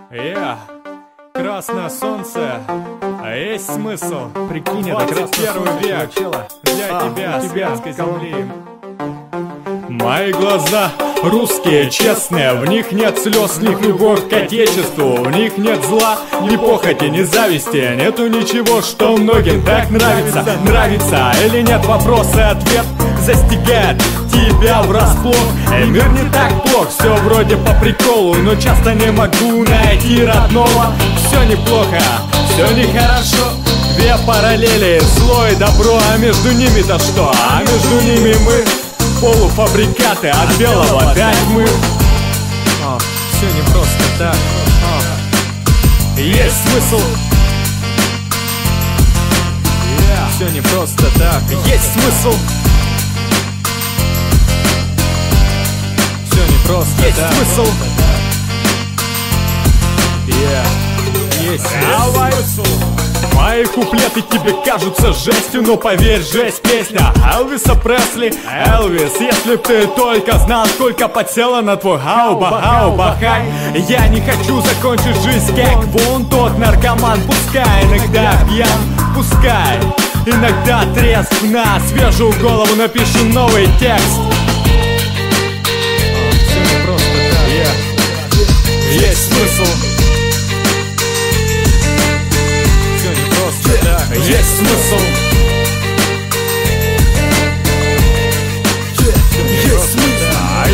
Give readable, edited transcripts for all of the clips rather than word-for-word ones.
Красное солнце, а есть смысл. Прикинь, это красное солнце век для тебя, светской земли. Мои глаза русские, честные, в них нет слез, ни любовь к отечеству, в них нет зла, ни похоти, ни зависти, нету ничего, что многим так нравится. Нравится или нет, вопрос и ответ застигает тебя врасплох. И мир не так плох, все вроде по приколу, но часто не могу найти родного. Все неплохо, все нехорошо, две параллели, зло и добро, а между ними-то что? А между ними мы полуфабрикаты от белого до тьмы. Все не просто так. Есть смысл. Все не просто так. Есть смысл. Все не просто так. Есть смысл. Есть смысл. Мои куплеты тебе кажутся жестью, но поверь, жесть песня Элвиса Пресли. Элвис, если б ты только знал, сколько подсела на твой хау-ба-хау-ба-хай. Я не хочу закончить жизнь, как вон тот наркоман. Пускай иногда пьян, пускай иногда трезв. На свежую голову напишу новый текст. Все не просто так. Есть смысл. Есть смысл. Есть смысл.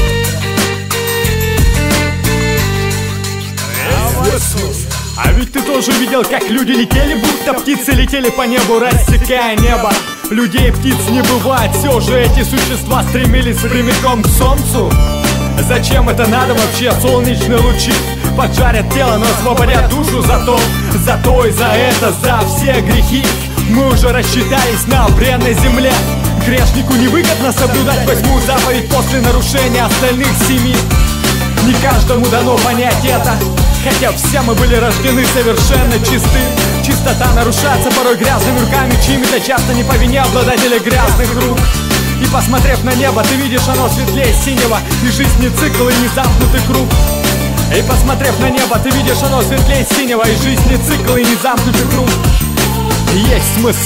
А ведь ты тоже видел, как люди летели, будто птицы летели по небу, рассекая небо. Людей и птиц не бывает, все же эти существа стремились прямиком к солнцу. Зачем это надо вообще? Солнечные лучи поджарят тело, но освободят душу. Зато и за это, за все грехи мы уже рассчитались на бренной земле. Грешнику невыгодно соблюдать 8-ю заповедь после нарушения остальных 7. Не каждому дано понять это, хотя все мы были рождены совершенно чисты. Чистота нарушается порой грязными руками, чьими-то часто не по вине обладателя грязных рук. И посмотрев на небо, ты видишь, оно светлее синего, и жизнь не цикл и не замкнутый круг. И посмотрев на небо, ты видишь, оно светлее синего, и жизнь не цикл и не замкнутый круг. Есть смысл.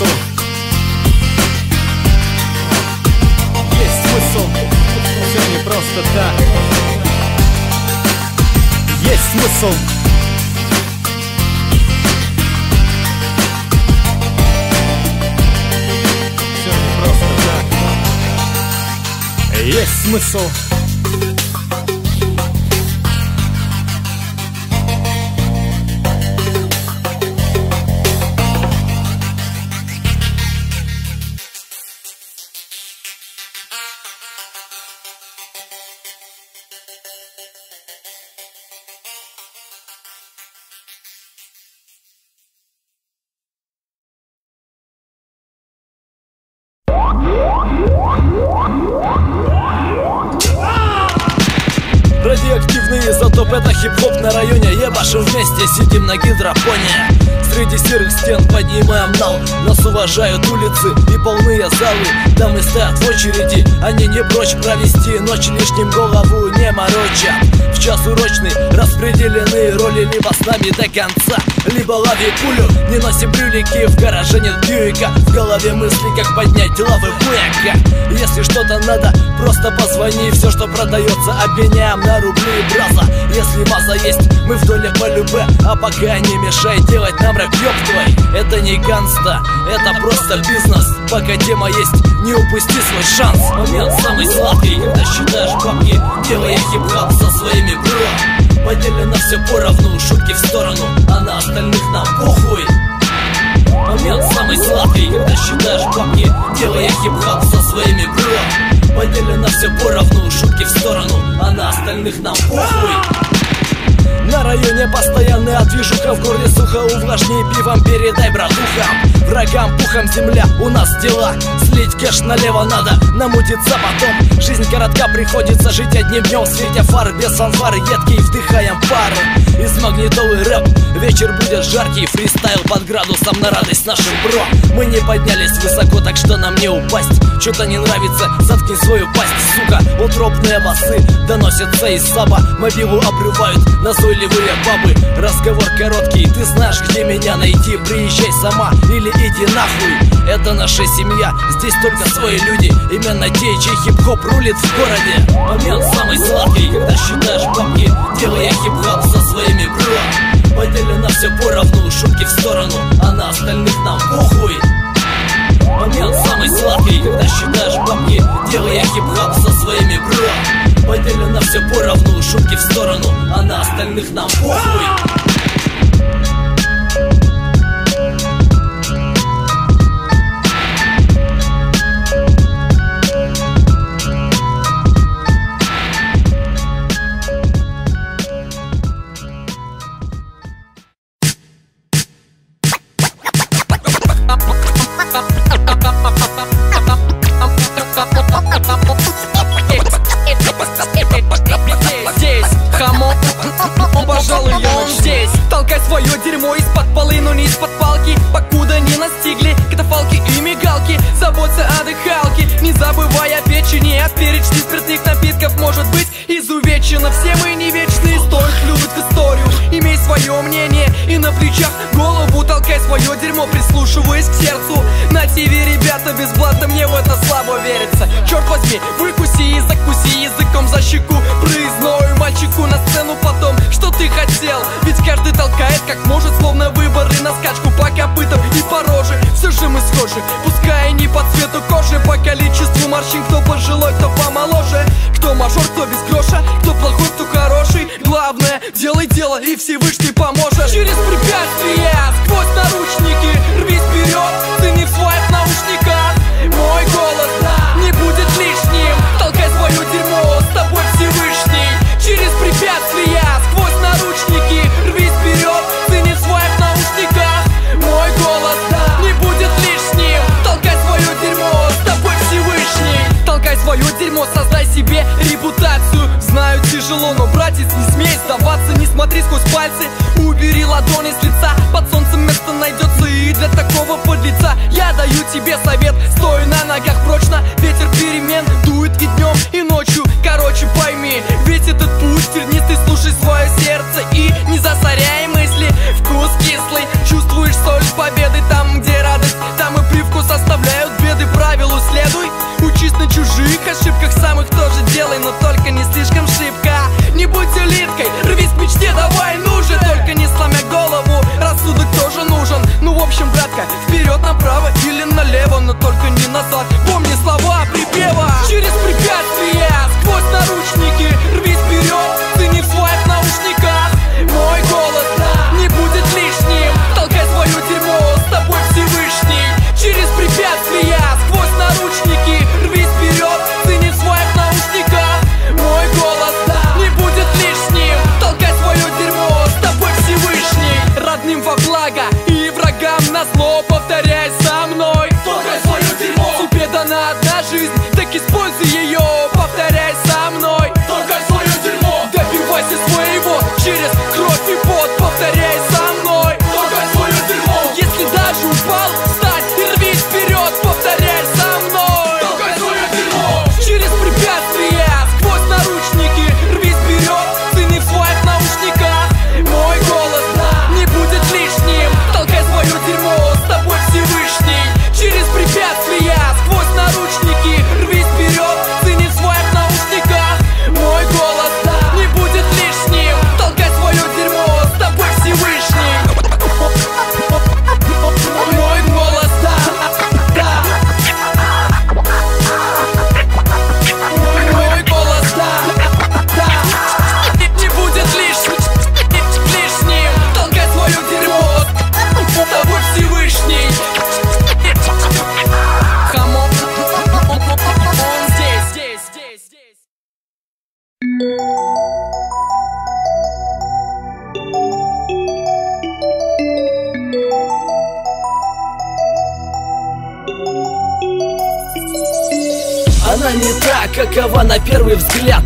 Есть смысл. Все не просто так. Есть смысл. Все не просто так. Есть смысл. Радиоактивный изотоп, это хип-хоп на районе. Ебашим вместе, сидим на гидропоне. Среди серых стен поднимаем нал. Нас уважают улицы и полные залы. Дамы стоят в очереди, они не прочь провести ночь, лишним голову не морочат. В час урочный распределены роли, либо с нами до конца, либо лови пулю. Не носим брюлики, в гараже нет Бьюика. В голове мысли, как поднять лавы буяка. Если что-то надо, просто позвони. Все, что продается, обменяем на рубли и браза. Если маза есть, мы в доле по любе. А пока не мешай делать нам рэп, ёб твой. Это не ганста, это просто бизнес. Пока тема есть, не упусти свой шанс. Момент самый сладкий, когда считаешь бабки, делая хип-хоп со своими бро. Поделено все поровну, шутки в сторону, а на остальных нам похуй. Момент самый сладкий, когда считаешь бабки, делая хип-хоп со своими бро. Поделено все поровну, шутки в сторону, а на остальных нам похуй. На районе постоянная движуха, в горле сухо, увлажни пивом, передай братухам. Врагам пухом земля, у нас дела. Слить кэш налево надо, намутиться потом. Жизнь коротка, приходится жить одним днем. В свете фар, без фанфары, едкий, вдыхаем пары. Из Здесь магнитовый рэп, вечер будет жаркий, фристайл под градусом на радость нашим бро. Мы не поднялись высоко, так что нам не упасть. Что-то не нравится, заткни свою пасть, сука. Утробные басы доносятся из саба, мобилу обрывают назойливые бабы. Разговор короткий, ты знаешь, где меня найти. Приезжай сама или иди нахуй. Это наша семья, здесь только свои люди. Именно те, чей хип-хоп рулит в городе. Момент самый сладкий, когда считаешь бабки, делая хип-хоп со своими бро. Поделено все поровну, шутки в сторону, а на остальных нам похуй. Момент самый сладкий, когда считаешь бабки, делая хип-хоп со своими бро. Поделено все поровну, шутки в сторону, а на остальных нам похуй. Свое дерьмо из-под полы, но не из-под палки, покуда не настигли катафалки и мигалки. Заботься о дыхалке, не забывая печени. От перечни спиртных напитков может быть изувечено. Все мы не вечные, стоит плюнуть в историю. Имей свое мнение и на плечах голову толкай свое дерьмо, прислушиваясь к сердцу. На ТВ ребята бесплатно, мне в это слабо верится. Черт возьми, выкуси и закуси языком за щеку. Проездной мальчику на сцену потом, что ты хотел. Ведь каждый толкает как может, словно выборы на скачку по копытам и по роже. Все же мы схожи, пускай не по цвету кожи, по количеству морщин. Кто пожилой, кто помоложе, кто мажор, кто без гроша, кто плохой, кто хороший. Главное, делай дело и Всевышний поможет. Через препятствия, сквозь наручники, рвись вперед, ты не в своих наушниках. Мой голос не будет лишним, толкай свое дерьмо, с тобой Всевышний. Через препятствия, сквозь наручники, рвись вперед, ты не в своих наушниках. Мой голос не будет лишним, толкай свое дерьмо, с тобой Всевышний. Толкай свое дерьмо, создай себе репутацию. Знаю, тяжело, но, братец, не смей сдаваться. Не смотри сквозь пальцы, убери ладони с лица. Под солнцем место найдется и для такого подлеца. Я даю тебе совет, стой на ногах прочно. Ветер перемен дует и днем, и ночью. Короче, пойми, ведь этот путь тернистый. Слушай свое сердце и не засоряй мысли. Вкус кислый, чувствуешь соль победы. Там, где радость, там и привкус оставляют беды. Правилу следуй, учись на чужих ошибках. Самых тоже делай, но только не слишком шибко. Не будь улиткой, рвись к мечте, давай, ну же. Только не сломя голову, рассудок тоже нужен. Ну, в общем, братка, вперед направо или налево, но только не назад. Помни слова припева. Через препятствия, сквозь наручники, рвись вперед, ты не в своих наушниках. Мой голос не будет лишним, толкай свое дерьмо, с тобой Всевышний. Через препятствия, сквозь наручники, рвись вперед, ты не в своих наушниках. Мой голос не будет лишним, толкай свое дерьмо, с тобой Всевышний. Родным во благо и врагам на зло, повторяй со мной. Толкай свое дерьмо, тебе дана одна жизнь, так используй ее, повторяй со мной. Толкай свое дерьмо, добивайся своего через кровь и пот, повторяй со мной. Толкай свое дерьмо, если даже упал, встань и рвись вперед, повторяй со мной. Толкай свое дерьмо, через препятствия, сквозь наручники, рвись вперед, ты не в своих наушниках. Мой голос не будет лишним, толкай свое дерьмо, с тобой Всевышний. Через препятствия, сквозь наручники, рвись вперед, ты не в своих наушниках. Мой голос не будет лишним, толкай свое дерьмо, с тобой Всевышний. Мой голос мой голос не будет лишним, толкай свое дерьмо, с тобой Всевышний. Хамон, он здесь. Она не та, какова на первый взгляд.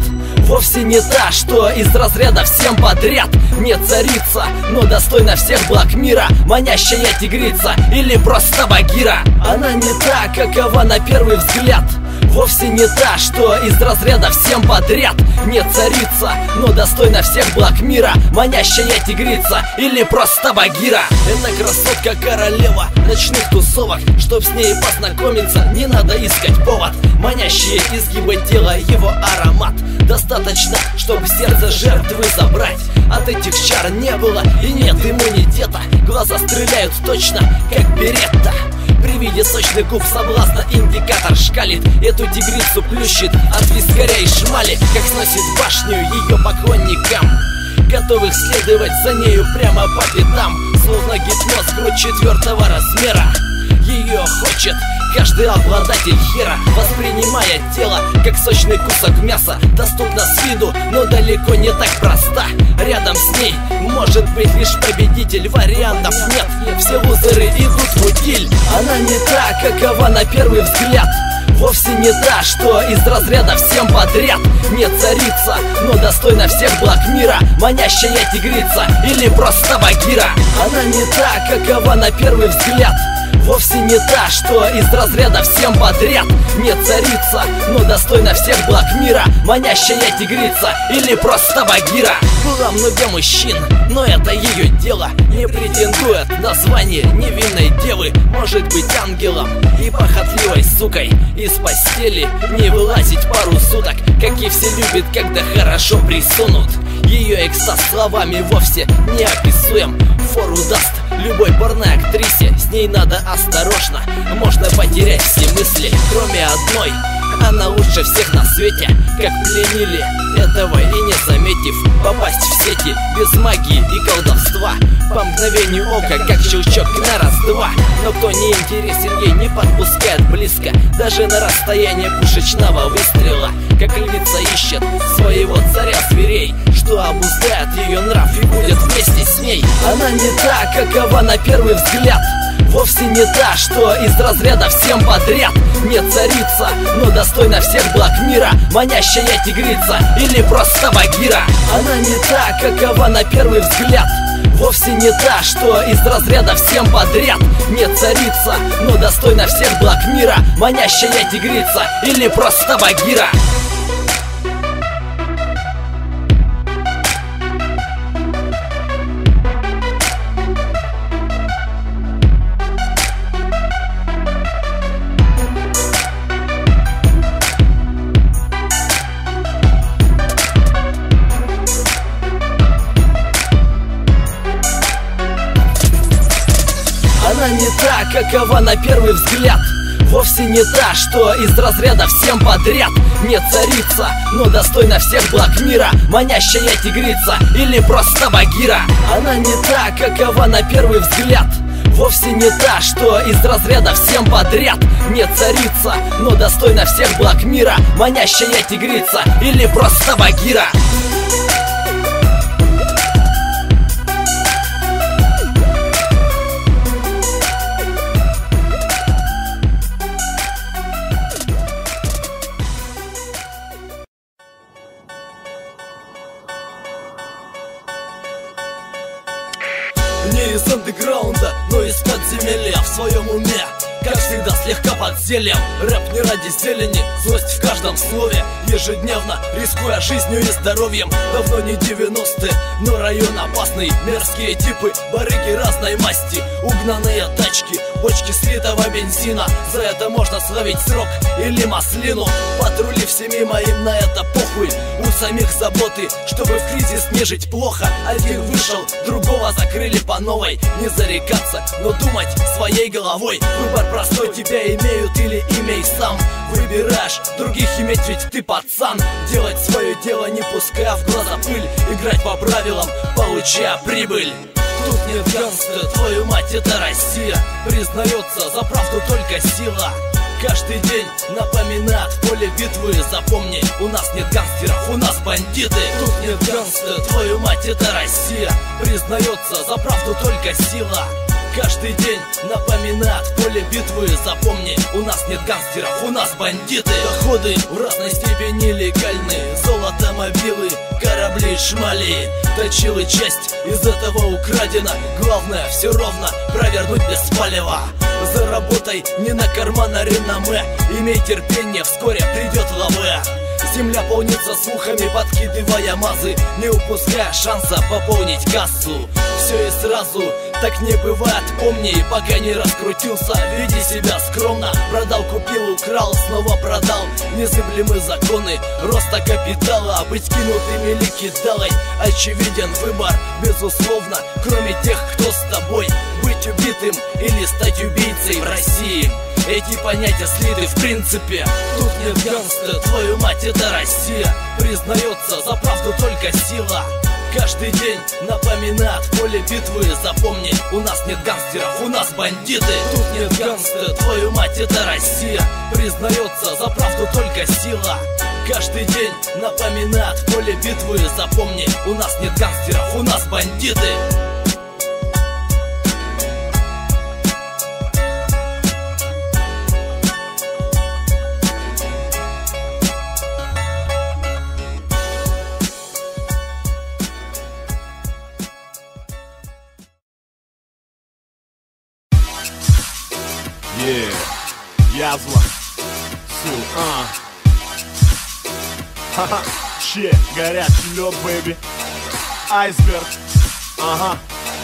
вовсе не та, что из разряда всем подряд. Не царица, но достойна всех благ мира, манящая тигрица или просто Багира. Она не та, какова на первый взгляд, вовсе не та, что из разряда всем подряд. Не царица, но достойна всех благ мира, манящая тигрица или просто Багира. Это красотка королева ночных тусовок, чтоб с ней познакомиться, не надо искать повод. Манящие изгибы тела, его аромат достаточно, чтобы сердце жертвы забрать. От этих чар не было и нет иммунитета, глаза стреляют точно, как беретта. При виде сочных губ соблазна индикатор шкалит, эту тигрицу плющит от вискаря и шмали, как сносит башню ее поклонникам, готовых следовать за нею прямо по пятам. Словно гипноз, грудь 4-го размера, ее хочет каждый обладатель хера, воспринимая тело как сочный кусок мяса. Доступна с виду, но далеко не так проста. Рядом с ней может быть лишь победитель, вариантов нет, все лузеры идут в утиль. Она не та, какова на первый взгляд, вовсе не та, что из разряда всем подряд. Не царица, но достойна всех благ мира, манящая тигрица или просто Багира. Она не та, какова на первый взгляд, вовсе не та, что из разряда всем подряд. Не царица, но достойна всех благ мира, манящая тигрица или просто Багира. Было много мужчин, но это ее дело, не претендует на звание невинной девы. Может быть ангелом и похотливой сукой, из постели не вылазить пару суток, как и все любят, когда хорошо присунут. Ее экстаз словами вовсе не описуем, фору даст любой порной актрисе. С ней надо осторожно, можно потерять все мысли, кроме одной. Она лучше всех на свете, как пленили этого и не заметив, попасть в сети без магии и колдовства, по мгновению ока, как щелчок на раз-два. Но кто не интересен ей, не подпускает близко, даже на расстояние пушечного выстрела. Как львица ищет своего царя зверей, что обуздает ее нрав и будет вместе с ней. Она не та, какова на первый взгляд, вовсе не та, что из разряда всем подряд. Не царица, но достойна всех благ мира, манящая тигрица или просто Багира. Она не та, какова на первый взгляд, вовсе не та, что из разряда всем подряд. Не царица, но достойна всех благ мира, манящая тигрица или просто Багира. Она не та, какова на первый взгляд, вовсе не та, что из разряда всем подряд. Не царица, но достойна всех благ мира, манящая тигрица или просто Багира. Она не та, какова на первый взгляд, вовсе не та, что из разряда всем подряд. Не царица, но достойна всех благ мира, манящая тигрица или просто Багира. Не из андеграунда, но из подземелья, в своем уме, как всегда слегка под зельем. Рэп не ради зелени, злость в каждом слове, ежедневно рискуя жизнью и здоровьем. Давно не 90-е, но район опасный, мерзкие типы, барыги разной масти, угнанные тачки, бочки слитого бензина. За это можно словить срок или маслину. Патрули все мимо, им на это похуй, у самих заботы, чтобы в кризис не жить плохо. Один вышел, другого закрыли по новой. Не зарекаться, но думать своей головой. Выбор простой, тебя имеют или имей сам. Выбираешь других иметь, ведь ты пацан. Делать свое дело, не пуская в глаза пыль, играть по правилам, получая прибыль. Тут нет гангста, твою мать, это Россия. Признается за правду только сила. Каждый день напоминает в поле битвы. Запомни, у нас нет гангстеров, у нас бандиты. Тут нет гангста, твою мать, это Россия. Признается за правду только сила. Каждый день напоминает поле битвы. Запомни, у нас нет гангстеров, у нас бандиты. Доходы в разной степени легальны. Золото, мобилы, корабли, шмали. Точилы часть из этого украдена. Главное все ровно провернуть без палева. Заработай не на карман, а реноме. Имей терпение, вскоре придет лаве. Земля полнится слухами, подкидывая мазы, не упуская шанса пополнить кассу. Все и сразу, так не бывает, помни, пока не раскрутился. Веди себя скромно, продал, купил, украл, снова продал. Незыблемы законы роста капитала. Быть кинутым или кидалой, очевиден выбор, безусловно. Кроме тех, кто с тобой, быть убитым или стать убийцей в России. Эти понятия слиты в принципе. Тут нет гангста, твою мать, это Россия. Признается за правду только сила. Каждый день напоминает поле битвы. Запомни, у нас нет гангстеров, у нас бандиты. Тут нет гангста, твою мать, это Россия. Признается за правду только сила. Каждый день напоминает поле битвы. Запомни, у нас нет гангстеров, у нас бандиты. Язва. Ха-ха. Че, горячий лед, бэйби. Айсберг. Ага.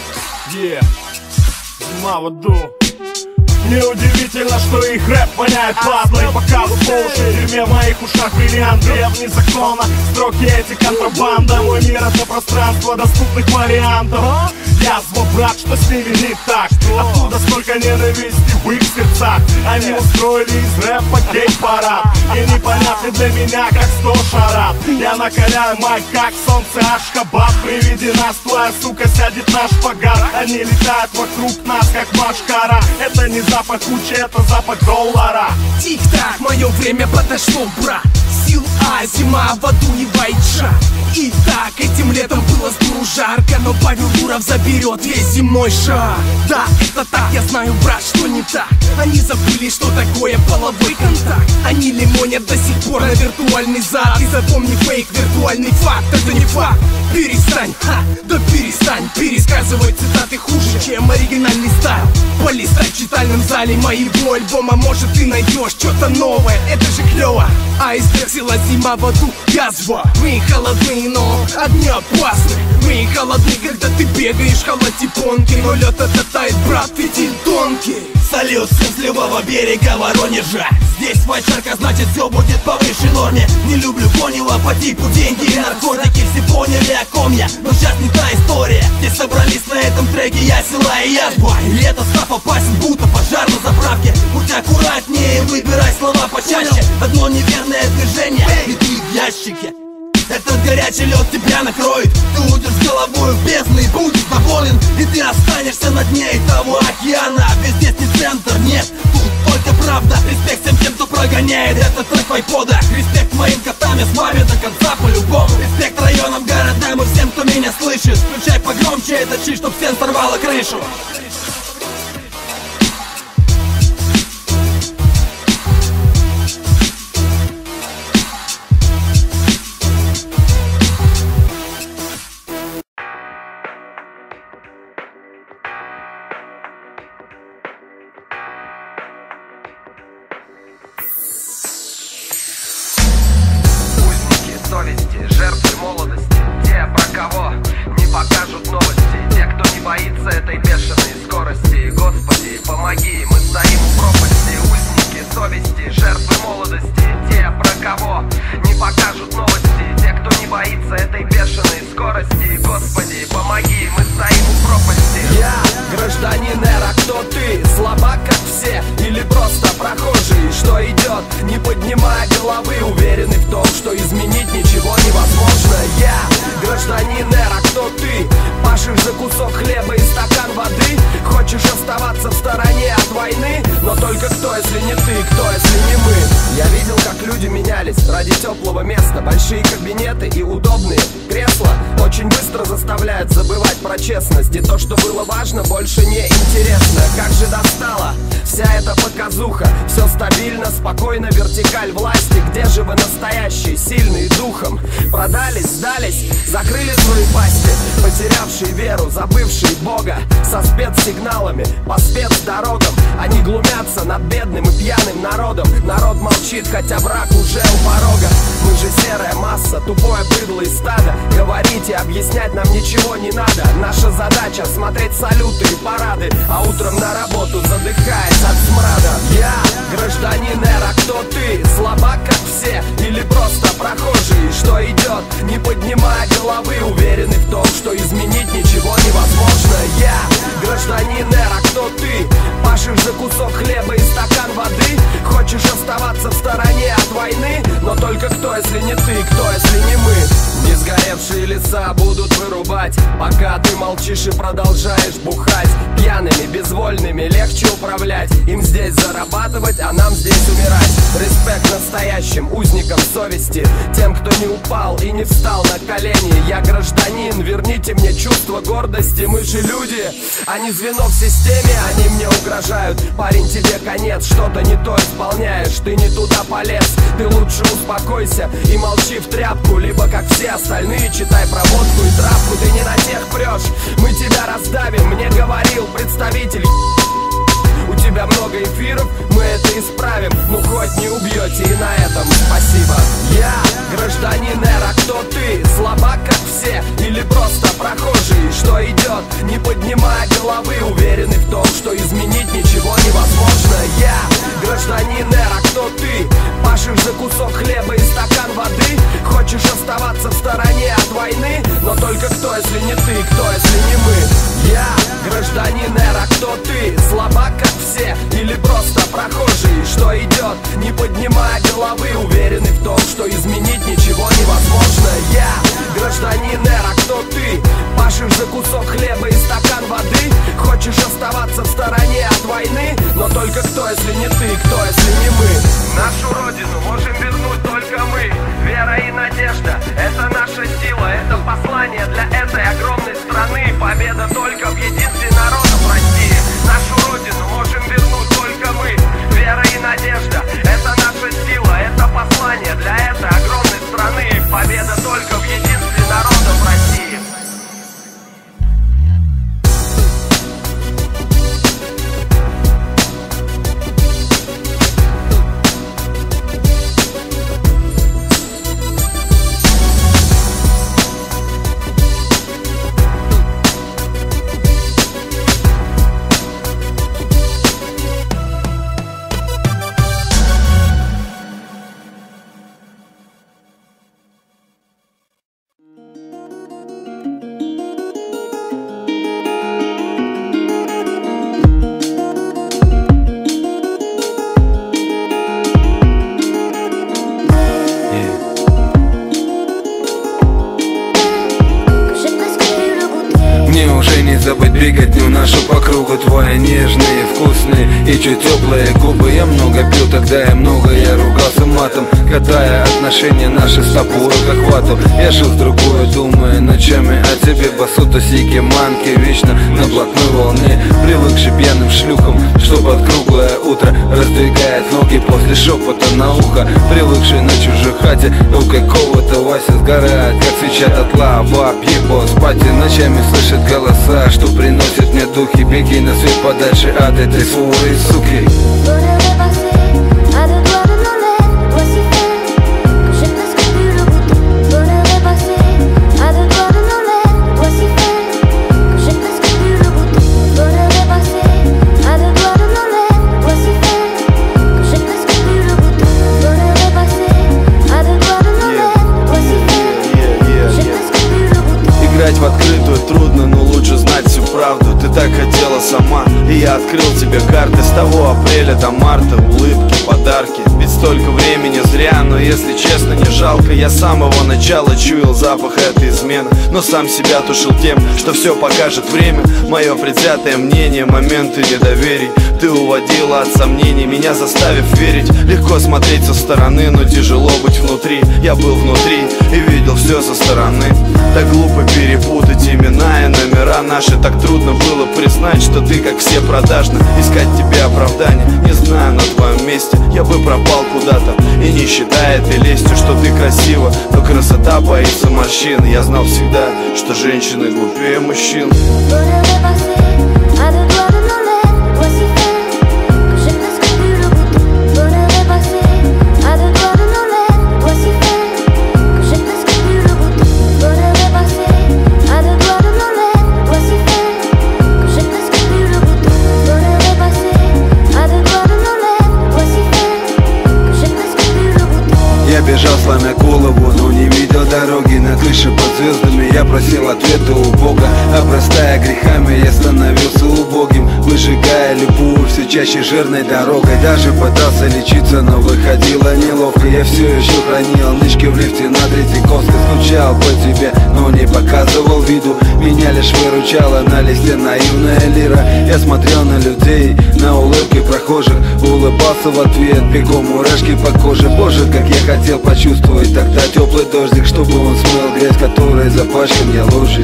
Зима в аду. Неудивительно, что их рэп воняет падлой. Показывают по уши, в дерьме в моих ушах бриллиант. Древний закона, строки эти контрабанда. Мой мир это пространство доступных вариантов. Язва, брат, что с ними не так? Откуда столько ненависти в их сердцах? Они устроили из рэпа гей-парад. И непонятный для меня, как 100 шарат. Я накаляю майк, как солнце Ашхабад. При виде нас твоя сука сядет на шпагат. Они летают вокруг нас, как машкара. Это не запах кучи, это запах доллара. Тик-так, мое время подошло, брат. Сил зима в аду не бойча. И так, этим летом было сдуру жарко, но Павел Дуров заберет весь земной шар. Да, это так, я знаю, брат, что не так. Они забыли, что такое половой контакт. Они лимонят до сих пор на виртуальный зад. И запомни, фейк, виртуальный факт, это не факт. Перестань, да перестань пересказывать цитаты хуже, чем оригинальный стайл. Полистай в читальном зале моего альбома, может ты найдешь что-то новое, это же клево. Айсберг, сила зима в аду, язва. Мы холодны, но огни опасны. Мы холодны, когда ты бегаешь, холотипонки. Но лед это тает, брат, фитиль тонкий. Салют всем с любого берега Воронежа. Здесь вайчарка, значит все будет по высшей норме. Не люблю поняла по типу деньги и наркотики. Все поняли о ком я, но сейчас не та история. Здесь собрались на этом треке я, села и язва. И это став опасен, будто пожар на заправке. Будь аккуратнее, выбирай слова почаще. Одно неверное движение, и ты в ящике. Этот горячий лед тебя накроет. Ты уйдешь с головой в бездну и будешь доволен. И ты останешься на дне этого океана. Без здесь не центр, нет, тут только правда. Респект всем тем, кто прогоняет этот трек в айподах. Респект моим котам, я с вами до конца по-любому. Респект районам, городам и всем, кто меня слышит. Включай погромче этот чит, чтоб всем сорвало крышу. Совести, жертвы молодости, те, про кого не покажут новости, те, кто не боится этой бешеной скорости. Господи, помоги, мы стоим у пропасти. Узники совести, жертвы молодости, те, про кого не покажут новости, те, кто не боится этой бешеной скорости. Господи, помоги, мы стоим у пропасти. Я гражданин эра, кто ты? Слабак, как все, или просто прохожий, что идет, не поднимая головы, уверенный в том, что изменить ничего невозможно. Я гражданин эра, кто ты? Пашешь за кусок хлеба и стакан воды. Хочешь оставаться в стороне от войны, но только кто, если не ты, кто, если не мы? Я видел, как люди менялись ради теплого места. Большие кабинеты и удобные кресла очень быстро заставляют забывать про сама честность. И то, что было важно, больше не интересно. Как же достала вся эта показуха. Все стабильно, спокойно, вертикаль власти. Где же вы настоящие, сильные духом? Продались, сдались, закрыли свои пасти, потерявшие веру, забывшие Бога. Со спецсигналами по спецдорогам они глумятся над бедным и пьяным народом. Народ молчит, хотя враг уже у порога. Мы же серая масса, тупое быдло из стада. Говорить и объяснять нам ничего не надо. Наша задача смотреть салюты и парады, а утром на работу задыхаясь от смрада. Я гражданин эра, кто ты? Слабак как все или просто прохожий? Что идет, не поднимая головы, уверенный в том, что изменить ничего невозможно. Я гражданин эра, кто ты? Пашешь за кусок хлеба и стакан воды? Хочешь оставаться в стороне от войны? Но только кто, если не ты, кто, если не мы? Не сгоревшие леса будут вырубать, пока ты молчишь и продолжаешь бухать. Пьяными, безвольными легче управлять. Им здесь зарабатывать, а нам здесь умирать. Респект настоящим узникам совести, тем, кто не упал и не встал на колени. Я гражданин, верните мне чувство гордости. Мы же люди, а не звено в системе. Они мне угрожают, парень, тебе конец. Что-то не то исполняешь, ты не туда полез. Ты лучше успокойся и молчи в тряпку, либо как все остальные читай про водку и травку. Ты не на тех прешь, мы тебя раздавим. Мне говорил представитель. У тебя много эфиров, мы это исправим. Ну хоть не убьете, и на этом спасибо. Я гражданин эра, кто ты? Слабак как все или просто прохожий? Что идет, не поднимая головы, уверенный в том, что изменить ничего невозможно. Я гражданин эра, кто ты? Пашешь за кусок хлеба и стакан воды? Хочешь оставаться в стороне от войны? Но только кто, если не ты, кто, если не мы? Я гражданин эра, кто ты? Слабак как все или просто прохожий? Что идет, не поднимая головы, уверенный в том, что изменить ничего невозможно. Я гражданин эра, кто ты? Пашешь за кусок хлеба и стакан воды? Хочешь оставаться в стороне от войны? Но только кто, если не ты, кто, если не мы? Нашу родину можем вернуть только мы. Вера и надежда — это наша сила. Это послание для этой огромной страны. Победа только в единстве народов России. Нашу родину можем вернуть только мы. Вера и надежда — это наша сила. Это послание для этой огромной страны. Победа только в единстве народов России. Забыть беготню нашу по кругу. Твои нежные, вкусные и чуть теплые губы. Я много пил, тогда я много, я ругался матом, катая отношения наши с тобой к охвату. Я жил в другую, думая ночами о тебе. Басу, сики, манки, вечно на блатной волне. Привыкший пьяным шлюхам, что под круглое утро раздвигает ноги после шепота на ухо. Привыкший на чужой хате у какого-то Вася сгорает, как свеча дотла. Бабье босс, пати ночами слышит голоса, что приносят мне духи. Беги на свет подальше от этой свой суки. Играть в открытую трудно, но лучше знать всю правду. Ты так хотела сама. И я открыл тебе карты с того апреля до марта. Улыбки, подарки, ведь столько времени зря. Но если честно, не жалко. Я с самого начала чуял запах этой измены, но сам себя тушил тем, что все покажет время. Мое предвзятое мнение, моменты недоверий ты уводила от сомнений, меня заставив верить. Легко смотреть со стороны, но тяжело быть внутри. Я был внутри и видел все со стороны. Так глупо перепутать имена и номера наши. Так трудно было признать, что ты, как все, продажна. Искать тебе оправдание, не знаю, на твоем месте я бы пропал куда-то. И не считая этой лестью, что ты красива, но красота боится морщин. Я знал всегда, что женщины глупее мужчин. Я бежал, сломя голову, но не видел дороги. На крыше под звездами я просил ответа у Бога. Обрастая грехами, я становился убогим, выжигая любовь все чаще жирной дорогой. Даже пытался лечиться, но выходило неловко. Я все еще хранил нычки в лифте на Третьяковской. Скучал по тебе, но не показывал виду. Меня лишь выручала на листе наивная лира. Я смотрел на людей, на улыбки прохожих, улыбался в ответ, пекло мурашки по коже. Боже, как я хотел почувствовать тогда теплый дождик, чтобы он смыл грязь, которой запачкан я лужей.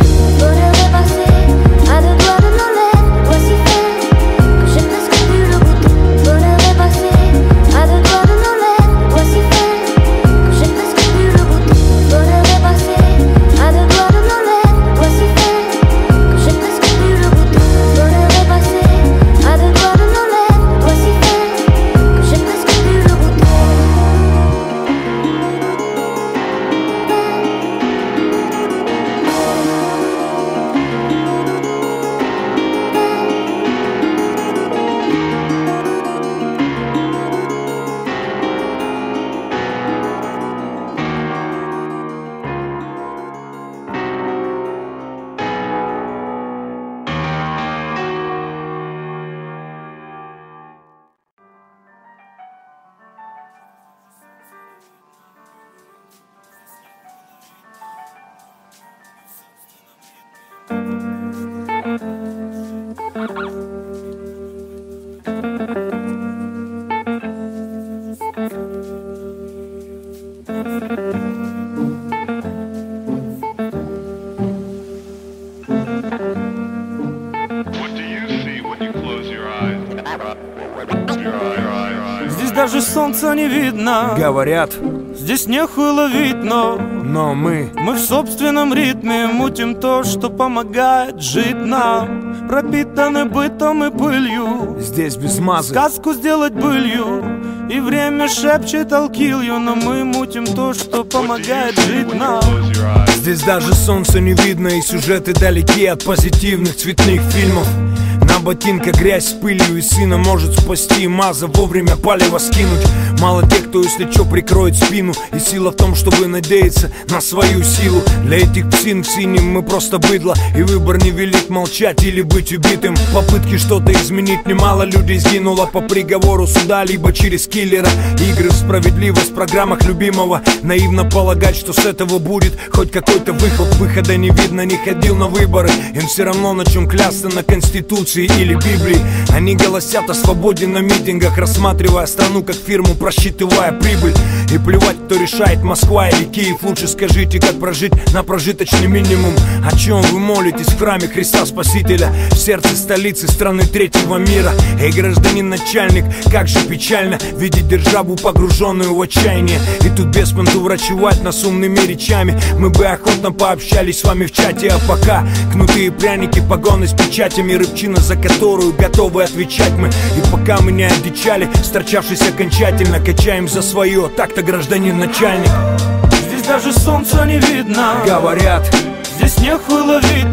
Здесь даже солнца не видно. Говорят, здесь нехуй ловить, но мы в собственном ритме мутим то, что помогает жить нам. Пропитаны бытом и пылью, здесь без мазы сказку сделать былью. И время шепчет I'll kill you, но мы мутим то, что помогает жить нам. Здесь даже солнца не видно, и сюжеты далеки от позитивных цветных фильмов. На ботинках грязь с пылью, и сына может спасти маза, вовремя палево скинуть. Мало тех, кто, если чё, прикроет спину. И сила в том, чтобы надеяться на свою силу. Для этих псин в синем мы просто быдло, и выбор невелик, молчать или быть убитым. Попытки что-то изменить немало людей сгинуло по приговору суда, либо через киллера. Игры в справедливость в программах любимого. Наивно полагать, что с этого будет хоть какой-то выход. Выхода не видно, не ходил на выборы. Им все равно на чем клясться, на Конституции или Библии. Они голосят о свободе на митингах, рассматривая страну как фирму, просчитывая прибыль. И плевать, кто решает, Москва или Киев. Лучше скажите, как прожить на прожиточный минимум. О чем вы молитесь в храме Христа Спасителя, в сердце столицы страны третьего мира? Эй, гражданин начальник, как же печально видеть державу, погруженную в отчаяние. И тут без понту врачевать нас умными речами. Мы бы охотно пообщались с вами в чате, а пока кнутые пряники, погоны с печатями, рыбчина, за которую готовы отвечать мы. И пока мы не одичали, сторчавшись окончательно, качаем за свое, так-то, гражданин начальник. Здесь даже солнца не видно. Говорят, здесь нехуй ловить,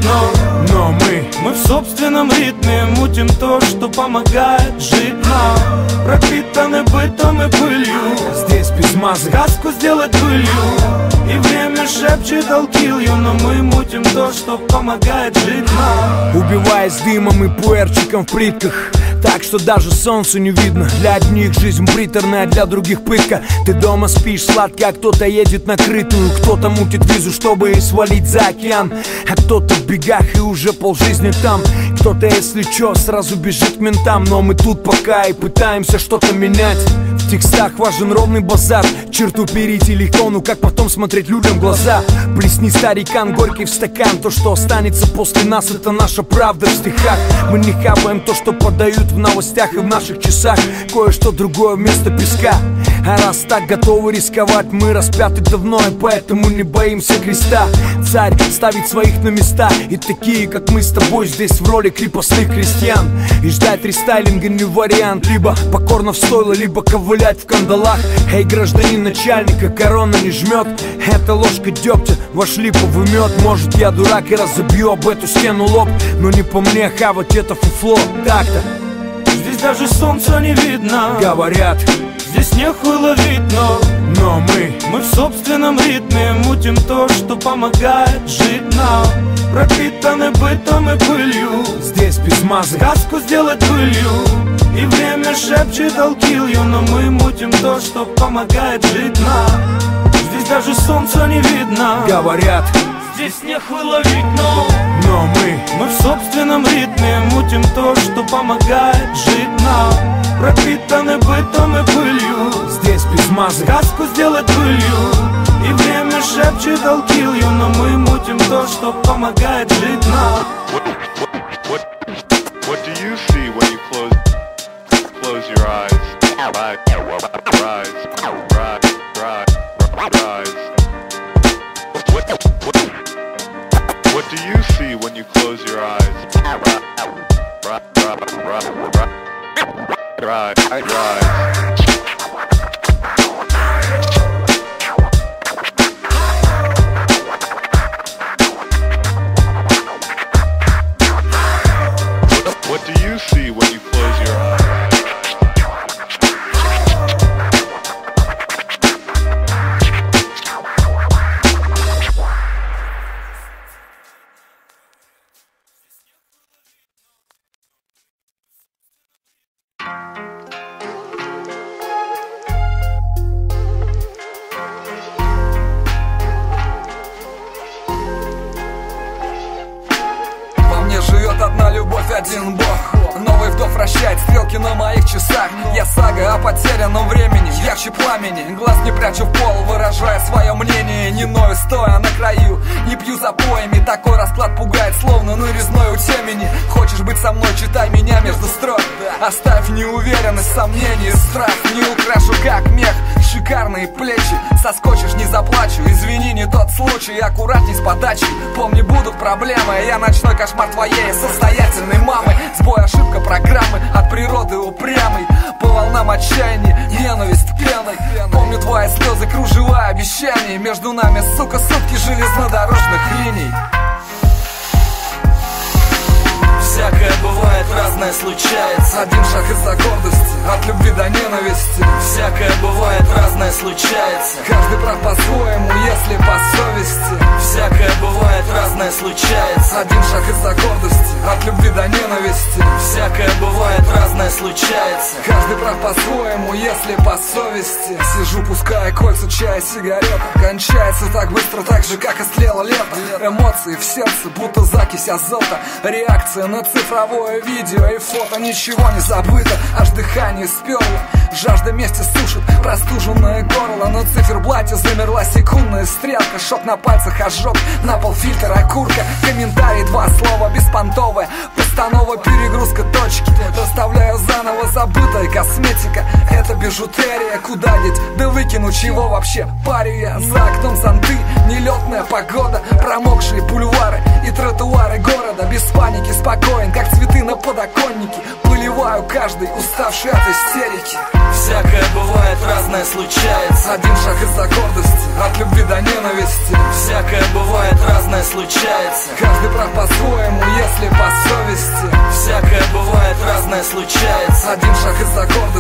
но мы в собственном ритме мутим то, что помогает жить нам. Пропитаны бытом и пылью, здесь без мазы сказку сделать былью. И время шепчет I'll kill you, но мы мутим то, что помогает жить нам. Убиваясь дымом и пуэрчиком в плитках, так что даже солнцу не видно. Для одних жизнь приторная, для других пытка. Ты дома спишь сладко, а кто-то едет на крытую. Кто-то мутит визу, чтобы свалить за океан, а кто-то в бегах и уже полжизни там. Кто-то, если чё, сразу бежит к ментам. Но мы тут пока и пытаемся что-то менять. В текстах важен ровный базар. Черту перейти легко, ну как потом смотреть людям в глаза? Плесни, старикан, горький в стакан. То, что останется после нас, это наша правда в стихах. Мы не хапаем то, что подают в новостях и в наших часах. Кое-что другое вместо песка. А раз так готовы рисковать, мы распяты давно, и поэтому не боимся креста. Царь ставит своих на места, и такие, как мы с тобой, здесь в роли крепостных крестьян. И ждать рестайлинга не вариант. Либо покорно в стойло, либо ковылять в кандалах. Эй, гражданин начальника, корона не жмет. Это ложка дегтя, ваш липовый мед. Может, я дурак и разобью об эту стену лоб, но не по мне хавать это фуфло. Так-то здесь даже солнца не видно, говорят. Здесь нехуй ловить, но мы в собственном ритме мутим то, что помогает жить нам. Пропитаны бытом и пылью, здесь без мазы сказку сделать былью. И время шепчет I'll kill you, но мы мутим то, что помогает жить нам. Здесь даже солнца не видно, говорят. Здесь нехуй ловить, но мы в собственном ритме мутим то, что помогает жить нам. Пропитаны бытом и пылью, здесь без мазы сказку сделать былью. И время шепчет I'll kill you, но мы мутим то, что помогает жить нам. What do you see when you close your eyes? What do you see when you close your eyes? What do you see when you close your eyes? Одна любовь, один Бог. Новый вдох вращает стрелки на моих часах. Я сага о потерянном времени, ярче пламени. Глаз не прячу в пол, выражая свое мнение. Не ною, стоя на краю, не пью запоями. Такой расклад пугает, словно нарезной у темени. Хочешь быть со мной, читай меня между строк. Оставь неуверенность, сомнения, страх. Не украшу как мех, шикарные плечи. Соскочишь, не заплачу, извини, не тот случай. Аккуратней с подачей, помни, будут проблемы. Я ночной кошмар твоей состоятельной мамы. Сбой, ошибка программы, от природы упрямый. По волнам отчаяния, ненависть пеной. Помню твои слезы, кружева обещаний. Между нами, сука, сутки железнодорожных линий. Всякое бывает, разное случается. Один шаг из-за гордости, от любви до ненависти. Всякое бывает, разное случается. Каждый прав по-своему, если по совести. Всякое бывает, разное случается. Один шаг из-за гордости, от любви до ненависти. Всякое бывает, разное случается. Каждый прав по-своему, если по совести. Сижу, пуская кольца, чая, сигарета. Кончается так быстро, так же, как истлело лето. Эмоции в сердце, будто закись азота. Реакция на цифровое видео и фото. Ничего не забыто, аж дыхание сперло. Жажда мести сушит простуженное горло. На циферблате замерла секундная стрелка. Шок на пальцах, ожог, на пол фильтр, окурка. Комментарий, два слова, беспонтовая постанова, перегрузка точки. Расставляю заново забытая косметика. Это бижутерия, куда деть? Да выкину, чего вообще парю я. За окном зонты, нелетная погода. Промокшие бульвары и тротуары города. Без паники, спокоен, как цветы на подоконнике. Поливаю каждый, уставший от истерики. Всякое бывает, разное случается. Один шаг из-за гордости, от любви до ненависти. Всякое бывает, разное случается. Каждый прав по-своему, если по совести. Всякое бывает, разное случается. Один шаг из-за гордости, от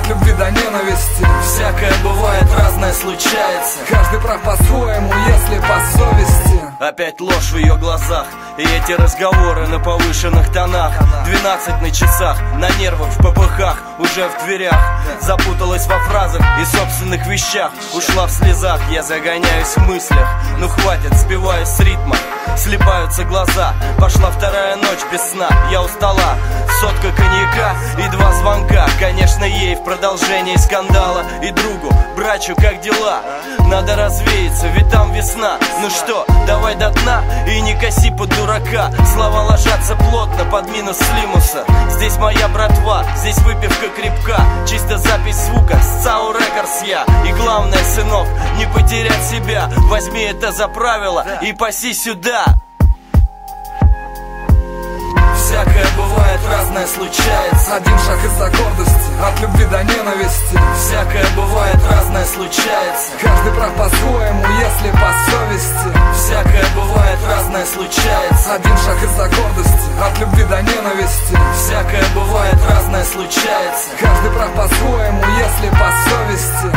от любви до ненависти. Всякое бывает, разное случается. Каждый прав по-своему, если по совести. Опять ложь в ее глазах, и эти разговоры на повышенных тонах. 12 на часах, на нервах, в попыхах, уже в дверях. Запуталась во фразах и собственных вещах. Ушла в слезах, я загоняюсь в мыслях. Ну хватит, сбиваюсь с ритма, слипаются глаза. Пошла вторая ночь без сна, я устала. Сотка коньяка и 2 звонка. Конечно, ей в продолжении скандала. И другу, брачу, как дела? Надо развеяться, ведь там весна. Ну что, давай до дна и не коси под дурака. Слова ложатся плотно под минус Слимуса. Здесь моя братва, здесь выпивка крепка. Чисто запись звука, с ЦАУ Рекордс я. И главное, сынок, не потерять себя. Возьми это за правило и паси сюда. Всякое бывает, разное случается. Один шаг из-за гордости, от любви до ненависти. Всякое бывает, разное случается. Каждый прав по-своему, если по совести. Всякое бывает, разное случается. Один шаг из-за гордости, от любви до ненависти. Всякое бывает, разное случается. Каждый прав по-своему, если по совести.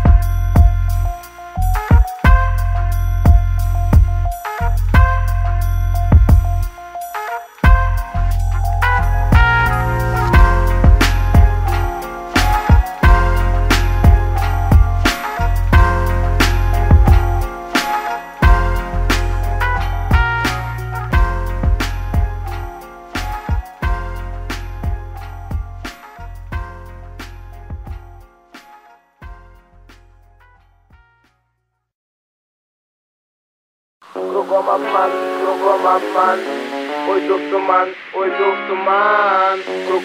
Кругом обман, уйду в туман, уйду в туман.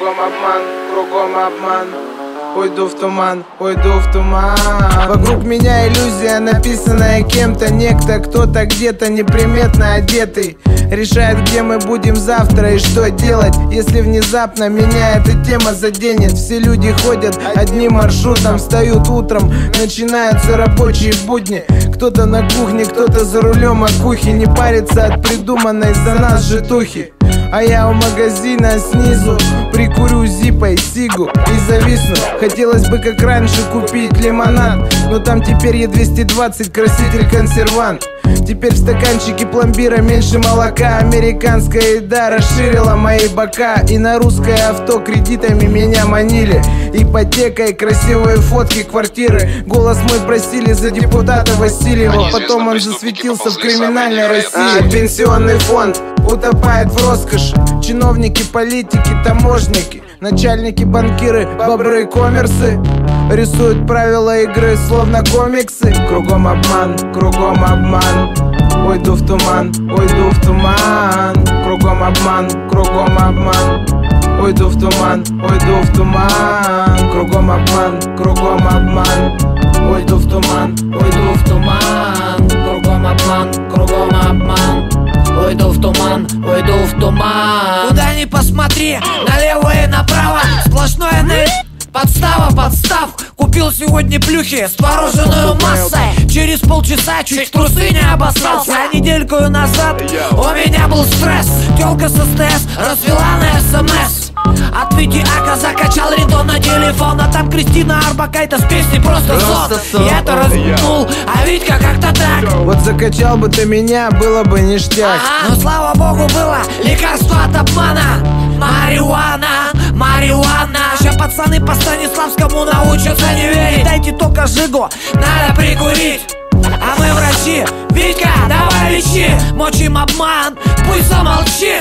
Кругом обман, уйду в туман, уйду в туман. Вокруг меня иллюзия, написанная кем-то. Некто, кто-то где-то неприметно одетый решает, где мы будем завтра и что делать, если внезапно меня эта тема заденет. Все люди ходят одним маршрутом, встают утром, начинаются рабочие будни. Кто-то на кухне, кто-то за рулем окухи, не парится от придуманной за нас житухи. А я у магазина снизу прикурю зипой сигу и зависну. Хотелось бы как раньше купить лимонад, но там теперь Е220, краситель консервант. Теперь в стаканчике пломбира меньше молока. Американская еда расширила мои бока. И на русское авто кредитами меня манили. Ипотека и красивые фотки квартиры. Голос мой просили за депутата Васильева. Потом он засветился в криминальной России. Пенсионный фонд утопает в роскоши. Чиновники, политики, таможники, начальники, банкиры, бобры, коммерсы рисуют правила игры, словно комиксы. Кругом обман, кругом обман. Уйду в туман, уйду в туман. Кругом обман, кругом обман. Уйду в туман, уйду в туман. Кругом обман, кругом обман. Уйду в туман, уйду в туман. Кругом обман, кругом обман. Уйду в туман, уйду в туман. Куда ни посмотри, налево и направо сплошное подстава, подстав. Купил сегодня плюхи с твороженную массой. Через полчаса чуть в трусы не обоссался. А недельку назад у меня был стресс. Тёлка с СТС развела на СМС. От Витиака закачал рингтон на телефон. А там Кристина Орбакайте с песней «Просто сон». Я это размутнул, а Витька как-то так. Вот закачал бы ты меня, было бы ништяк. Но слава богу было лекарство от обмана. Марихуана, марихуана. Сейчас пацаны по Станиславскому научатся не верить. Дайте только жигу, надо прикурить. А мы врачи, Витька, давай лечи. Мочим обман, пусть замолчит.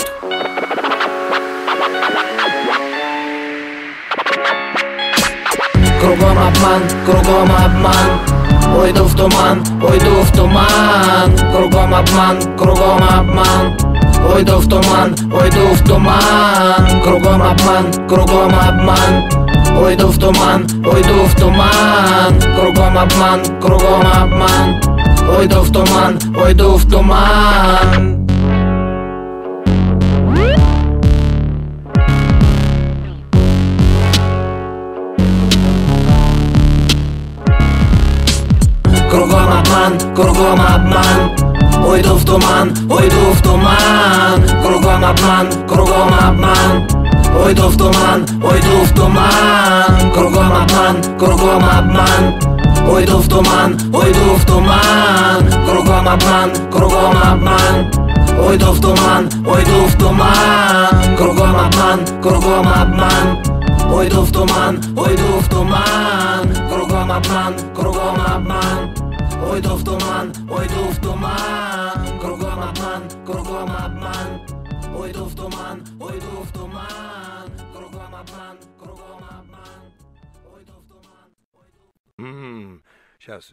Кругом обман, кругом обман. Уйду в туман, уйду в туман. Кругом обман, кругом обман. Уйду в туман, уйду в туман. Кругом обман, кругом обман. Уйду в туман, уйду в туман. Кругом обман, кругом обман. Уйду в туман, уйду в туман. Кругом обман, кругом обман. Уйду в туман, уйду в туман. Кругом обман, кругом обман. уйду в туман, уйду в туман. Кругом обман, кругом обман. Уйду в туман, уйду в туман. Кругом обман, кругом обман. Уйду в туман, уйду в туман. Кругом обман, кругом обман. Уйду в туман, уйду в туман. Кругом обман, кругом обман. Уйду в туман, уйду в туман. Кругом обман, кругом обман. Уйду в туман, уйду в туман. Кругом обман, кругом обман. Уйду в туман. Сейчас.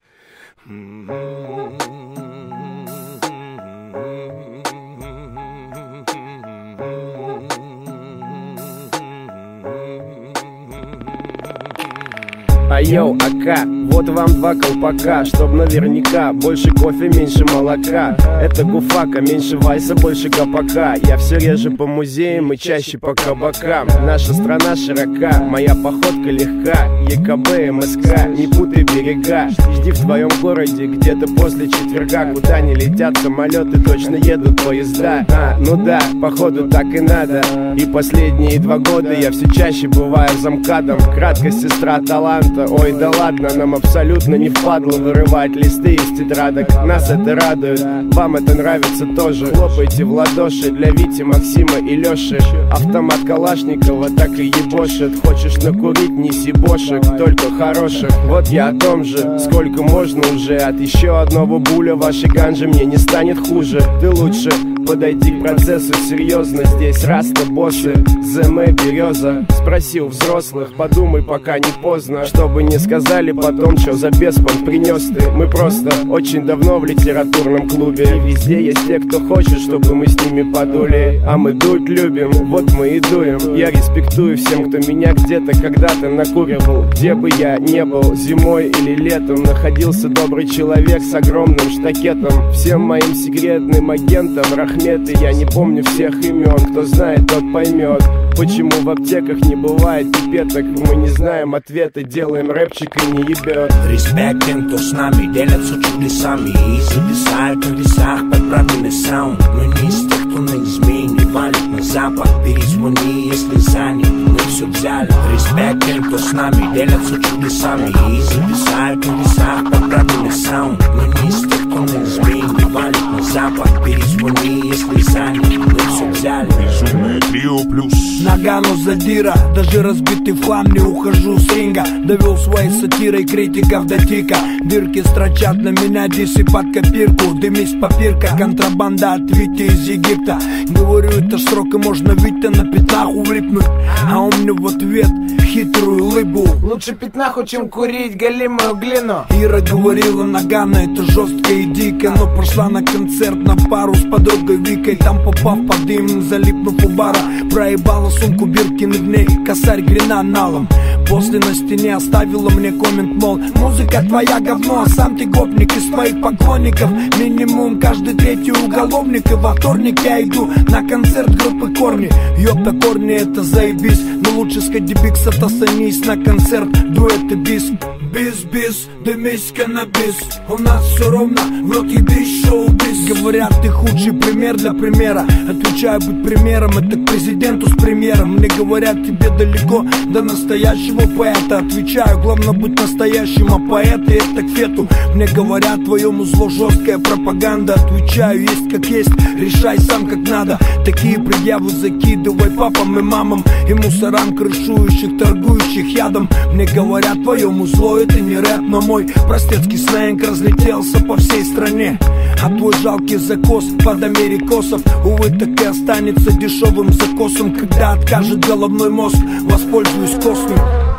Йоу, АК, вот вам 2 колпака, чтоб наверняка больше кофе, меньше молока. Это гуфака, меньше вайса, больше гопака. Я все реже по музеям и чаще по кабакам. Наша страна широка, моя походка легка. ЕКБ, МСК, не путай берега. Жди в твоем городе где-то после четверга. Куда не летят самолеты, точно едут поезда. Ну да, походу так и надо. И последние 2 года я все чаще бываю замкадом. Краткость сестра таланта. Ой, да ладно, нам абсолютно не впадло вырывать листы из тетрадок. Нас это радует, вам это нравится тоже. Хлопайте в ладоши для Вити, Максима и Лёши. Автомат Калашникова так и ебошит. Хочешь накурить, неси бошек, только хороших. Вот я о том же, сколько можно уже. От еще одного буля вашей ганжи мне не станет хуже. Ты лучше подойди к процессу серьезно. Здесь раста боссы, ЗМ береза. Спроси у взрослых, подумай, пока не поздно. Чтобы не сказали потом, что за беспон принес ты. Мы просто очень давно в литературном клубе. И везде есть те, кто хочет, чтобы мы с ними подули. А мы дуть любим, вот мы и дуем. Я респектую всем, кто меня где-то когда-то накуривал. Где бы я не был, зимой или летом, находился добрый человек с огромным штакетом. Всем моим секретным агентам рахметы. Я не помню всех имен, кто знает, тот поймет. Почему в аптеках не бывает пипеток? Мы не знаем ответа, делаем рэпчик и не ебет. Респект тем, кто с нами делятся чудесами и зависают на весах под правильный саунд. Мы не из тех, кто на измене валит на запад. Перезвони, если занят, мы все взяли. Респект тем, кто с нами делятся чудесами и зависают на весах под правильный саунд. Мы не из тех, кто на измене валит на запад. Перезвони, если занят, мы все взяли. Безумное трио плюс Нагану задира, даже разбитый в хлам не ухожу с ринга. Довел своей сатирой критиков до тика. Дырки строчат на меня дисы под копирку. Дымись попирка, контрабанда от Вити из Египта. Говорю, это срок и можно Витя на пятнах улипнуть. А он мне в ответ хитрую улыбку. Лучше пятнаху, чем курить галимую глину. Ира говорила, Нагана, это жестко и дико. Но пошла на концерт на пару с подругой Викой. Там попав под дым, залипнув у бара, проебала сумку Биркин в ней косарь гренаналом. После на стене оставила мне коммент, мол, музыка твоя говно, а сам ты гопник из своих поклонников. Минимум каждый третий уголовник. И во вторник я иду на концерт группы Корни. Ёпта, Корни это заебись, но лучше сходи бикс, отостанись на концерт дуэт и бис. Бис-бис, дымись каннабис. У нас все ровно, в рот ебись, шоу-биз. Говорят, ты худший пример для примера. Отвечаю, быть примером, это к президенту с премьером. Мне говорят, тебе далеко до настоящего поэта. Отвечаю, главное быть настоящим, а поэты это к фету. Мне говорят, твоему зло жесткая пропаганда. Отвечаю, есть как есть, решай сам как надо. Такие предъявы закидывай папам и мамам и мусорам, крышующих, торгующих ядом. Мне говорят, твоему зло это не рэп, но мой простецкий сленг разлетелся по всей стране. А твой жалкий закос под америкосов, увы, так и останется дешевым закосом. Когда откажет головной мозг, воспользуюсь космом.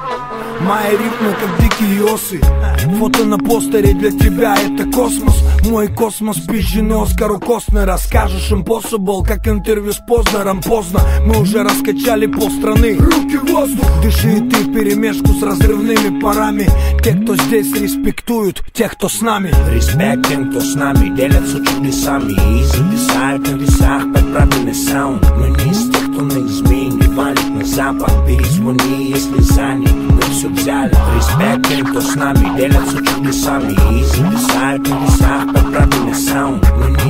Мои ритмы как дикие осы. Фото на постере для тебя это космос. Мой космос пизженый Оскару Костнера. Скажешь impossible, как интервью с Познером. Поздно, мы уже раскачали полстраны. Руки в воздух. Дыши ты вперемешку с разрывными парами. Те, кто здесь респектуют, тех, кто с нами. Респект тем, кто с нами делятся чудесами и зависают на весах под правильный саунд. Мы не из тех, кто на измене валит на запад. Перезвони, если занят, мы все взяли. Респект тем, кто с нами делятся чудесами и зависают на весах под правильный саунд. Мы не из тех,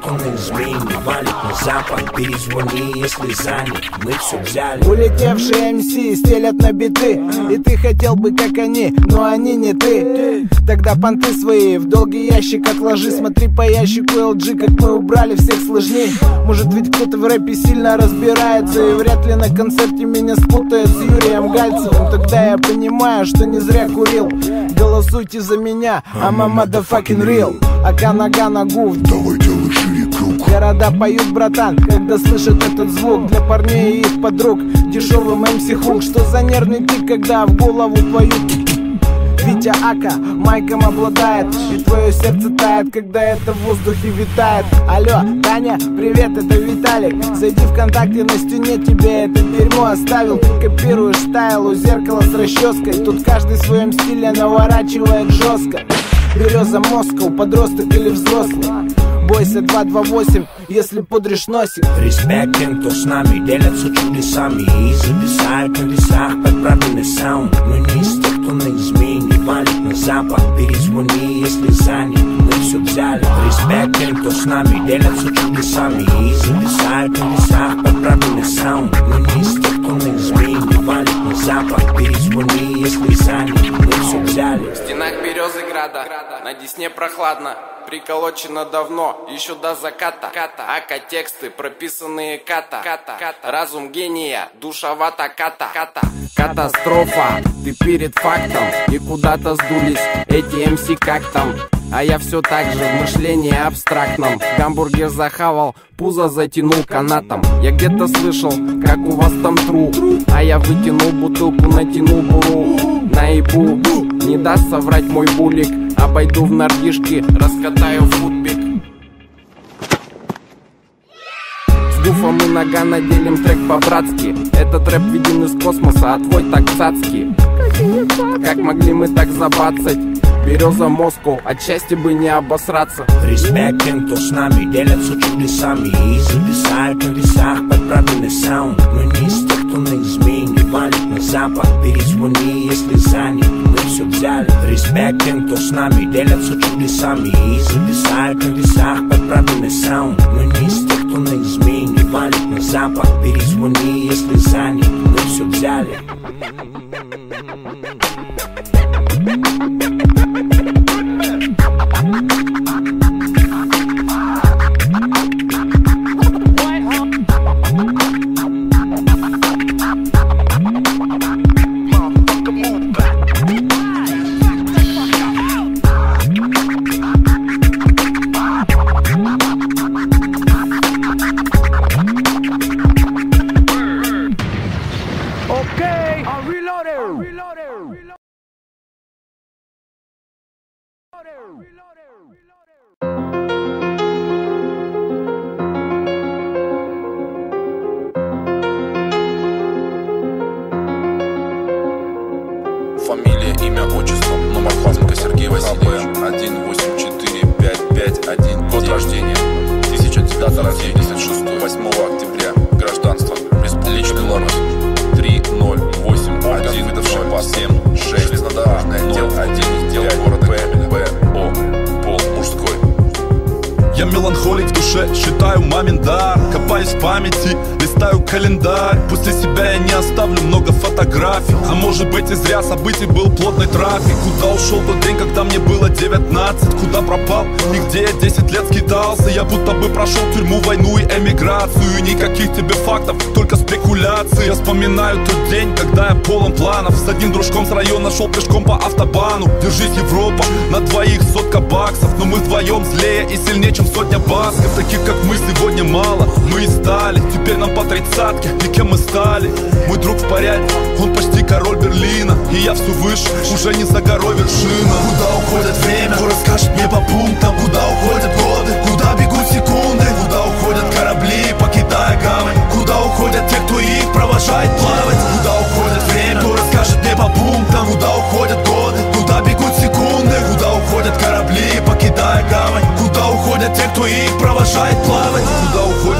кто на измене валит на запад. Перезвони, если занят, мы все взяли. Улетевшие МС стелят на биты, и ты хотел бы как они, но они не ты. Тогда понты свои в долгий ящик отложи. Смотри по ящику LG, как мы убрали всех сложней. Может ведь кто-то в рэпе сильно разбирается, и вряд ли на концерте меня спутает с Юрием Гальцевым. Тогда я понимаю, что не зря курил. Голосуйте за меня, I'm a motherfucking real. Ака нога ногу, давай делай шире круг. Города поют, братан, когда слышат этот звук. Для парней и их подруг дешевым MC хук. Что за нервный тик, когда в голову твою Витя Ака майком обладает, и твое сердце тает, когда это в воздухе витает. Алло, Таня, привет, это Виталик. Зайди ВКонтакте, на стене тебе это дерьмо оставил. Ты копируешь стайл у зеркала с расческой. Тут каждый в своем стиле наворачивает жестко. Береза Москва, подросток или взрослый. Бойся 228, если пудришь носик. Респект тем, кто с нами делятся чудесами и зависают на весах под правильный саунд. Мы не из тех, кто на измене валит на запад. Перезвони, если занят, мы все взяли. Респект тем, кто с нами делятся чудесами и зависают на весах под правильный саунд. Мы не из тех, кто на измене валит на запад. Перезвони, если занят, мы все взяли. В стенах Березыграда на Десне прохладно. Приколочено давно, еще до заката. Ака тексты, прописанные ката. Разум гения, душевата ката. Катастрофа, ты перед фактом. И куда-то сдулись эти МС как там. А я все так же в мышлении абстрактном. Гамбургер захавал, пузо затянул канатом. Я где-то слышал, как у вас там тру. А я вытянул бутылку, натянул буру. Наебу, не даст соврать мой булик. Обойду в нордишки, раскатаю футбик. С гуфом и Нагано делим трек по-братски. Этот рэп виден из космоса, а твой так цацкий. Как могли мы так забацать? Береза Москва, от счастья бы не обосраться. Респект тем, кто с нами делятся чудесами и зависают на весах под правильный саунд. Мы не из тех, кто на измене валит на запад. Перезвони, если занят, мы все взяли. Респект тем, кто с нами делятся чудесами и зависают на весах под правильный саунд. Мы не из тех, кто на измене валит на запад. Перезвони, если занят, мы все взяли. Фамилия, имя, отчество, номер паспорта Сергей Васильевич 1845519. Год рождения 1976. 8 октября. Гражданство Республика Беларусь 3081 выдавший по 76. Железнодорожный отдел 1 дел города БО. Пол мужской. Я меланхолик в душе, считаю мамин дар. Копаюсь в памяти, листаю календарь. После себя я не оставлю много фотографий. А может быть и зря, событий был плотный трафик. Куда ушел тот день, когда мне было 19? Куда пропал и где я 10 лет скитался? Я будто бы прошел тюрьму, войну и эмиграцию. Никаких тебе фактов, только спекуляции. Я вспоминаю тот день, когда я полон планов. С одним дружком с района шел пешком по автобану. Держись, Европа, на двоих 100 баксов. Но мы вдвоем злее и сильнее, чем сотня басков. Таких как мы сегодня мало, мы и стали. Теперь нам по 30-ке, и кем мы стали? Мой друг в порядке, он почти король Берлина. И я все выше, уже не за горой вершина. Куда уходит время? Кто расскажет мне по пунктам? Куда уходят годы? Куда бегут секунды? Куда уходят корабли, покидая гавань? Куда уходят те, кто их провожает плавать? Куда уходит время? Кто расскажет мне по пунктам? Куда уходят годы? Куда бегут секунды? Куда уходят корабли, покидая гавань? Куда уходят те, кто их провожает плавать? Куда уходят друзья,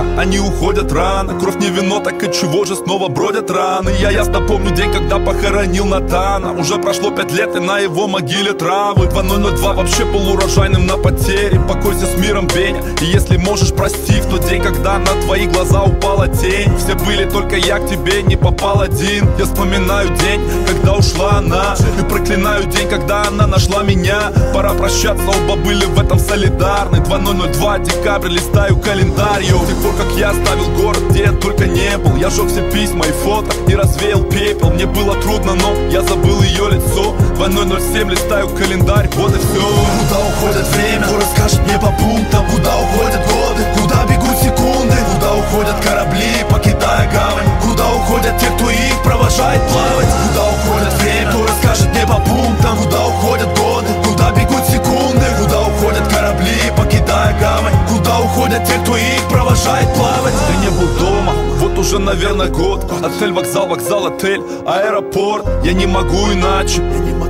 друзья, они уходят рано. Кровь не вино, так и чего же снова бродят раны. Я ясно помню день, когда похоронил Натана. Уже прошло 5 лет, и на его могиле травы. 2002 вообще был урожайным на потере. Покойся с миром, Беня, и если можешь, прости. В тот день, когда на твои глаза упала тень, все были, только я к тебе не попал один. Я вспоминаю день, когда ушла она, и проклинаю день, когда она нашла меня. Пора прощаться, оба были в этом солидарны. 2002, декабрь, листаю календарь. С тех пор, как я оставил город, где я только не был, я жег все письма и фото и развеял пепел. Мне было трудно, но я забыл ее лицо. 2007, листаю календарь, вот и все. Куда уходит время? Кто расскажет мне по пунктам? Куда уходят годы? Куда бегут секунды? Куда уходят корабли, покидая гавань? Куда уходят те, кто их провожает плавать? Куда уходит время? Кто расскажет мне по пунктам? Куда уходят годы? Куда бегут секунды? Куда уходят корабли, покидая гавань? Куда уходят те, кто их провожает плавать? Ты не был дома, вот уже, наверное, год. Отель, вокзал, вокзал, отель, аэропорт. Я не могу иначе.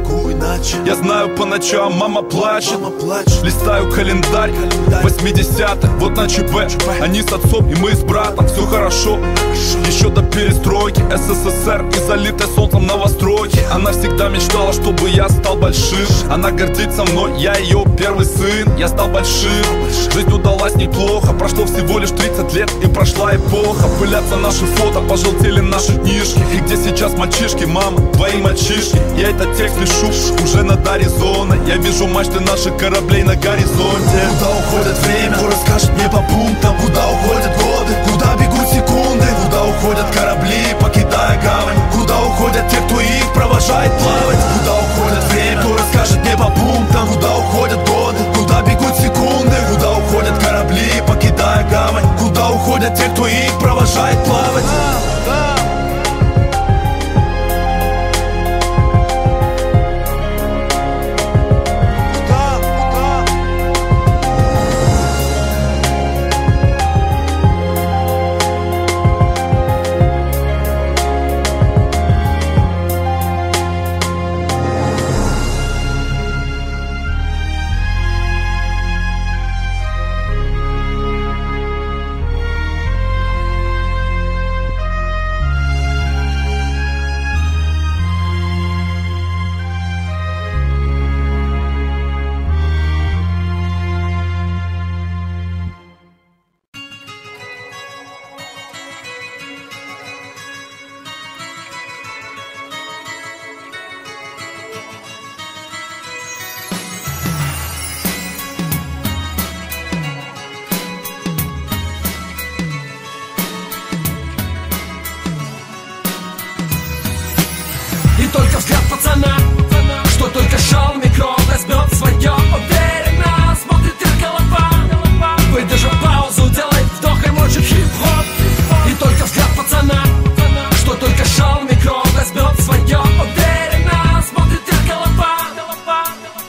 Я знаю, по ночам мама плачет. Листаю календарь, 80-х, вот на ЧБ. Они с отцом и мы с братом, все хорошо. Еще до перестройки СССР и залитой солнцем новостройки. Она всегда мечтала, чтобы я стал большим. Она гордится мной, я ее первый сын. Я стал большим, жизнь удалась неплохо. Прошло всего лишь 30 лет и прошла эпоха. Пылятся наши фото, пожелтели наши книжки. И где сейчас мальчишки, мама, твои мальчишки? Я этот текст пишу уже над Аризоной. Я вижу мачты наших кораблей на горизонте. Куда уходит время? Кто расскажет мне по пунктам? Куда уходят годы? Куда бегут секунды? Куда уходят корабли, покидая гавань? Куда уходят те, кто их провожает плавать? Куда уходит время? Кто расскажет мне по пунктам? Куда уходят годы? Куда бегут секунды? Куда уходят корабли, покидая гавань? Куда уходят те, кто их провожает плавать? Только взгляд пацана, что только шел микро, возьмет свое, уверенно смотрит голова. Выдержи паузу, делай вдох и мочит хип-хоп. И только взгляд пацана, что только шел микро, возьмет свое, уверенно смотрит голова.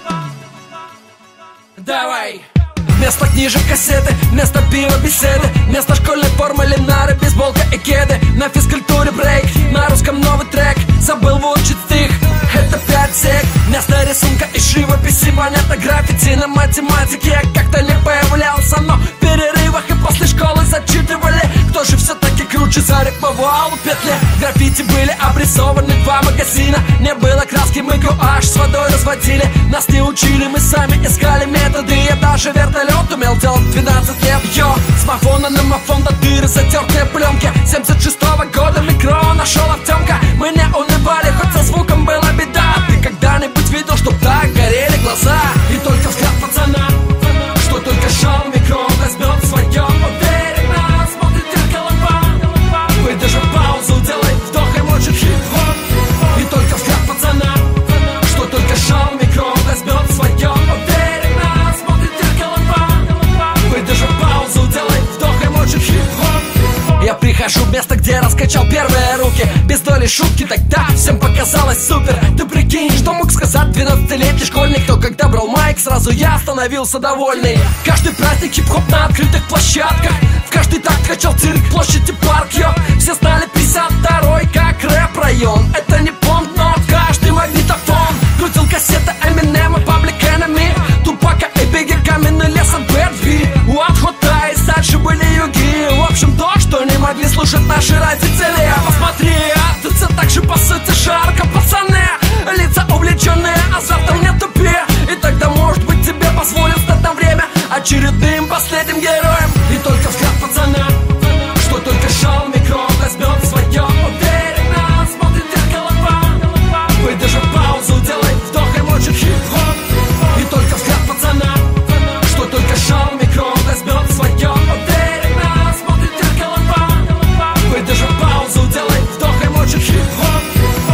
Давай! Вместо книжек кассеты, вместо пива беседы, вместо школьной формы линары, бейсболка и кеды. На физкультуре брейк, на русском новый трек. Забыл выучить стих, это 5 сек. Вместо рисунка и живописи, понятно, граффити. На математике я как-то не появлялся, но в перерывах и после школы зачитывали, кто же все-таки круче зарифмовал петли. Граффити были обрисованы 2 магазина. Не было краски, мы гуашь с водой разводили. Нас не учили, мы сами искали методы. Я даже вертолет умел делать в 12 лет. Йо, с мафона на мафон до дыры, затертые пленки. 76-го года микро нашел Артемка. Мы не унывали, хоть со звуком была беда. Ты когда-нибудь видел, чтоб так горели глаза? И только взгляд пацана, что только шел микро, возьмет свое, уверенно смотрит голова. Выдержи паузу, делай вдох и мочит хип-хоп. И только взгляд пацана, что только шел микро, возьмет свое, уверенно смотрит голова. Выдержи паузу, делай вдох и мочит хип-хоп. Я прихожу в место, где раскачал первые руки. Без доли шутки тогда всем показалось супер. Ты прикинь, что мог сказать 12-летний школьник, кто когда брал майк, сразу я становился довольный. Каждый праздник хип-хоп на открытых площадках, в каждый такт качал цирк, площадь и парк, йо. Все знали 52-й как рэп-район. Это не понт, но каждый магнитофон крутил кассеты Эминема, Public Enemy, Тупака и Бигги, Каменный лес от Бэтби. У Отхота и дальше были юги. В общем, эти цели. Посмотри, тут все так же по сути жарко, пацаны. Лица увлеченные азартом, не тупи. И тогда, может быть, тебе позволит стать на время очередным последним героем. И только взгляд пацана, что только шел микро, возьмет свое уверенно. Смотрит зеркало, выдержи паузу, делай вдох и мочит хип-хоп. И только взгляд пацана, что только шел микро, возьмет свое уверенно. Смотрит зеркало, выдержи паузу, делай вдох и мочит хип-хоп.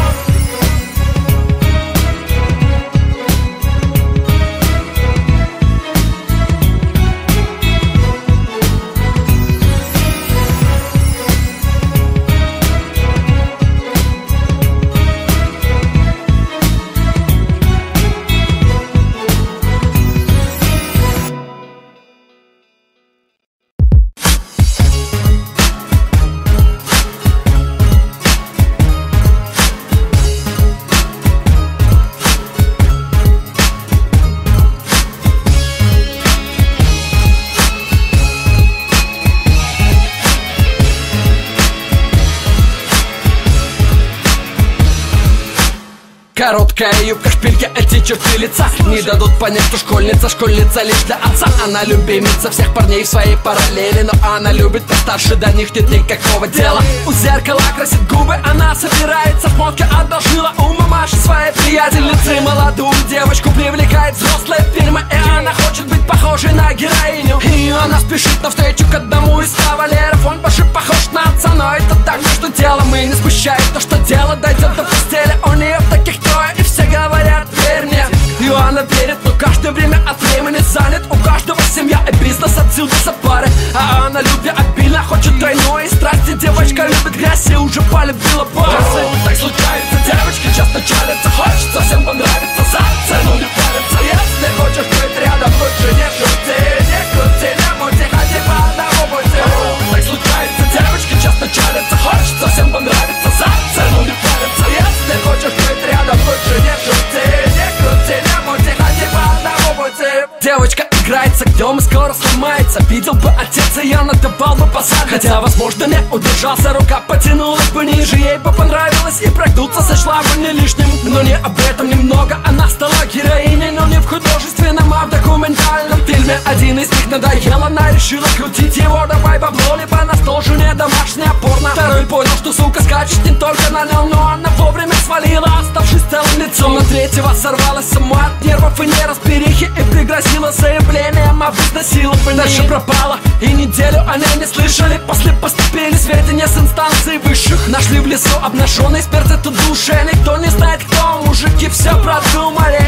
Короткая юбка, шпильки, эти черты лица не дадут понять, что школьница лишь для отца. Она любимица всех парней в своей параллели, но она любит постарше, до них нет никакого дела. У зеркала красит губы, она собирается, фотки одолжила у мамаши своей приятельницы. Молодую девочку привлекает взрослые фильмы, и она хочет быть похожей на героиню. И она спешит навстречу к одному из кавалеров. Он больше похож на отца, но это так между делом. И не смущает то, что дело дойдет до постели. У нее таких трое, и все говорят, верь мне. И она верит, но каждое время от времени занят. У каждого семья и бизнес, отсюда за пары. А она любви обильно хочет тройной и страсти. Девочка любит грязь и уже полюбила басы. Так случается, девочки часто чалятся. Хочется всем понравиться, за цену не париться. Если хочешь быть рядом, лучше не шути. Не крути, не мути, ходи по одному пути. Так случается, девочки часто чалятся. Хочется всем понравиться, за цену не париться. Если хочешь быть рядом, лучше не шути. Не крути, не мути, ходи по одному пути. Девочка играет с огнем и скоро сломается. Видел бы отец, ее надавал бы по заднице. Хотя, возможно, не удержался, рука потянулась бы ниже. Ей бы понравилось и прогнуться сочла бы не лишним. Но не об этом немного, она стала героиней. Но не в художественном, а в документальном фильме. Один из них надоел, она решила крутить его. Давай бабло, либо на стол жене домашнее порно. Второй понял, что сука скачет не только на нем, но она вовремя свалила, оставшись целым лицом. На третьего сорвалась сама от нервов и неразберихи и пригрозила заявлением об изнасиловании. Дальше пропала, и неделю о ней не слышали. После поступили сведения с инстанций высших. Нашли в лесу обнаженный спирт, эту душу никто не знает кто. Мужики все продумали.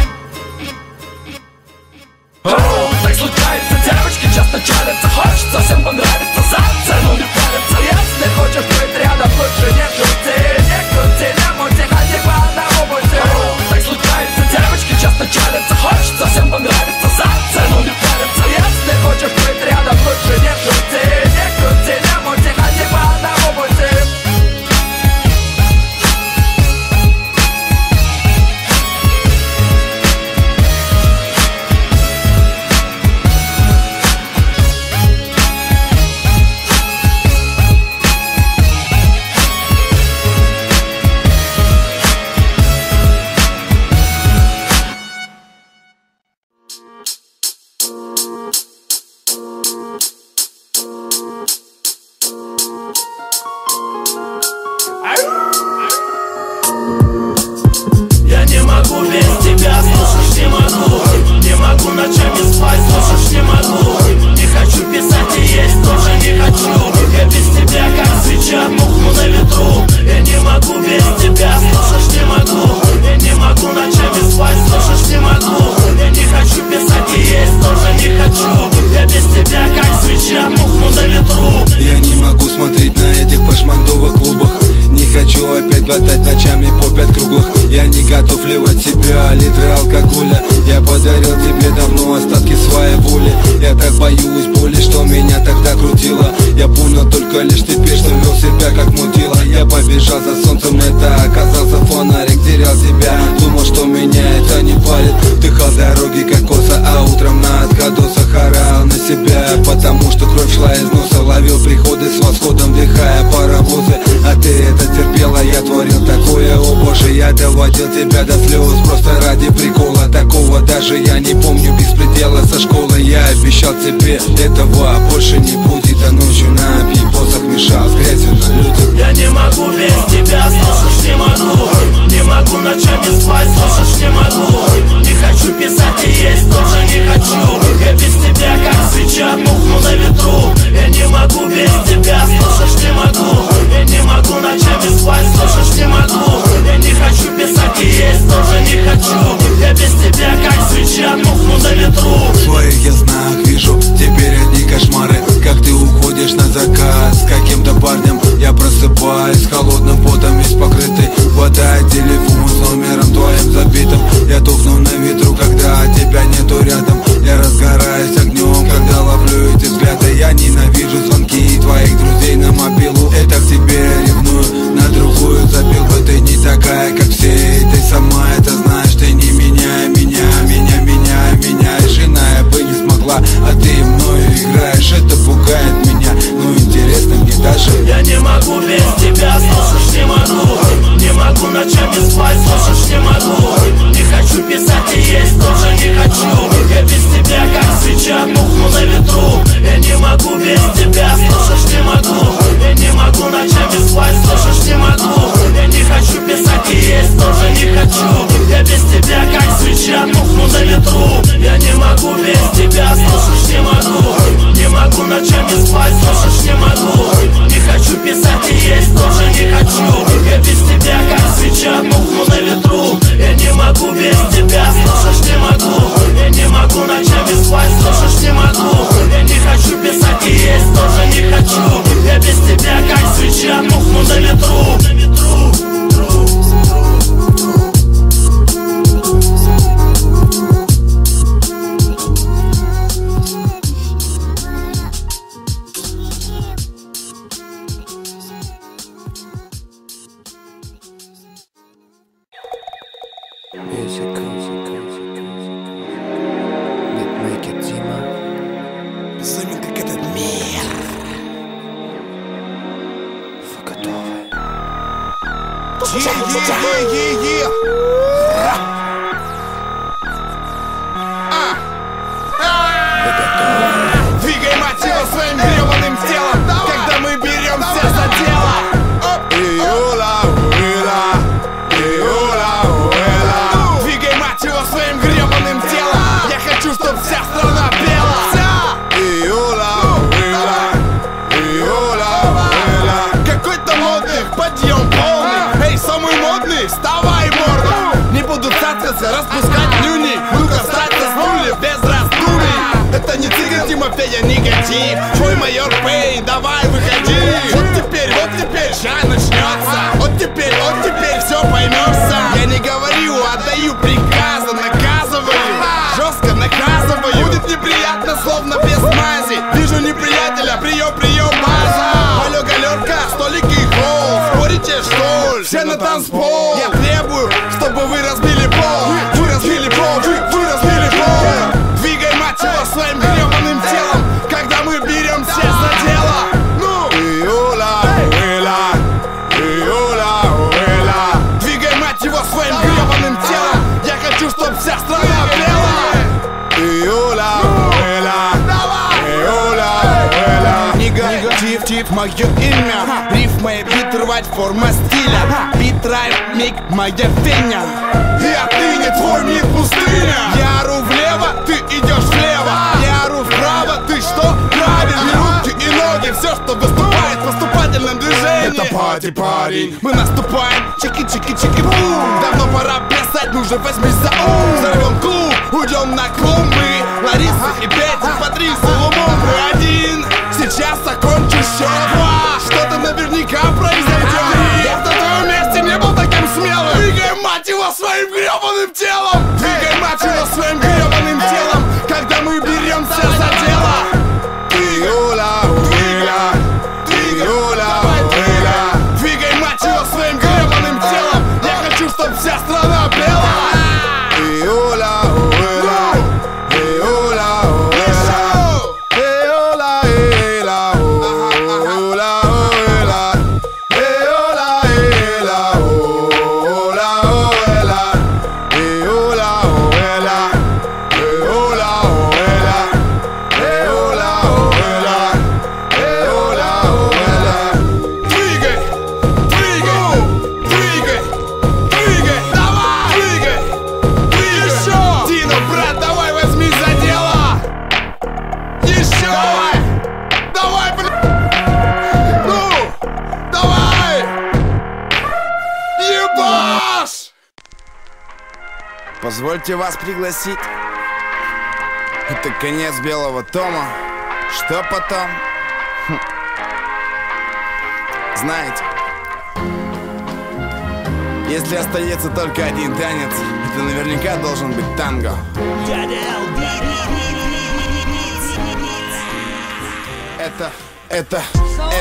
Так случается, девочки часто чалятся. Хочется всем понравиться, за цену не париться. Если хочешь быть рядом, лучше не шути. Не крути, не мути, ходи по одному пути. Так случается, девочки часто чалятся. Хочется всем понравиться, за цену не париться. Если хочешь быть рядом, лучше не шути. Не крути, не мути, ходи по одному пути. Я не могу без тебя, слушаешь, не могу. Не могу ночами спать, слушаешь, не могу. Не хочу писать и есть, тоже не хочу. Я без тебя, как свеча, мухну на ветру. Я не могу без тебя, слушаешь, не могу. Я не могу ночами спать, слушаешь, не могу. Я не хочу писать и есть, тоже не хочу. Я без тебя, как свеча, мухну на ветру. Я не могу смотреть на этих пошмандовых клубах. Не хочу опять глотать ночами по 5 круглых. Я не готов ливать себя литры алкоголя. Я подарил тебе давно остатки своей воли. Я так боюсь боли, что меня тогда крутило. Я понял только лишь теперь, что вел себя как мутило. Я побежал за солнцем, это оказался фонарик. Терял себя, думал, что меня это не палит. Вдыхал дороги как коса, а утром на откадосах орал на себя. Потому что кровь шла из носа, ловил приходы с восходом, вдыхая паровозы. От доводил тебя до слез просто ради прикола. Такого даже я не помню без предела. Со школы я обещал тебе, этого больше не будет. А ночью на посох мешал с грязью на людях. Я не могу без тебя, слышишь, не могу. Не могу ночами спать, слышишь, не могу. Не хочу писать и есть тоже не хочу. Я без тебя как свеча, мухну на ветру. Я не могу без тебя, слышишь, не могу. Я не могу ночами спать, слышишь, не могу. Я не хочу писать и есть тоже не хочу. Я без тебя как свеча, мухну на ветру. В своих я снах вижу теперь одни кошмары. Как ты уходишь на заказ с каким-то парнем. Я просыпаюсь холодным потом, весь покрытый водой. Телефон с номером твоим забитым. Я тухну на ветру, когда тебя нету рядом. Я разгораюсь огнем, когда ловлю эти взгляды. Я ненавижу звонки твоих друзей на мобилу. Это к тебе ревную, на другую забил бы. Ты не такая, как все, и ты сама это знаешь. Ты не меня, меняешь. Иная бы не смогла, а ты мною играешь. Это пугает меня, ну интересно мне даже. Я не могу без тебя, слышишь, не могу. Не могу ночами спать, слышишь, не могу. Не хочу писать и есть тоже не хочу. Я без тебя как свеча, мухну на ветру. Я не могу без тебя, слышишь, не могу. Я не могу ночами спать, слышишь, не могу. Я не хочу писать и есть тоже не хочу. Я без тебя как свеча, мухну на ветру. Я не могу без тебя, слышишь, не могу. Не могу ночами спать, слышишь, не могу. Не хочу писать и есть тоже не хочу. Я без тебя как свеча, мухну на ветру. Я не могу без тебя, слышишь, не могу. Я не могу ночами спать, слышишь, не могу. Я не хочу писать и есть тоже не хочу. Я без тебя как свеча, мухну на ветру. Безумен, как этот мир. Вы готовы? Двигай мотива своим гребаным телом, когда мы беремся за дело. Двигай мотива своим гребаным телом. Я хочу, чтоб вся страна пела. Какой-то модный подъем полный. Эй, самый модный, вставай, морда. Не буду цацкаться, распускать нюни. Ну-ка встать со стульев без раздумий. Это не Цыган Тимофея, негатив. Твой майор Пэй, давай выходи. Вот теперь, ща начнется. Вот теперь, все поймешься. Я не говорю, отдаю приказы, наказываю. Жестко наказываю. Будет неприятно, словно без мази. Вижу неприятеля, прием, база. Алло, галерка, столики холл. Спорите, что ли? Все на танцпол. Я требую, чтобы вы разбили пол. Вы разбили пол. Двигай, мать его, своим гребаным телом, когда мы беремся за дело. Ну! Двигай, мать его, своим гребаным телом. Я хочу, чтоб вся страна пела. Негатив, мое имя. Рифмы бит рвать, форма стиля. Бит райм, миг, моя феня. И отныне твой мир пустыня. Я ору влево, ты идешь влево. Я ору вправо, ты что? Правильно, руки и ноги. Все, что выступает в поступательном движении. Это пати, парень. Мы наступаем, чики-чики-чики-бум. Давно пора плясать, ну же возьмись за ум. Взорвем клуб, уйдем на клумбы. Лариса и Петя, Патриса, Лумумбы. Один, сейчас закончу счет. Два, что-то наверняка произойдет. Я в твоем месте не был таким смелым. Двигай, мать его, своим гребаным телом. Двигай, мать его, своим гребаным телом, когда мы беремся за дело. Двигай, мать его, своим гребаным телом. Я хочу, чтоб вся страна пела. позвольте вас пригласить. Это конец Белого Тома. Что потом? Знаете, если остается только один танец, это наверняка должен быть танго. Это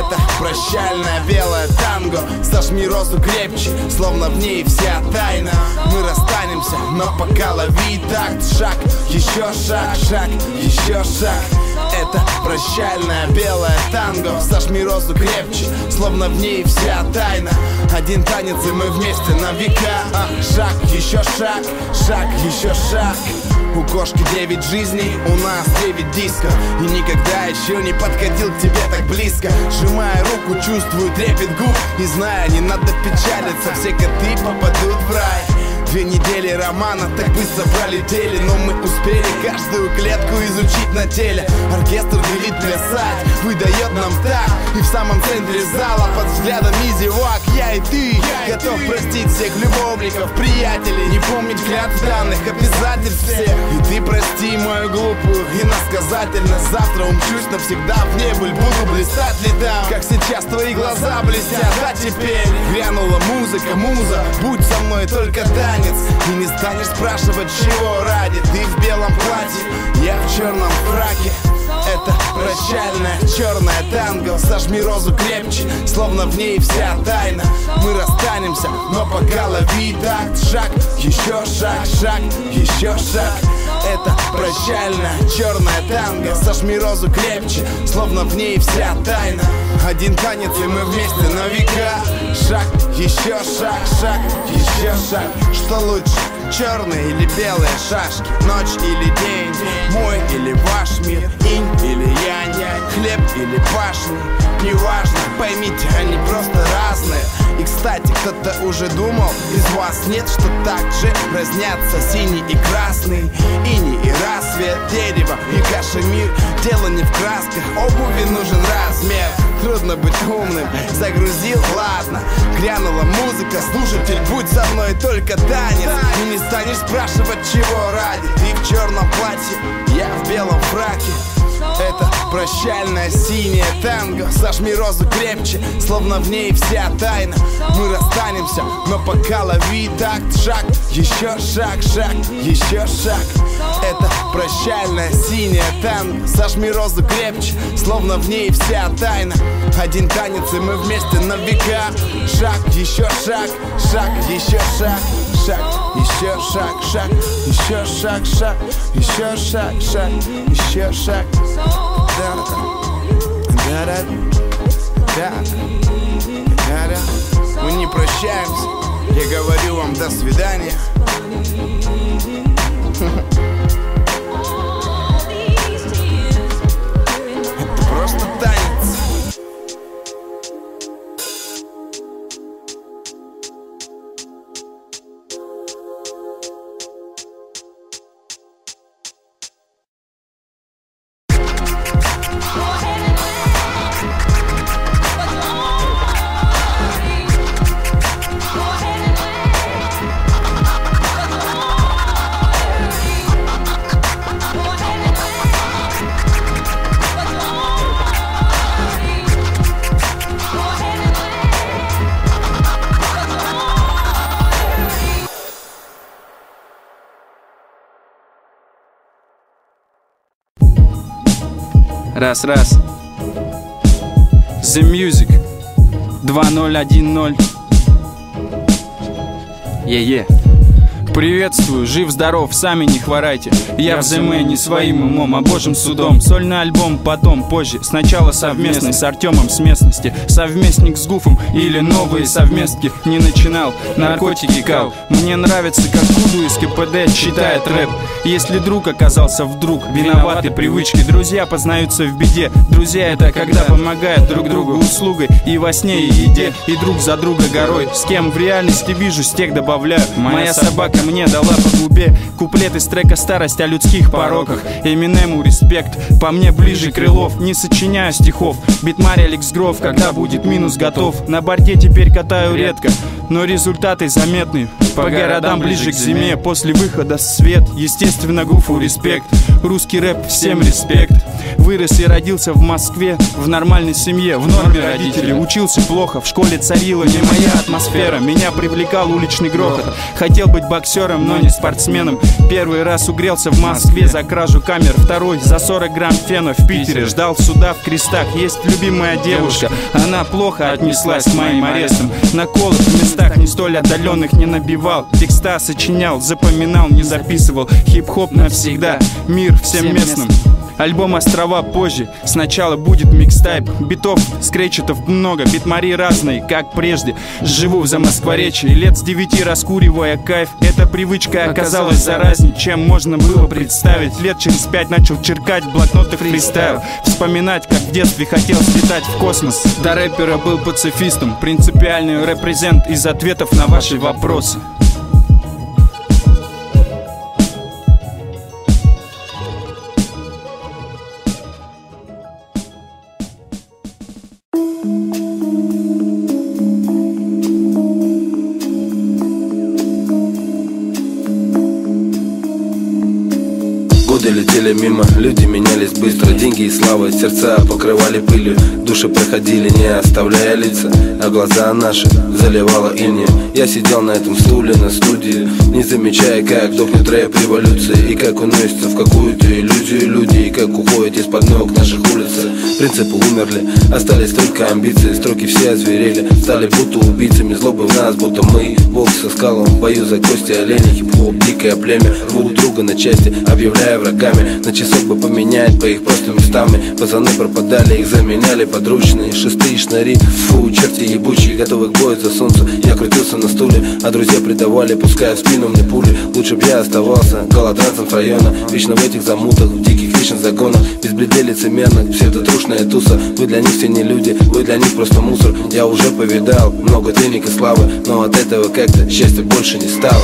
прощальное белое танго. Сожми розу крепче, словно в ней вся тайна. Мы расстанемся, но пока лови такт. Шаг, еще шаг, шаг, еще шаг. Это прощальное белое танго. Сожми розу крепче, словно в ней вся тайна. Один танец, и мы вместе на века. Шаг, еще шаг, шаг, еще шаг. У кошки 9 жизней, у нас 9 дисков. И никогда еще не подходил к тебе так близко. Сжимая руку, чувствую трепет губ. И зная, не надо печалиться, все коты попадут в рай. 2 недели романа так быстро пролетели, но мы успели каждую клетку изучить на теле. Оркестр велит плясать, выдает нам так. И в самом центре зала под взглядом зевак я и ты готов простить всех любовников, приятелей, не помнить клятв данных, обязательств всех. И ты прости мою глупую иносказательность. Завтра умчусь навсегда в небыль, буду блистать ли там, как сейчас твои глаза блестят. А теперь грянула музыка, муза, будь со мной только танец. И не станешь спрашивать, чего ради. Ты в белом платье, я в черном фраке. Это прощальное черное танго. Сожми розу крепче, словно в ней вся тайна. Мы расстанемся, но пока лови такт. Шаг, еще шаг, шаг, еще шаг. Это прощальное черное танго. Сожми розу крепче, словно в ней вся тайна. Один танец, и мы вместе на века. Шаг, еще шаг, шаг, еще шаг. Что лучше, черные или белые шашки? Ночь или день, мой или ваш мир, инь или янь, хлеб или пашни. Неважно, поймите, они просто разные. И, кстати, кто-то уже думал, из вас нет, что так же разнятся синий и красный, иней и рассвет, дерево и кашемир. Дело не в красках, обуви нужен размер. Трудно быть умным, загрузил, ладно. Грянула музыка, слушатель, будь со мной только танец. И не станешь спрашивать, чего ради. Ты в черном платье, я в белом фраке. Это прощальное синее танго. Сожми розу крепче, словно в ней вся тайна. Мы расстанемся, но пока лови такт. Шаг, еще шаг, шаг, еще шаг. Это прощальное синее танго. Сожми розу крепче, словно в ней вся тайна. Один танец, и мы вместе на века. Шаг, еще шаг, шаг, еще шаг. Шаг, еще шаг, шаг, еще шаг, шаг, еще шаг, шаг, еще шаг. Мы не прощаемся, я говорю вам до свидания. Это просто танец. Раз, раз. The Music 2010. Е-е. Приветствую, жив-здоров, сами не хворайте. Я в ЗМ не своим умом, а божьим судом. Сольный альбом потом, позже. Сначала совместный с Артемом с местности. Совместник с Гуфом или новые совместки. Не начинал, наркотики кал. Мне нравится, как Куду из КПД читает рэп. Если друг оказался вдруг виноваты привычки. Друзья познаются в беде. Друзья — это когда помогают друг другу услугой. И во сне, и еде, и друг за друга горой. С кем в реальности вижу, с тех добавляю. Моя собака мне дала по губе. Куплет из трека «Старость» о людских пороках. Эминему респект, по мне ближе Крылов. Не сочиняю стихов, Битмари Алекс Гров. Когда будет минус готов, на борде теперь катаю редко. но результаты заметны. По городам ближе к зиме, после выхода в свет, естественно, Гуфу респект. Русский рэп, всем респект. Вырос и родился в Москве, в нормальной семье, в норме родители. Учился плохо, в школе царила не моя атмосфера. Меня привлекал уличный грохот. Хотел быть боксером, но не спортсменом. Первый раз угрелся в Москве за кражу камер, второй за 40 грамм фена в Питере. Ждал суда в крестах, есть любимая девушка. Она плохо отнеслась к моим арестам. Наколов в местах не столь отдаленных не набивал. Текста сочинял, запоминал, не записывал. Хип-хоп навсегда, мир всем местным. Альбом «Острова» позже, сначала будет микстайп. Битов, скретчетов много, битмари разные, как прежде. Живу в Замоскворечье, лет с 9 раскуривая кайф. Эта привычка оказалась заразней, чем можно было представить. Лет через 5 начал черкать в блокнотах фристайл. Вспоминать, как в детстве хотел слетать в космос. До рэпера был пацифистом, принципиальный репрезент из ответов на ваши вопросы. Годы летели мимо, люди менялись быстро. Деньги и слава, сердца покрывали пылью. Души проходили, не оставляя лица, а глаза наши заливало инеем. Я сидел на этом стуле на студии, не замечая, как дохнет рэп-революция, и как уносится в какую-то иллюзию люди, и как уходят из-под ног наших улиц. Принципы умерли, остались только амбиции. Строки все озверели, стали будто убийцами. Злобы в нас, будто мы волк со скалом в бою за кости оленей. Хип-хоп, дикое племя, рвут друга на части, объявляя врагами. На часок бы поменять по их просто местами. Пацаны пропадали, их заменяли подручные. Шесты и шнари, фу, черти ебучие, готовы к бою за солнце. Я крутился на стуле, а друзья предавали, пуская в спину мне пули. Лучше б я оставался голодранцем с района, вечно в этих замутах, в диких вечных загонах. Без бредей лицемерных, псевдотрушная туса. Вы для них все не люди, вы для них просто мусор. Я уже повидал много денег и славы, но от этого как-то счастья больше не стало.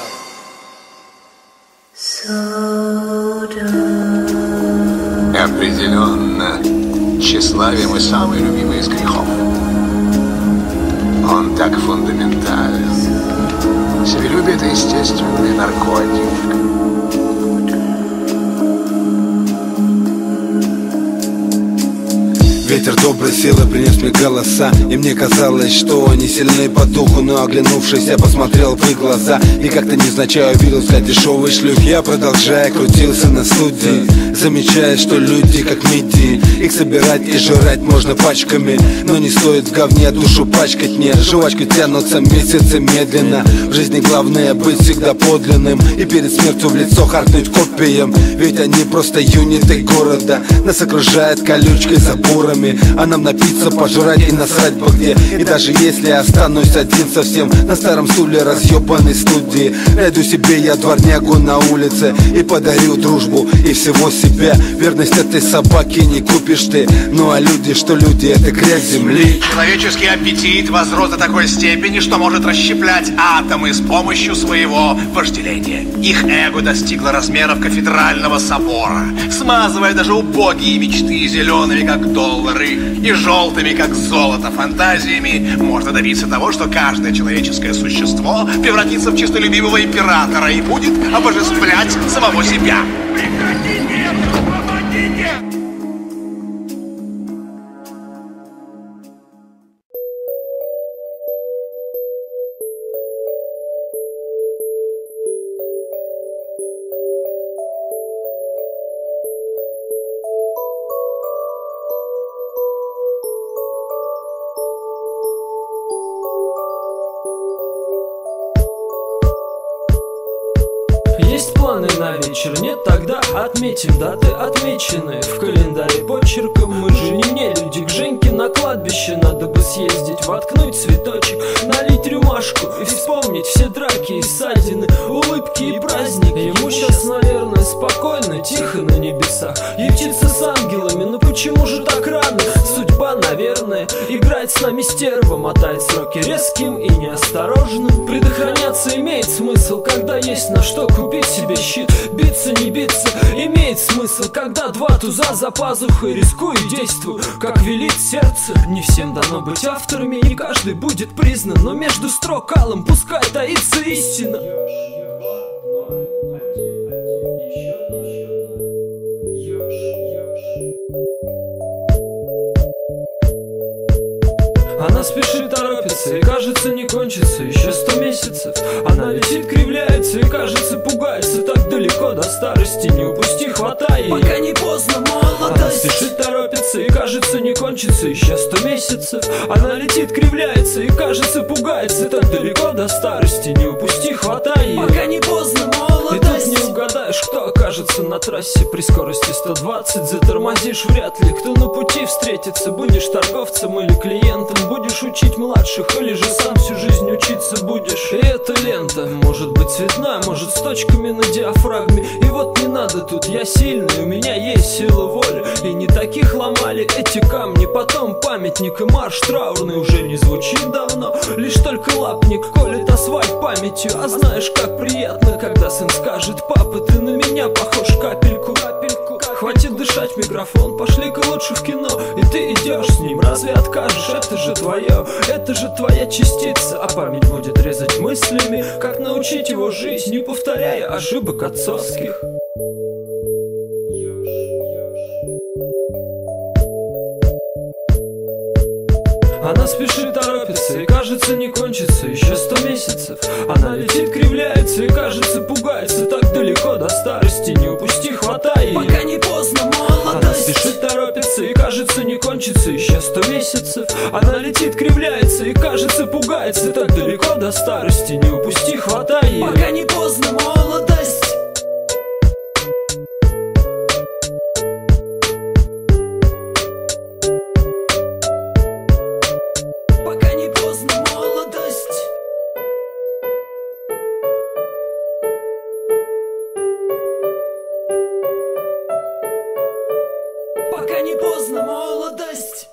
Определенно, тщеславие мой самый любимый из грехов. Он так фундаментален. Себелюбие — это естественный наркотик. Ветер доброй силы принес мне голоса, и мне казалось, что они сильны по духу. Но оглянувшись, я посмотрел в их глаза, и как-то невзначай увидел взгляд дешевый шлюх. Я, продолжая, крутился на студии, замечая, что люди как мидии. Их собирать и жрать можно пачками, но не стоит в говне душу пачкать. Не, жвачку тянутся месяцы медленно. В жизни главное быть всегда подлинным, и перед смертью в лицо харкнуть копиям. Ведь они просто юниты города, нас окружают колючкой заборами. А нам напиться, пожрать и насрать бы где. И даже если я останусь один совсем на старом стуле разъебанной студии, найду себе я дворнягу на улице и подарю дружбу и всего себя. Верность этой собаки не купишь ты. Ну а люди, что люди, это грязь земли. Человеческий аппетит возрос до такой степени, что может расщеплять атомы с помощью своего вожделения. Их эго достигло размеров кафедрального собора, смазывая даже убогие мечты зелеными, как доллары, и желтыми, как золото, фантазиями. Можно добиться того, что каждое человеческое существо превратится в честолюбивого императора и будет обожествлять самого себя. Прекратите! Помогите! Есть планы на вечер? Нет, тогда отметим даты отмеченные в календаре почерком. Мы же не люди, к Женьке на кладбище надо бы съездить, воткнуть цветочек, налить рюмашку и вспомнить все драки и ссадины, улыбки и праздники. Ему сейчас, наверное, спокойно, тихо на небесах, ютится с ангелами. Ну почему же так рано? Судьба, наверное, играть с с нами стерва мотает сроки резким и неосторожным. Предохраняться имеет смысл, когда есть на что купить себе щит. Биться, не биться имеет смысл, когда два туза за пазухой. Рискую и действую, как велит сердце. Не всем дано быть авторами, не каждый будет признан, но между строк алым пускай таится истина. Она спешит, торопится и кажется не кончится еще 100 месяцев. Она летит, кривляется и кажется пугается. Так далеко до старости, не упусти, хватай. Пока не поздно, молодость. Она спешит, торопится и кажется не кончится еще 100 месяцев. Она летит, кривляется и кажется пугается. Так далеко до старости, не упусти, хватай. Пока не поздно, молодость. И тут не угадаешь, кто окажется на трассе при скорости 120. Затормозишь вряд ли, кто на пути встретится. Будешь торговцем или клиентом, будешь учить младших, или же сам всю жизнь учиться будешь. И эта лента может быть цветная, может с точками на диафрагме. И вот не надо тут, я сильный, у меня есть сила воли. И не таких ломали эти камни. Потом памятник и марш траурный уже не звучит давно. Лишь только лапник колет асфальт памятью. А знаешь, как приятно, когда сын скажет: папа, ты на меня похож капельку. Хватит дышать в микрофон, пошли-ка лучше в кино. И ты идешь с ним, разве откажешь? Это же твое, это же твоя частица. А память будет резать мыслями, как научить его жизнь, не повторяя ошибок отцовских. Она спешит, торопится и кажется не кончится еще 100 месяцев. Она летит, кривляется и кажется пугается. Так далеко до старости, не упусти, хватай. Пока не поздно, молодость. Она спешит, торопится и кажется не кончится еще 100 месяцев. Она летит, кривляется и кажется пугается. Так далеко до старости, не упусти, хватай. Пока не поздно, молодость. Пока не поздно, молодость. Пока не поздно, молодость.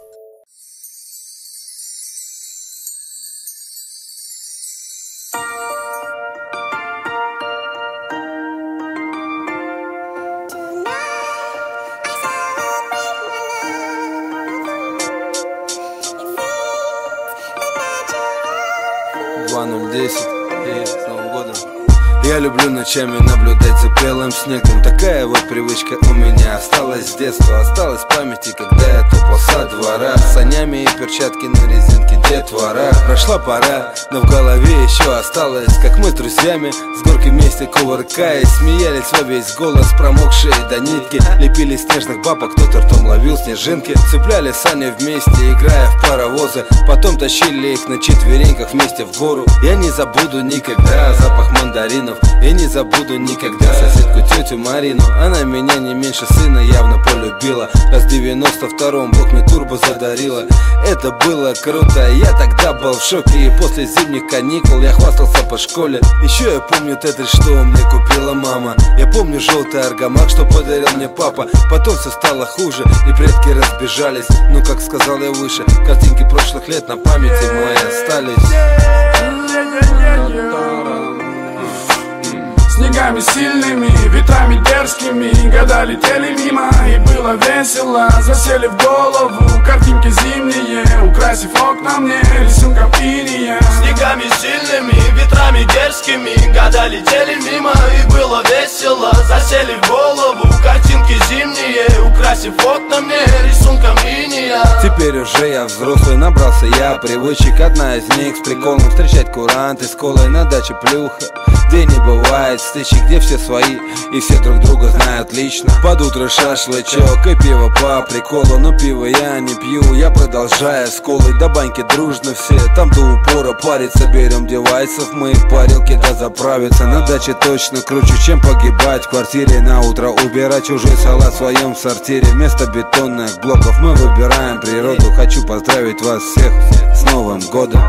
С Новым годом. Я люблю ночами наблюдать за белым снегом. Такая вот привычка у меня осталась с детства. Осталась в памяти, когда я топал со двора. С санями и перчатки на резинке детвора. Прошла пора, но в голове еще осталось, как мы с друзьями с горки вместе кувыркаясь смеялись во весь голос, промокшие до нитки. Лепили снежных бабок, кто-то ртом ловил снежинки. Цепляли сани вместе, играя в паровозы. Потом тащили их на четвереньках вместе в гору. Я не забуду никогда запах мандаринов. Я не забуду никогда соседку тетю Марину. Она меня не меньше сына явно полюбила. Раз в 92-м Бог мне турбо задарила. Это было круто, я тогда был в шоке. И после зимних каникул я хвастался по школе. Еще я помню тетрис, что мне купила мама. Я помню желтый аргамак, что подарил мне папа. Потом все стало хуже, и предки разбежались. Но, как сказал я выше, картинки прошлых лет на памяти моей остались. Снегами сильными, ветрами дерзкими, года летели мимо, и было весело. Засели в голову картинки зимние, украсив окна мне рисунком иния. Снегами сильными, ветрами дерзкими, года летели мимо, и было весело. Засели в голову картинки зимние, украсив окна мне рисунком иния. Теперь уже я взрослый, набрался я привычек. Одна из них с приколом встречать куранты с колой на даче плюха, где не бывает встречи, где все свои и все друг друга знают лично. Под утро шашлычок и пиво по приколу, но пиво я не пью, я продолжаю с колой. До баньки дружно все, там до упора париться. Берем девайсов, мы парилки да заправиться. На даче точно круче, чем погибать в квартире. На утро убирать чужой салат в своем сортире. Вместо бетонных блоков мы выбираем природу. Хочу поздравить вас всех с Новым годом.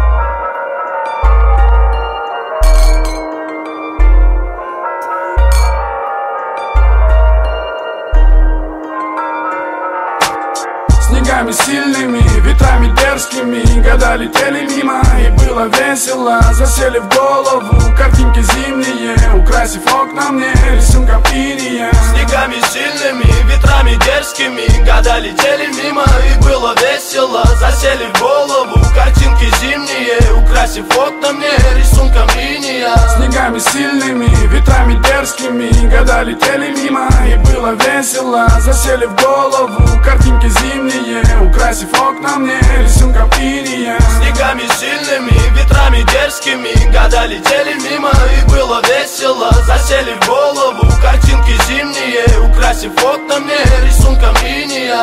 Снегами сильными, ветрами дерзкими, года года летели мимо, и было весело. Засели в голову картинки зимние, украсив окна мне рисунком иния. Снегами сильными, ветрами дерзкими, года летели мимо, и было весело. Засели в голову картинки зимние, украсив окна мне рисунком иния. Снегами сильными, ветрами дерзкими, года летели мимо, и было весело. Засели в голову картинки зимние, украсив окна мне рисунком иния. Снегами сильными, ветрами дерзкими, года летели мимо, и было весело. Засели в голову картинки зимние, украсив окна мне рисунком иния.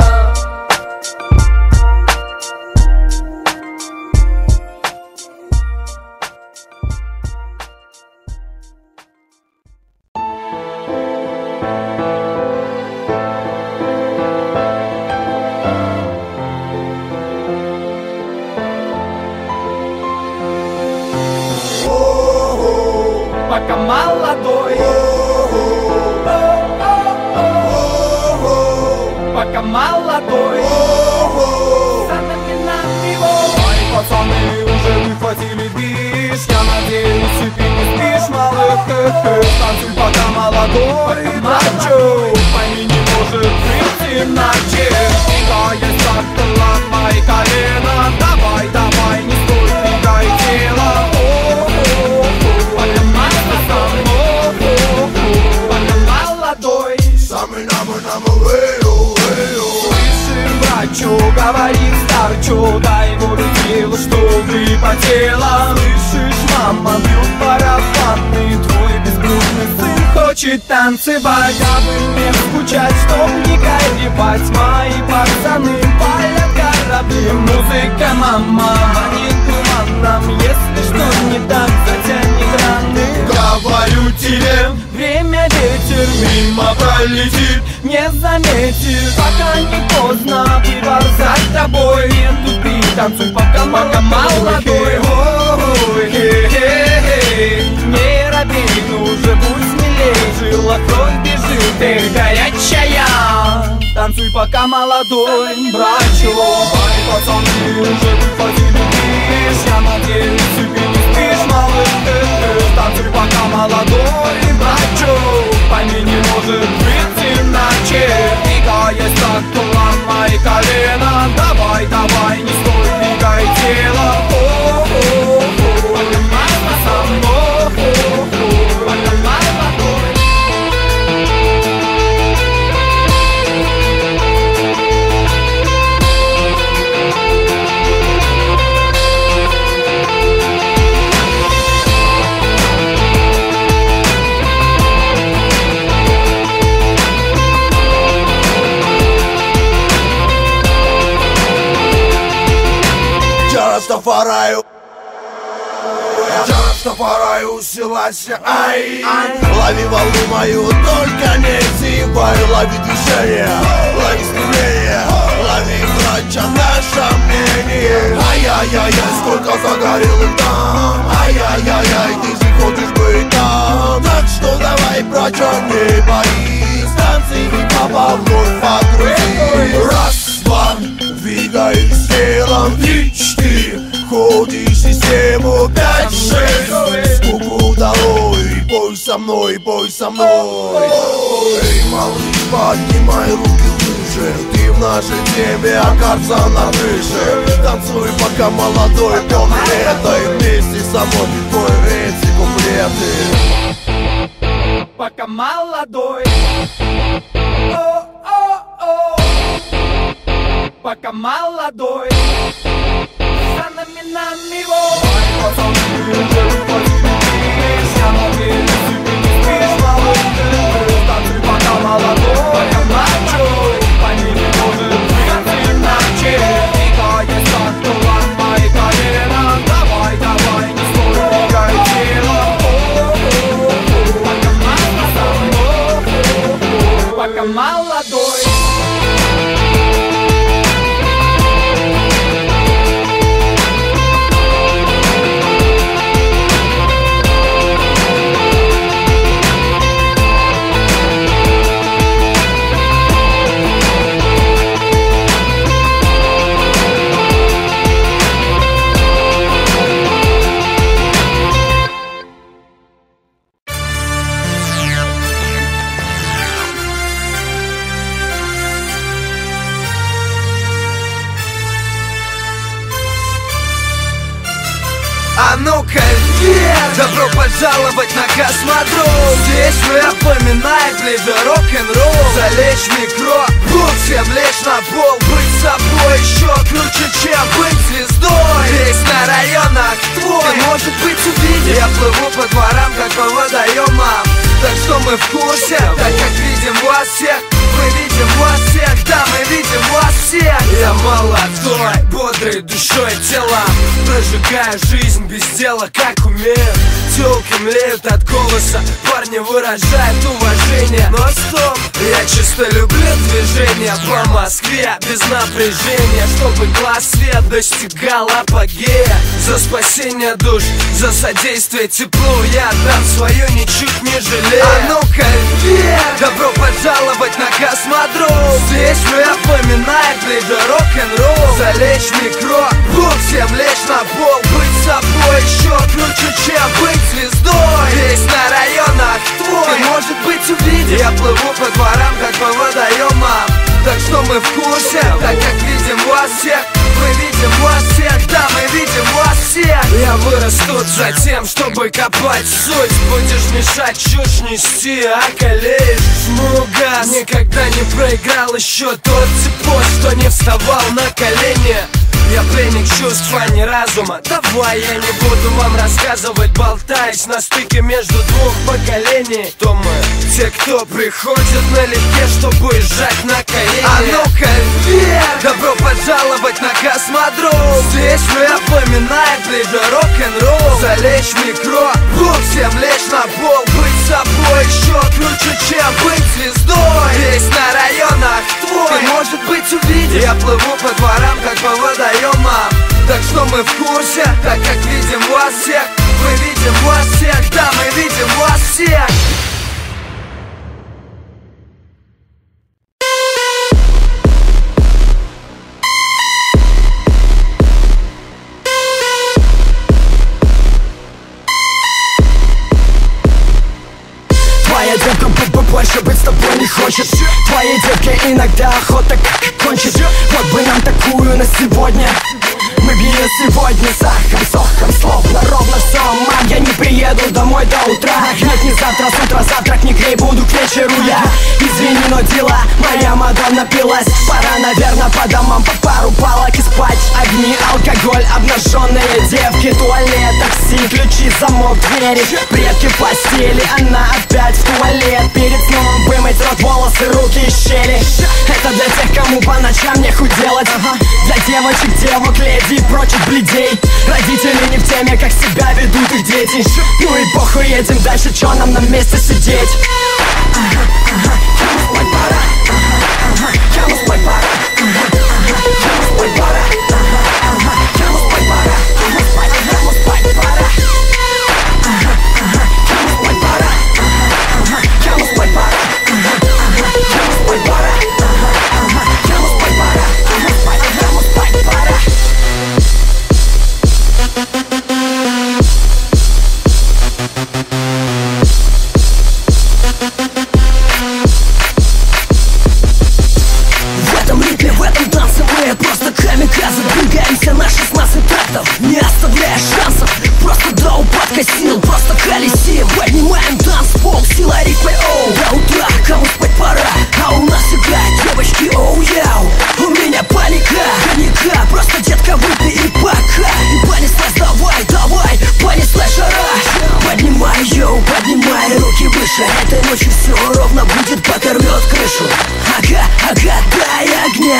Пока молодой, пока молодой, Мои пацаны уже выхватили бич, я надеюсь, и ты не спишь, малых. Танцуй, пока молодой, братчу, пойми, не может быть иначе. Да, есть так, мои колена, давай, давай, не стой, двигай тело. Слышишь, говорит старчу, дай волю телу, чтобы потело. Слышишь, мама, бьют барабаны, твой безбрудный сын хочет танцевать. Я бы не скучать, чтоб не горевать, мои пацаны палят корабли. Музыка, мама, манит туманом, если что не так, затянет раны. Говорю тебе, время ветер мимо пролетит, не заметишь, пока не поздно, пиво за тобой. Не тупи, танцуй, пока молодой. Не робей, ну уже будь смелей, жила кровь бежит, ты горячая. Танцуй, пока молодой, братчу. Мои пацаны уже выхватили бич, я надеюсь, и ты не спишь, малых. Танцуй, пока молодой, братчу, пойми, не может быть иначе. Двигаясь так, то ломай колено, давай, давай, не стой, двигай тело. Растафараю, Растафараю, селася, ай, лови волну мою, только не зевай. Лови движение, лови стремление, лови, братья, наше мнение. Ай-яй-яй-яй, сколько загорелых там, ай-яй-яй-яй, ты же хочешь быть там. Так что давай, братья, не боись, танцы хип-хопа вновь погрузи. Раз, два, двигаясь телом, 3, 4, ходишь систему, 5, 6, скуку долой. Пой со мной, пой со мной. Эй, малыш, поднимай руки выше, ты в нашей теме, окажется на крыше. Танцуй, пока молодой, помни это, и вместе со мной пой эти куплеты. Пока молодой, пока молодой, за нами его. Мои пацаны уже выхватили бич, я надеюсь, и ты не спишь, малых. Танцуй, пока молодой, братчу, пойми, не может быть иначе. Двигаясь так, то ломай колено, давай, давай, не стой, двигай тело. Пока молодой. Добро пожаловать на космодром. Здесь мы опоминаем ближе рок-н-ролл. Залечь микро, всем лечь на пол. Быть собой еще круче, чем быть звездой. Весь на районах твой, ты, может быть, увидишь. Я плыву по дворам, как по водоемам. Так что мы в курсе, так как видим вас всех. Мы видим вас всех, да, мы видим вас всех. Я молодой, бодрый душой и телом, прожигаю жизнь без дела, как умею. Тёлки млеют от голоса, парни выражают уважение. Но стоп, я чисто люблю движение по Москве без напряжения, чтобы глаз свет достигал апогея. За спасение душ, за содействие теплу я отдам свою ничуть не жалея. А ну-ка вверх! Добро пожаловать на космодром. Здесь мы опоминаем ближе рок-н-ролл. Залечь микро, всем лечь на пол. Быть собой еще круче, чем быть звездой. Весь на районах твой, ты, может быть, увидишь. Я плыву по дворам, как по водоемам. Так что мы в курсе, так как видим вас всех. Мы видим вас всех, да, мы видим вас всех. Я вырос тут за тем, чтобы копать суть. Будешь мешать чушь нести, околеешь. Жму газ, никогда не проиграл еще тот цепок, что не вставал на колени. Я пленник чувств, а не разума. Давай я не буду вам рассказывать, болтаясь на стыке между двух поколений. То мы те, кто приходит налегке, чтобы уезжать на колени. А ну-ка вверх! Добро пожаловать на космодром. Здесь мы опоминаем ближе рок-н-ролл. Залечь микро, всем лечь на пол. Быть собой еще круче, чем быть звездой. Весь на районах твой, ты, может быть, увидишь. Я плыву по дворам, как по водоемам. Так что мы в курсе, так как видим вас всех. Мы видим вас всех, да, мы видим вас всех. Твоя девка больше быть с тобой не хочет. Твоей девке иногда охота кончить. Вот бы нам такую на сегодня. Мы б ее сегодня сахом, словно ровно все. Мам, я не приеду домой до утра. Нет, не завтра, с утра завтрак не грей, буду к вечеру я. Извини, но дела, моя мадам напилась. Пора, наверное, по домам по пару палок и спать. Огни, алкоголь, обнаженные девки, туалет, такси, ключи, замок, двери, предки в постели. Она опять в туалет, перед сном вымыть рот, волосы, руки и щели. Это для тех, кому по ночам нехуй делать. Для девочек, девок, леди и прочих бледей. Родители не в теме, как себя ведут их дети. Ну и похуй, едем дальше, чё нам на месте сидеть? Кому спать пора? Кому спать пора? Кому спать пора? Кому спать пора? Кому спать пора? Кому спать пора? Кому спать пора? Кому спать пора? Кому спать пора? Кому спать пора? В этом ритме, в этом танце мы просто камикадзе. Двигаемся на 16 тактов, не оставляя шансов. Просто до упадка сил, просто колесим. Поднимаем танцпол, сила рифмы, оу. До утра, кому спать пора, а у нас играют девочки, оу-яу. У меня паника, коньяка, просто детка выпей и пока. И понеслась, давай, давай, понеслась жара. Поднимай, йоу, поднимай руки выше. Этой ночью все ровно будет, подорвет крышу. Ага, ага, дай огня.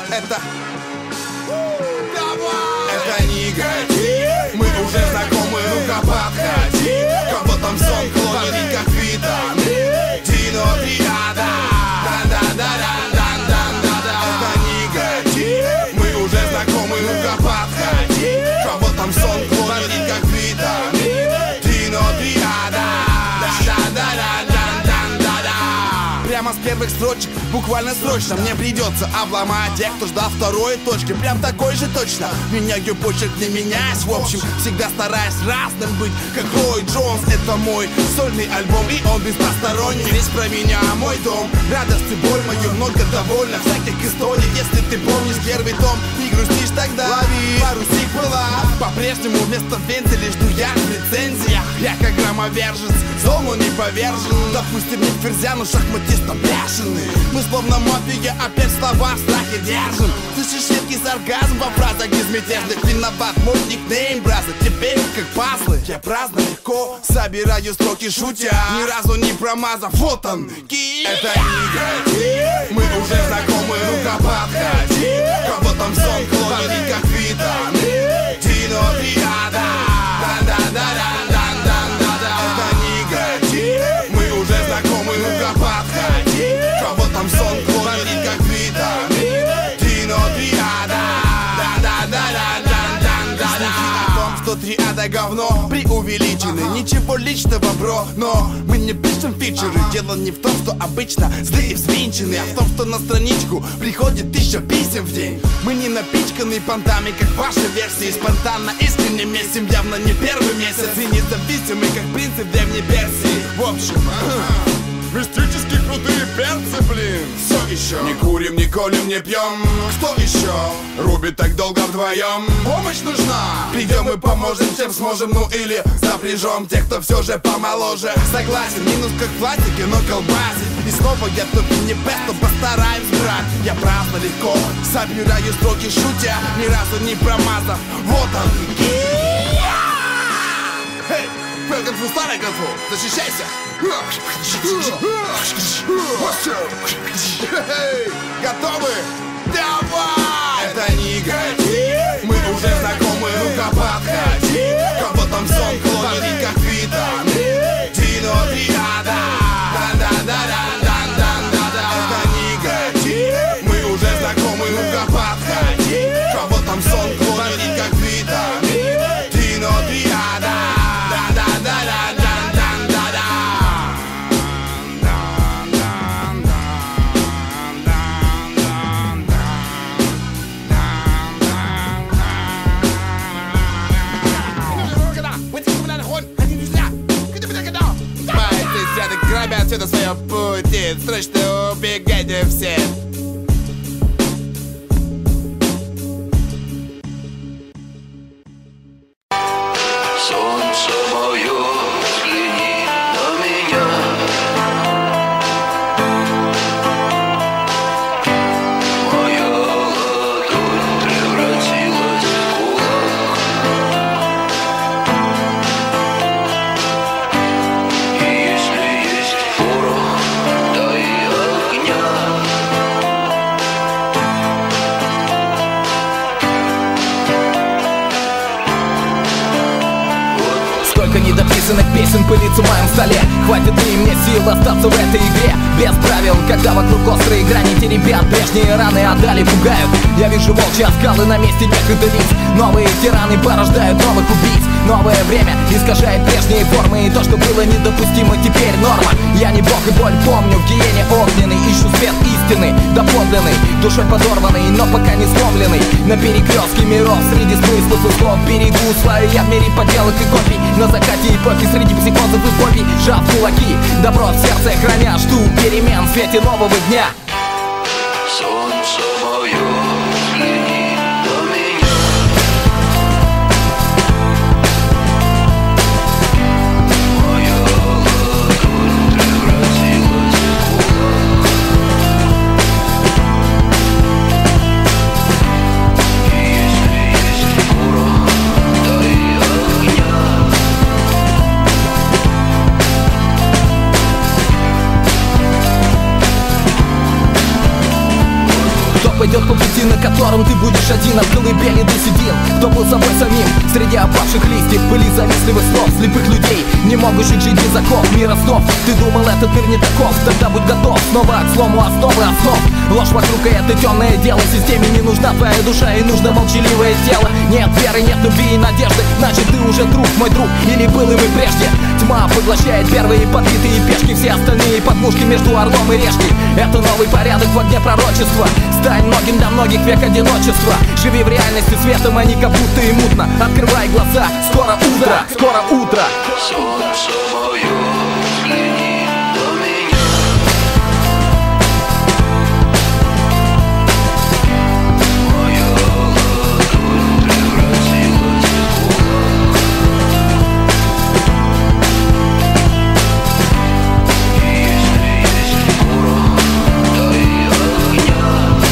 Это это негатив. Мы уже знакомы, рука подходи. Кого там сон клонит, как витамин. Дино триада. Это негатив. Мы уже знакомы, рука подходи. Кого там сон клонит, как витамин. Дино триада. Прямо с первых строчек, буквально срочно мне придется обломать тех, кто ждал второй точки. Прям такой же точно. Меняю почерк, не меняясь. В общем, всегда стараюсь разным быть, как Рой Джонс. Это мой сольный альбом, и он беспосторонний. Весь про меня, мой дом, радость и боль мою много довольно всяких историй. Если ты помнишь первый том, не грустишь тогда. Лови пару сиквела. По-прежнему вместо вензеля жду я в рецензиях. Я как громовержец, зол, но не повержен. Допустим, не ферзя, но шахматистом бешеный. Мы словно мафия, опять слова в страхе держим. Слышишь едкий сарказм во фразах безмятежных. Виноват мой никнейм, браза, теперь как пазлы. Я праздно легко собираю строки шутя, ни разу не промазав, вот он, это негатив. Мы уже знакомы, рука подходи. Кого там сон клонит, как витамин. Дино триада. Это негатив. Мы уже знакомы, рука подходи. Кого там сон клонит, как витамин. Дино триада. Слухи о том, что триада говно преувеличены. Ничего личного, бро, но мы не пишем фичеры. Дело не в том, что обычно злые и взвинчены, а в том, что на страничку приходит 1000 писем в день. Мы не напичканы понтами, как ваши версии. Спонтанно, искренне месим, явно не первый месяц. И независимы, как принцип древней Персии. В общем, мистически крутые перцы, блин. Все еще не курим, не колем, не пьем. Кто еще рубит так долго вдвоем? Помощь нужна, придем и поможем, чем сможем. Ну или запряжем тех, кто все же помоложе. Согласен, минус как в классике, но колбасит. И снова я тут не бест, но постараемся, брат. Я праздно легко собираю строки шутя, ни разу не промазав. Вот он. Пел конфу, старый конфу, защищайся. Готовы? Давай! Это негатив. Мы уже знакомы, рука подходи. Кого там сон клонит, как витамин. Дино триада. Это негатив. Мы уже знакомы, рука подходи. Кого там сон клонит, как витамин. Дино триада. Грабят отсюда свои пути, срочно убегайте все. Солнце мое, взгляни на меня. Моя ладонь превратилась в кулак. И если есть порох, дай огня. Столько недописанных песен пылится в моем столе. Хватит ли мне сил остаться в этой игре без правил, когда вокруг острые грани теребят. Прежние раны отдали, пугают. Я вижу волчьи оскалы на месте некогда лиц. Новые тираны порождают новых убийц. Новое время искажает прежние формы. И то, что было недопустимо, теперь норма. Я не бог и боль помню, в гиене огненный. Ищу свет истины, доподлинный, душой подорванный, но пока не сломленный. На перекрестке миров, среди смыслов и слов берегу свою я в мире поделок и копий. На закате эпохи, среди психозов и фобий, сжав кулаки, добро в сердце храня. Жду перемен в свете нового дня. Солнце мое, взгляни на меня. Моя ладонь превратилась в кулак. И если есть порох, дай огня. пойдет по пути, на котором ты будешь один. От колыбели до седин, кто был собой самим. Среди опавших листьев были завистливых слов слепых людей, не могущих жить без оков мира снов. Ты думал, этот мир не таков, тогда будь готов снова к слому основы основ. Ложь вокруг, и это темное дело. Системе не нужна твоя душа, и нужно молчаливое тело. Нет веры, нет любви и надежды, значит ты уже друг, мой друг, или был им и прежде. Тьма поглощает первые подбитые пешки, все остальные подмушки между орлом и решкой. Это новый порядок в огне пророчества. Стань многим для многих век одиночества. Живи в реальности светом, а не как будто и мутно. Открывай глаза, скоро утро, скоро утро. Солнце мое, взгляни на меня. Моя ладонь превратилась в кулак. И если порох, дай огня.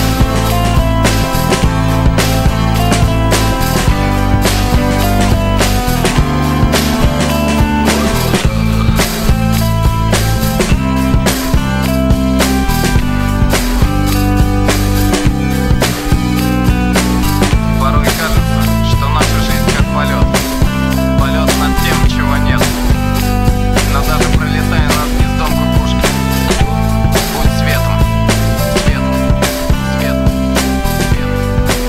Порой кажется, что наша жизнь как полет. Полет над тем, чего нет. Но даже пролетая над гнездом кукушки, будь светом, светом, светом, светом.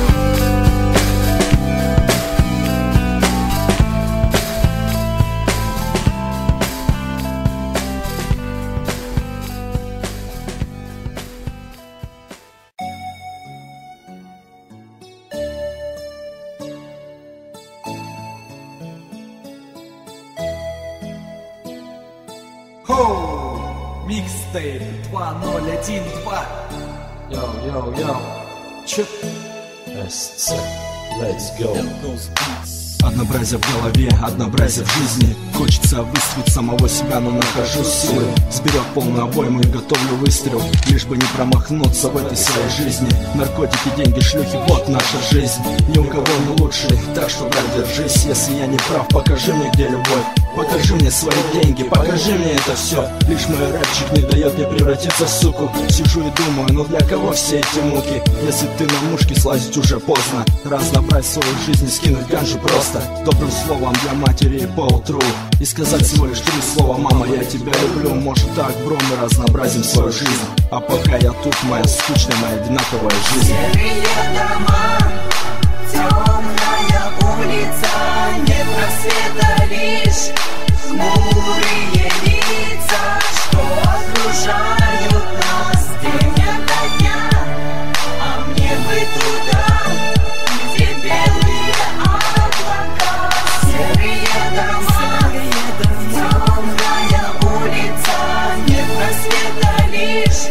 Хоу! Микстейп 2012. Йоу. Чё? SC, let's go. Однообразие в голове, однообразие в жизни. Хочется выставить самого себя, но нахожу силы. Сберег полную обойму и готовлю выстрел, лишь бы не промахнуться в этой своей жизни. Наркотики, деньги, шлюхи, вот наша жизнь. Ни у кого не лучше, так что, брат, держись. Если я не прав, покажи мне, где любовь. Покажи мне свои деньги, покажи мне это все. Лишь мой рэпчик не дает мне превратиться в суку. Сижу и думаю, ну для кого все эти муки? Если ты на мушке, слазить уже поздно. Разнообрать свою жизнь, скинуть ганжу просто. Добрым словом для матери поутру. И сказать всего лишь 3 слова: мама, я тебя люблю. Может так, бро, мы разнообразим свою жизнь. А пока я тут, моя скучная, моя одинаковая жизнь. Серые дома, темная улица, нет рассвета, лишь хмурые лица, что окружают нас день ото дня. А мне бы туда, где белые облака. Серые дома, темная улица, нет рассвета, лишь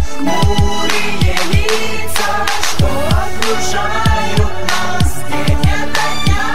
хмурые лица, что окружают нас день ото дня.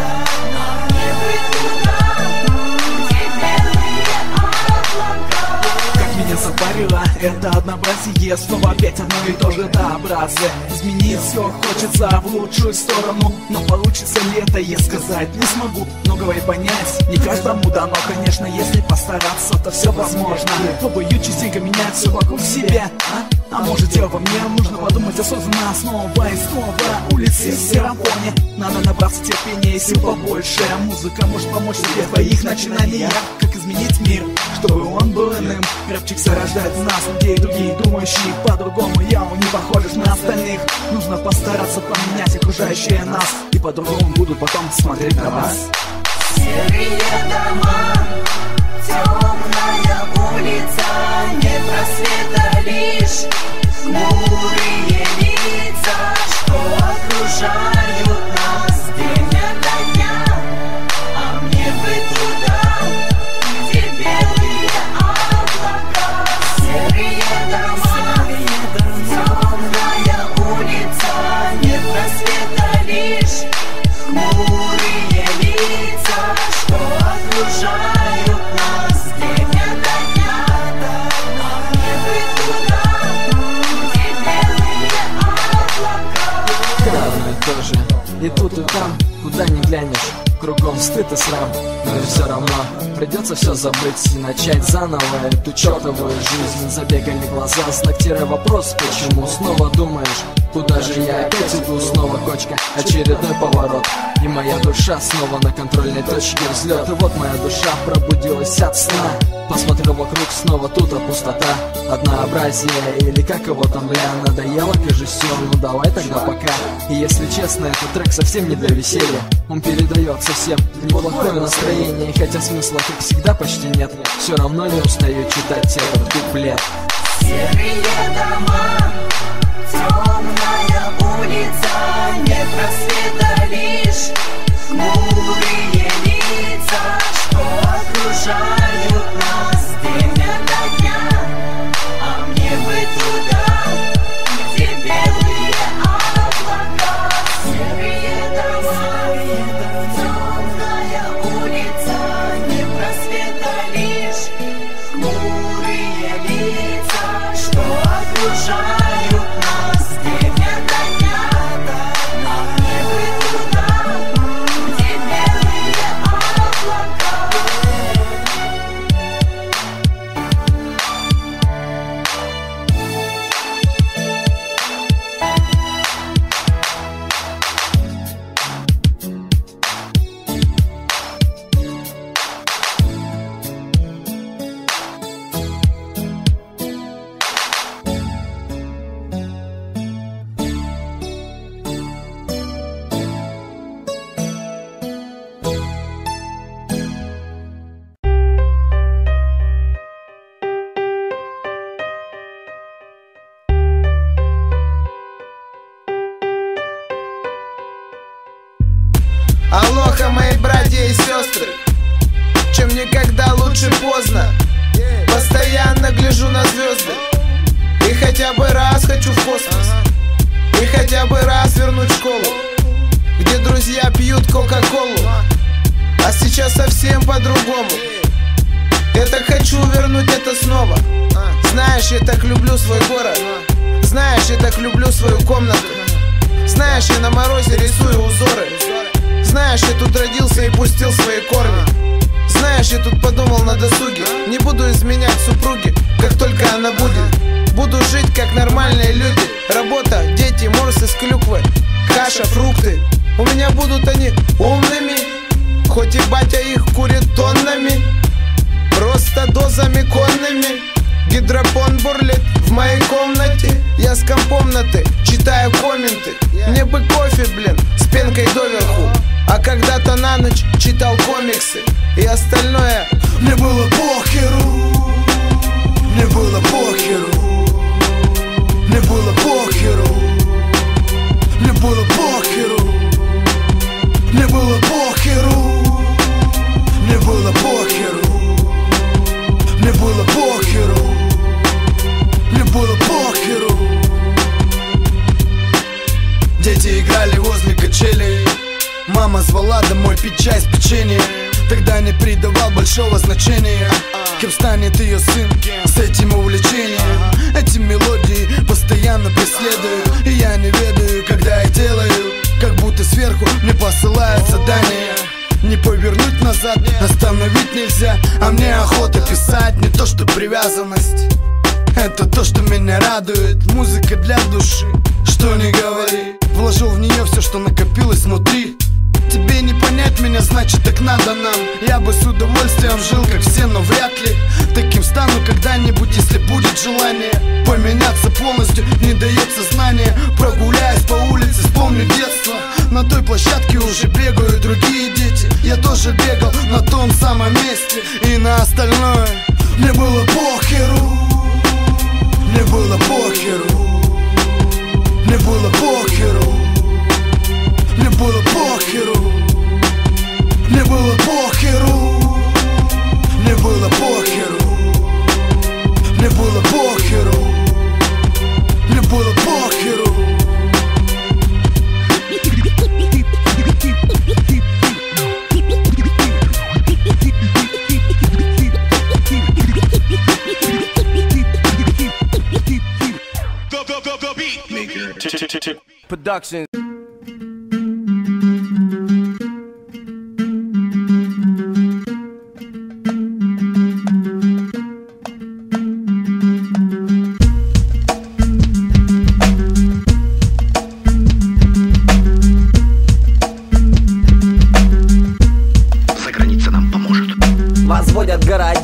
А мне бы туда, где белые облака. Как меня запарило это однообразие, снова опять одно и то же однообразие. Изменить все хочется в лучшую сторону, но получится ли это, я сказать не смогу. Многого и понять не каждому дано, конечно, если постараться, то все возможно. Пробую частенько менять все вокруг себя, а может дело во мне, нужно подумать осознанно снова и снова. Улицы в сером фоне, надо набраться терпения и сил побольше. Музыка может помочь тебе в твоих начинаниях. Как изменить мир, чтобы он был иным. Рэпчик зарождает в нас людей, другие думающие по-другому. Я не похожих на остальных. Нужно постараться поменять окружающее нас, и по-другому будут потом смотреть на вас. Серые дома, темная улица, нет рассвета, лишь хмурые лица, что окружают нас день ото дня. А мне бы туда, где белые облака. Серые дома, темная улица, нет рассвета, лишь хмурые лица, что окружают нас день ото дня. А мне бы туда, где белые облака. Одно и то же, и тут и там, куда ни глянешь. кругом стыд и срам. Но и все равно придется все забыть и начать заново эту чертовую жизнь. Забегали глаза, знак-вопрос, почему снова думаешь, куда же я опять иду? Снова кочка, очередной поворот, и моя душа снова на контрольной точке взлет. И вот моя душа пробудилась от сна. Посмотрел вокруг, снова тут пустота, однообразие, или как его там, бля, надоело, кажется, ну давай тогда пока. И если честно, этот трек совсем не для веселья. Он передает совсем неплохое настроение, и хотя смысла, как всегда, почти нет, все равно не устаю читать этот куплет. Серые дома, темная улица, нет просвета, лишь хмурые лица, что окружают нас день ото дня. А мне бы туда, где белые облака. Серые дома, темная улица, нет просвета, лишь хмурые лица, что окружают нас день ото дня. А мне бы туда, где белые облака. Алоха, мои братья и сестры, чем никогда лучше поздно. Постоянно гляжу на звезды, и хотя бы раз хочу в космос, и хотя бы раз вернуть школу, где друзья пьют кока-колу. А сейчас совсем по-другому. Я так хочу вернуть это снова. Знаешь, я так люблю свой город. Знаешь, я так люблю свою комнату. Знаешь, я на морозе рисую узоры. Знаешь, я тут родился и пустил свои корни. Знаешь, я тут подумал на досуге. Не буду изменять супруге, как только она будет. Буду жить, как нормальные люди. Работа, дети, морс из клюквы, каша, фрукты. У меня будут они умными, хоть и батя их курит тоннами. Просто дозами конными. Гидропон бурлит в моей комнате. Я с компомнаты читаю комменты. Мне бы кофе, блин, с пенкой доверху. А когда-то на ночь читал комиксы. И остальное мне было похеру. Мне было похеру. Мне было похеру. Мне было похеру. Мне было похеру. Мне было похеру. Мне было похеру. Мне было похеру. Дети играли возле качелей. Мама звала домой пить чай с печеньем. Тогда не придавал большого значения, кем станет ее сын с этим увлечением. Эти мелодии постоянно преследуют, и я не ведаю, когда их делаю. Как будто сверху мне посылают задания. Не повернуть назад, остановить нельзя. А мне охота писать, не то что привязанность. Это то, что меня радует. Музыка для души, что не говори. Вложил в нее все, что накопилось внутри. Тебе не понять меня, значит так надо нам. Я бы с удовольствием жил, как все, но вряд ли таким стану когда-нибудь, если будет желание. Поменяться полностью не дает сознание. Прогуляюсь по улице, вспомню детство. На той площадке уже бегают другие дети. Я тоже бегал на том самом месте. И на остальное мне было похеру. Мне было похеру. Мне было похеру. Мне было похеру. Мне было похеру. Мне было похеру. Мне было похеру. Мне было похеру. Production.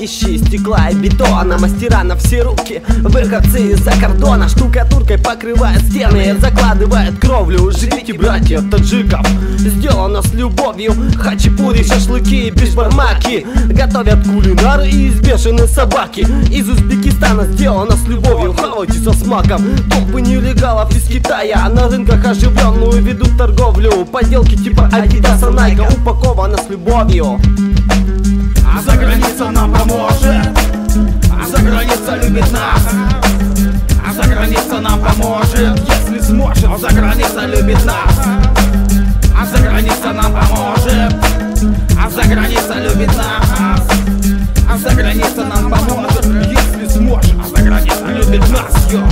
Городище стекла и бетона, мастера на все руки, выходцы из-за кордона. Штукатуркой покрывает стены, закладывает кровлю. Живите, братья, таджиков, сделано с любовью. Хачапури, шашлыки, бешбармаки, готовят кулинары и избешенные собаки. Из Узбекистана сделано с любовью, хавайте со смаком. Толпы нелегалов из Китая на рынках оживленную ведут торговлю. Поделки типа Адидаса, Найка упаковано с любовью. А за граница нам поможет, а за граница любит нас. А за граница нам поможет, если сможет. А за граница любит нас. А за граница нам поможет, а за граница любит нас. А за граница нам поможет, если сможет. А за граница любит нас, йо.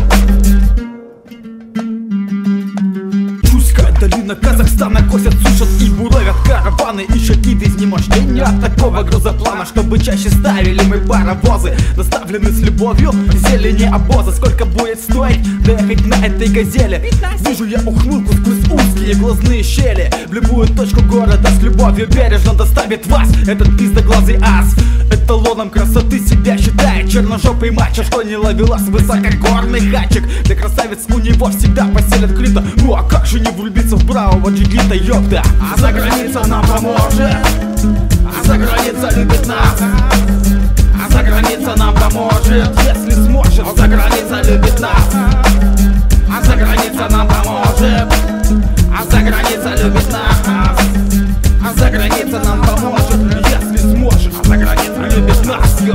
Долина Казахстана косят, сушат и буравят караваны. Ищут гиды изнемождения от такого грузоплана, чтобы чаще ставили мы паровозы, доставлены с любовью зелени обоза. Сколько будет стоить доехать на этой газели? Вижу я ухмылку сквозь узкие глазные щели. В любую точку города с любовью бережно доставит вас этот пиздоглазый ас. Эталоном красоты себя считает черножопый мачо, что не ловилась высокогорный хачик. Для красавиц у него всегда поселят клита. Ну а как же не влюбиться в бравого джигита, ёпта. А за граница нам поможет, а за граница любит нас. А за граница нам поможет, если сможет. А за граница любит нас. А за граница нам поможет, а за граница любит нас. А за граница нам поможет, если сможет. А за граница любит нас, йо.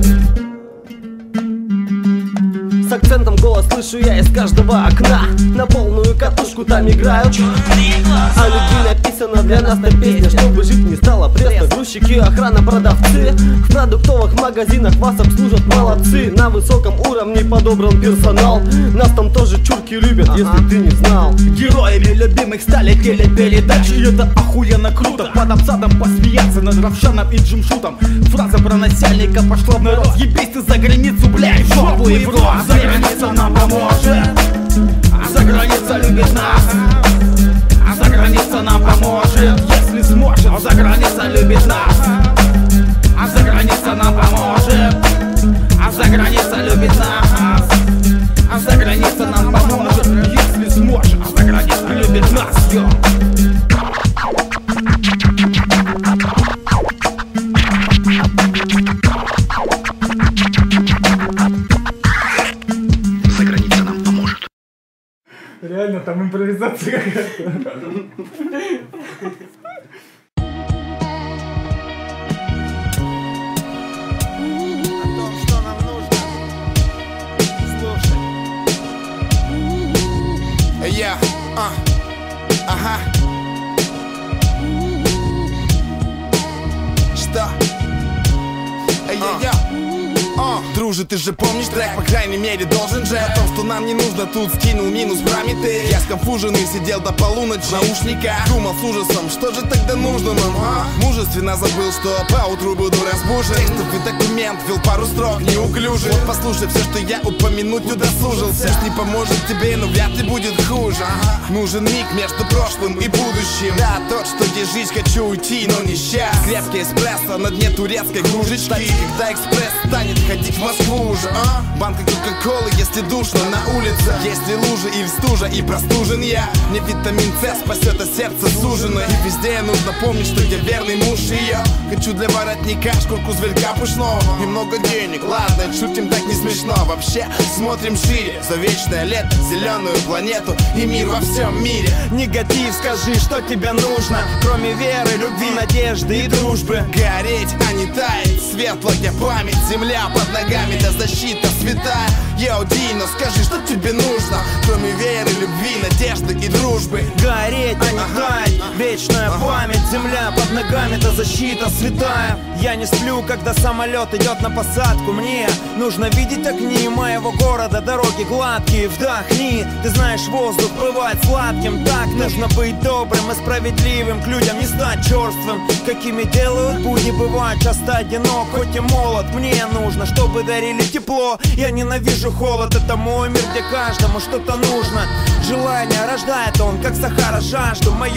С акцентом голос слышу я из каждого окна. На полную катушку там играют. А любви написано для нас на песня, чтобы жить не стало пресно. Грузчики, охрана, продавцы в продуктовых магазинах вас обслужат молодцы. На высоком уровне подобран персонал. Нас там тоже чурки любят, если ты не знал. Героями любимых стали телепередачи, и это охуенно круто. Под обсадом посмеяться над Равшаном и Джимшутом. Фраза про начальника пошла в народ. Ебись ты за границу, блядь, в жопу и в рот. За граница нам поможет, а за граница любит нас. А за граница нам поможет, если сможет. А за граница любит нас. А за граница нам поможет, а за граница любит нас. А за граница нам поможет, если сможет. А за граница любит нас, йо. Реально, там импровизация какая-то. Что нам нужно? Слушай. Я, ага. Что? Я. Друже, ты же помнишь трек, по крайней мере должен же. О том, что нам не нужно, тут скинул минус Прометей. Я сконфуженный сидел до полуночи в наушниках, думал с ужасом, что же тогда нужно нам, а? Мужественно забыл, что поутру буду разбужен. Текстовый документ ввел пару строк неуклюже. Вот послушай все, что я упомянуть удосужился. Пусть не поможет тебе, но вряд ли будет хуже. Нужен миг между прошлым и будущим. Да, тот, что где жизнь хочу уйти, но не сейчас. Крепкий эспрессо на дне турецкой кружечки. Когда экспресс станет ходить в Москву уже, банка кока-колы, если душно на улице. Есть ли лужи или стужа, и простужен я. Мне витамин С спасет, а сердце сужено. И везде нужно помнить, что я верный муж ее. Хочу для воротника шкурку зверька пушного и много денег, ладно, шутим так не смешно. Вообще смотрим шире, за вечное лето, зеленую планету и мир во всем мире. Негатив, скажи, что тебе нужно, кроме веры, любви, надежды и дружбы. Гореть, а не таять, светлая память, земля под ногами, да защита святая. Йоу, Дино, скажи, что тебе нужно, кроме веры, любви, надежды и дружбы. Гореть, а не таять, вечная память, земля под ногами, да защита святая. Я не сплю, когда самолет идет на посадку. Мне нужно видеть огни моего города, дороги гладкие, вдохни. Ты знаешь, воздух бывает сладким, так нужно быть добрым и справедливым к людям, не стать черствым, какими делают будни, бывает часто одинок, хоть и молод. Мне нужно, чтобы дарили тепло. Я ненавижу холод, это мой мир, где каждому что-то нужно. Желание рождает он, как Сахара, жажду мою лишь в том,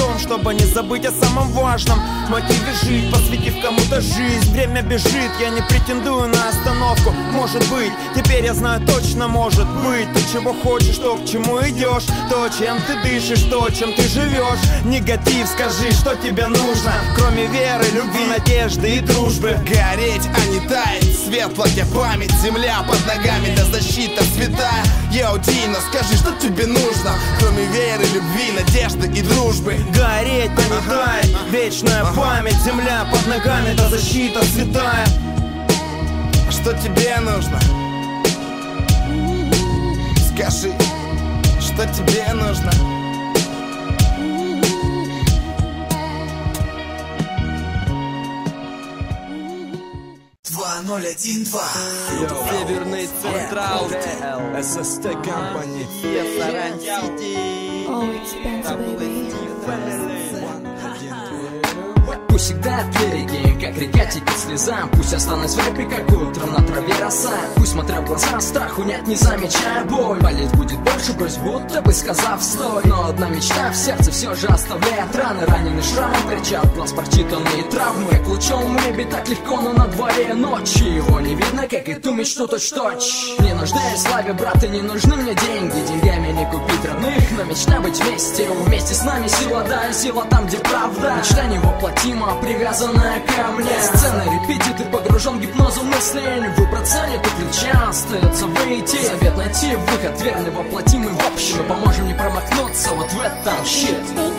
том, чтобы не забыть о самом важном. Мотиве жить, посвятив кому-то жизнь. Время бежит, я не претендую на остановку. Может быть, теперь я знаю точно, может быть. Ты чего хочешь, то к чему идешь, то, чем ты дышишь, то, чем ты живешь. Негатив, скажи, что тебе нужно, кроме веры, любви, надежды и дружбы. Гореть, а не таять, светлая память, земля под ногами, да защита святая. Йоу, Дина, скажи, что тебе нужно, кроме веры, любви, надежды и дружбы. Гореть, а не таять, вечная память, земля под ногами, да защита святая. А что тебе нужно? Скажи, что тебе нужно? 2012. Северный Централ, ССТ Company, Пусть всегда береги, как река текет слезам. Пусть останусь в рэпе, как утром на траве роса. Пусть, смотря в глаза, страху нет, не замечая боль. Болеть будет больше, брось, будто бы сказав стой. Но одна мечта в сердце все же оставляет раны. Раненый шрамом торчат глаз, прочитанные травмы. Как лучом в небе так легко, но на дворе ночи. Его не видно, как и ту мечту точь-точь. Не нуждаюсь в славе, брат, и не нужны мне деньги. Деньгами не купить родных, но мечта быть вместе. Вместе с нами сила, да, и сила там, где правда. Мечта невоплотима, привязанная ко мне. Сцена репетит и погружен в гипнозу мыслей. Выбраться нет и ключа, остается выйти. Совет найти выход, верный воплотимый в общем. Мы поможем не промахнуться вот в этом щит.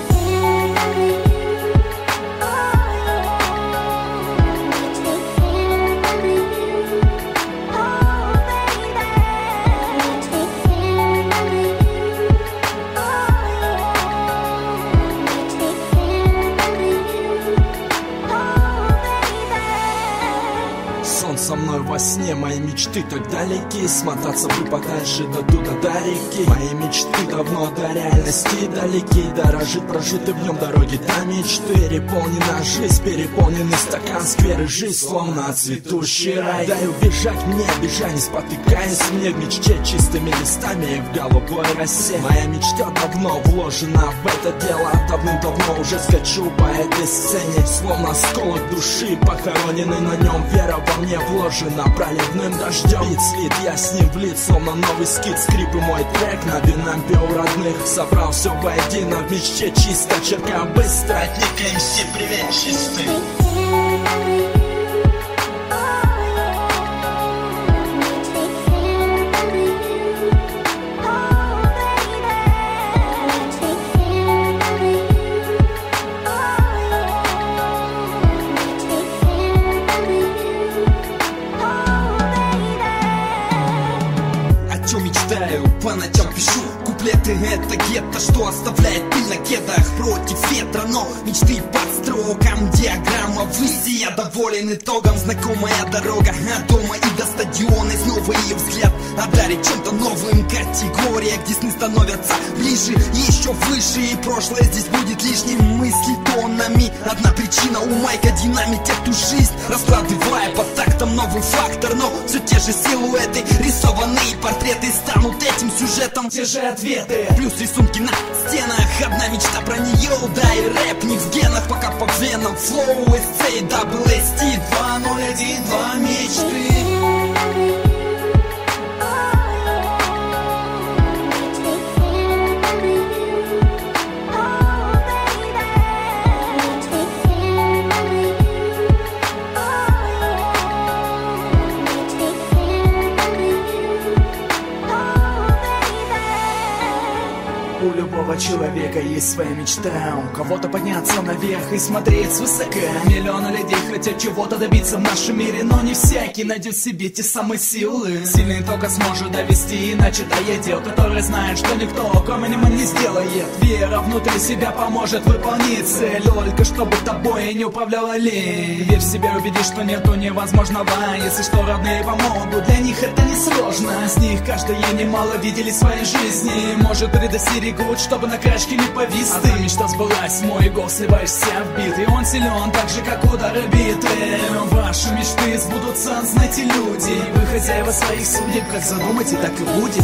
Со мной во сне, мои мечты так далеки. Смотаться бы подальше до туда, до реки. Мои мечты давно до реальности далеки. Дорожит прожиты в нем дороги до мечты. Переполнена жизнь, переполненный стакан. Скверы жизнь, словно цветущий рай. Дай убежать мне, бежать, не спотыкаясь. Мне в мечте чистыми листами и в голубой росе. Моя мечта давно вложена в это дело. Давным-давно уже скачу по этой сцене. Словно осколок души, похороненный на нем. Вера во мне вложена проливным дождем. Бит слит, я с ним влит, словно новый скит. Скрип и мой трек на бинампе у родных. Собрал все воедино, в мечте чисто. Черка быстро, от Ника МС, привет, чистый. По ночам пишу куплеты, это гетто, что оставляет пыль на кедах против ветра. Но мечты под строком, диаграмма ввысь, я доволен итогом. Знакомая дорога от дома и до стадиона. И снова ее взгляд одарит чем-то новым. Категория, где сны становятся ближе и еще выше. И прошлое здесь будет лишним, мысли тоннами. Одна причина у майка динамит эту жизнь, раскладывая по тактам новый фактор. Но все те же силуэты, рисованные портреты станут этим сюжетом, те же ответы. Плюс рисунки на стенах, одна мечта про нее. Да и рэп не в генах, пока по венам. Flow, SC, WST, 2012 мечты. У любого человека есть своя мечта. У кого-то подняться наверх и смотреть свысока. Миллионы людей хотят чего-то добиться в нашем мире, но не всякий найдет в себе те самые силы. Сильный только сможет довести, иначе доедет, который знает, что никто кроме него не сделает. Вера внутри себя поможет выполнить цель, только чтобы тобой не управляла лень. Верь в себя, убедись, что нету невозможного. Если что, родные помогут, для них это не сложно. С них каждое немало видели в своей жизни. Может, предостерегут, чтобы на крачке не повис. Одна мечта сбылась, мой голос сливаешься в бит. И он силен, так же, как удары биты. Ваши мечты сбудутся, знайте, люди. Вы хозяева своих судеб, как задумаете, так и будет.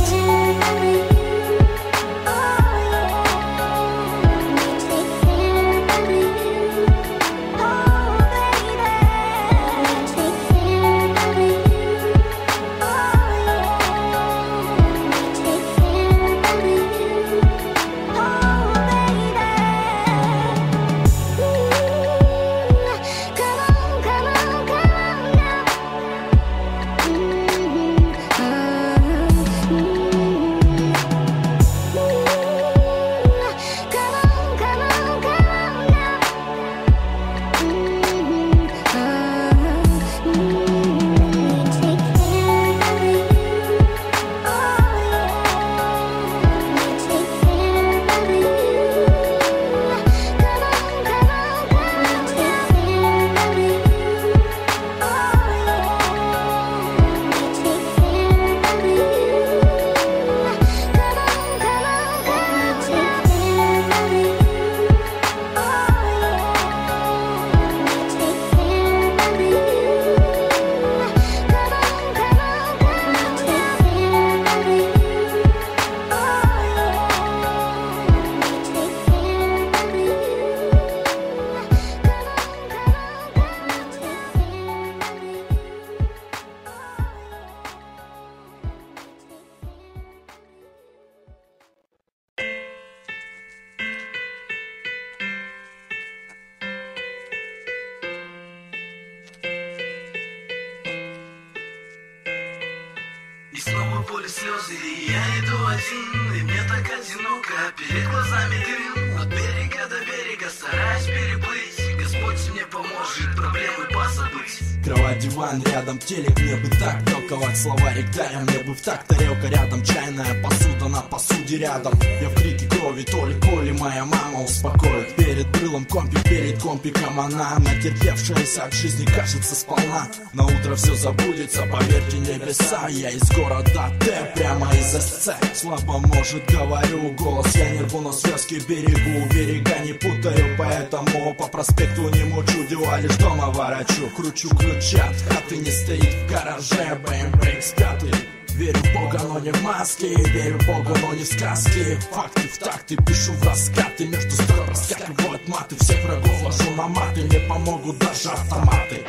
боли слезы, и я иду один, и мне так одиноко. Перед глазами дым, от берега до берега стараюсь переплыть. Господь мне поможет проблемы позабыть. Кровать, диван, рядом телек, мне бы так толковать слова ректаря, мне бы в так тарелка рядом, чайная посуда на посуде рядом. Я в крике крови, то ли Коли, моя мама успокоит. Перед крылом компик, перед компиком она, натерпевшаяся от жизни, кажется, сполна. На утро все забудется, поверьте, небеса. Я из города Т, прямо из СЦ. Слабо, может, говорю, голос я не рву, но связки берегу. Берега не путаю, поэтому по проспекту не мучу, дела лишь дома ворочу. Кручу ключи от хаты, не стоит в гараже BMW X5. Верю в Бога, но не в маски, верю в Бога, но не в сказки. Факты в такты, пишу в раскаты, между строй проскакивают маты. Всех врагов ложу на маты, не помогут даже автоматы.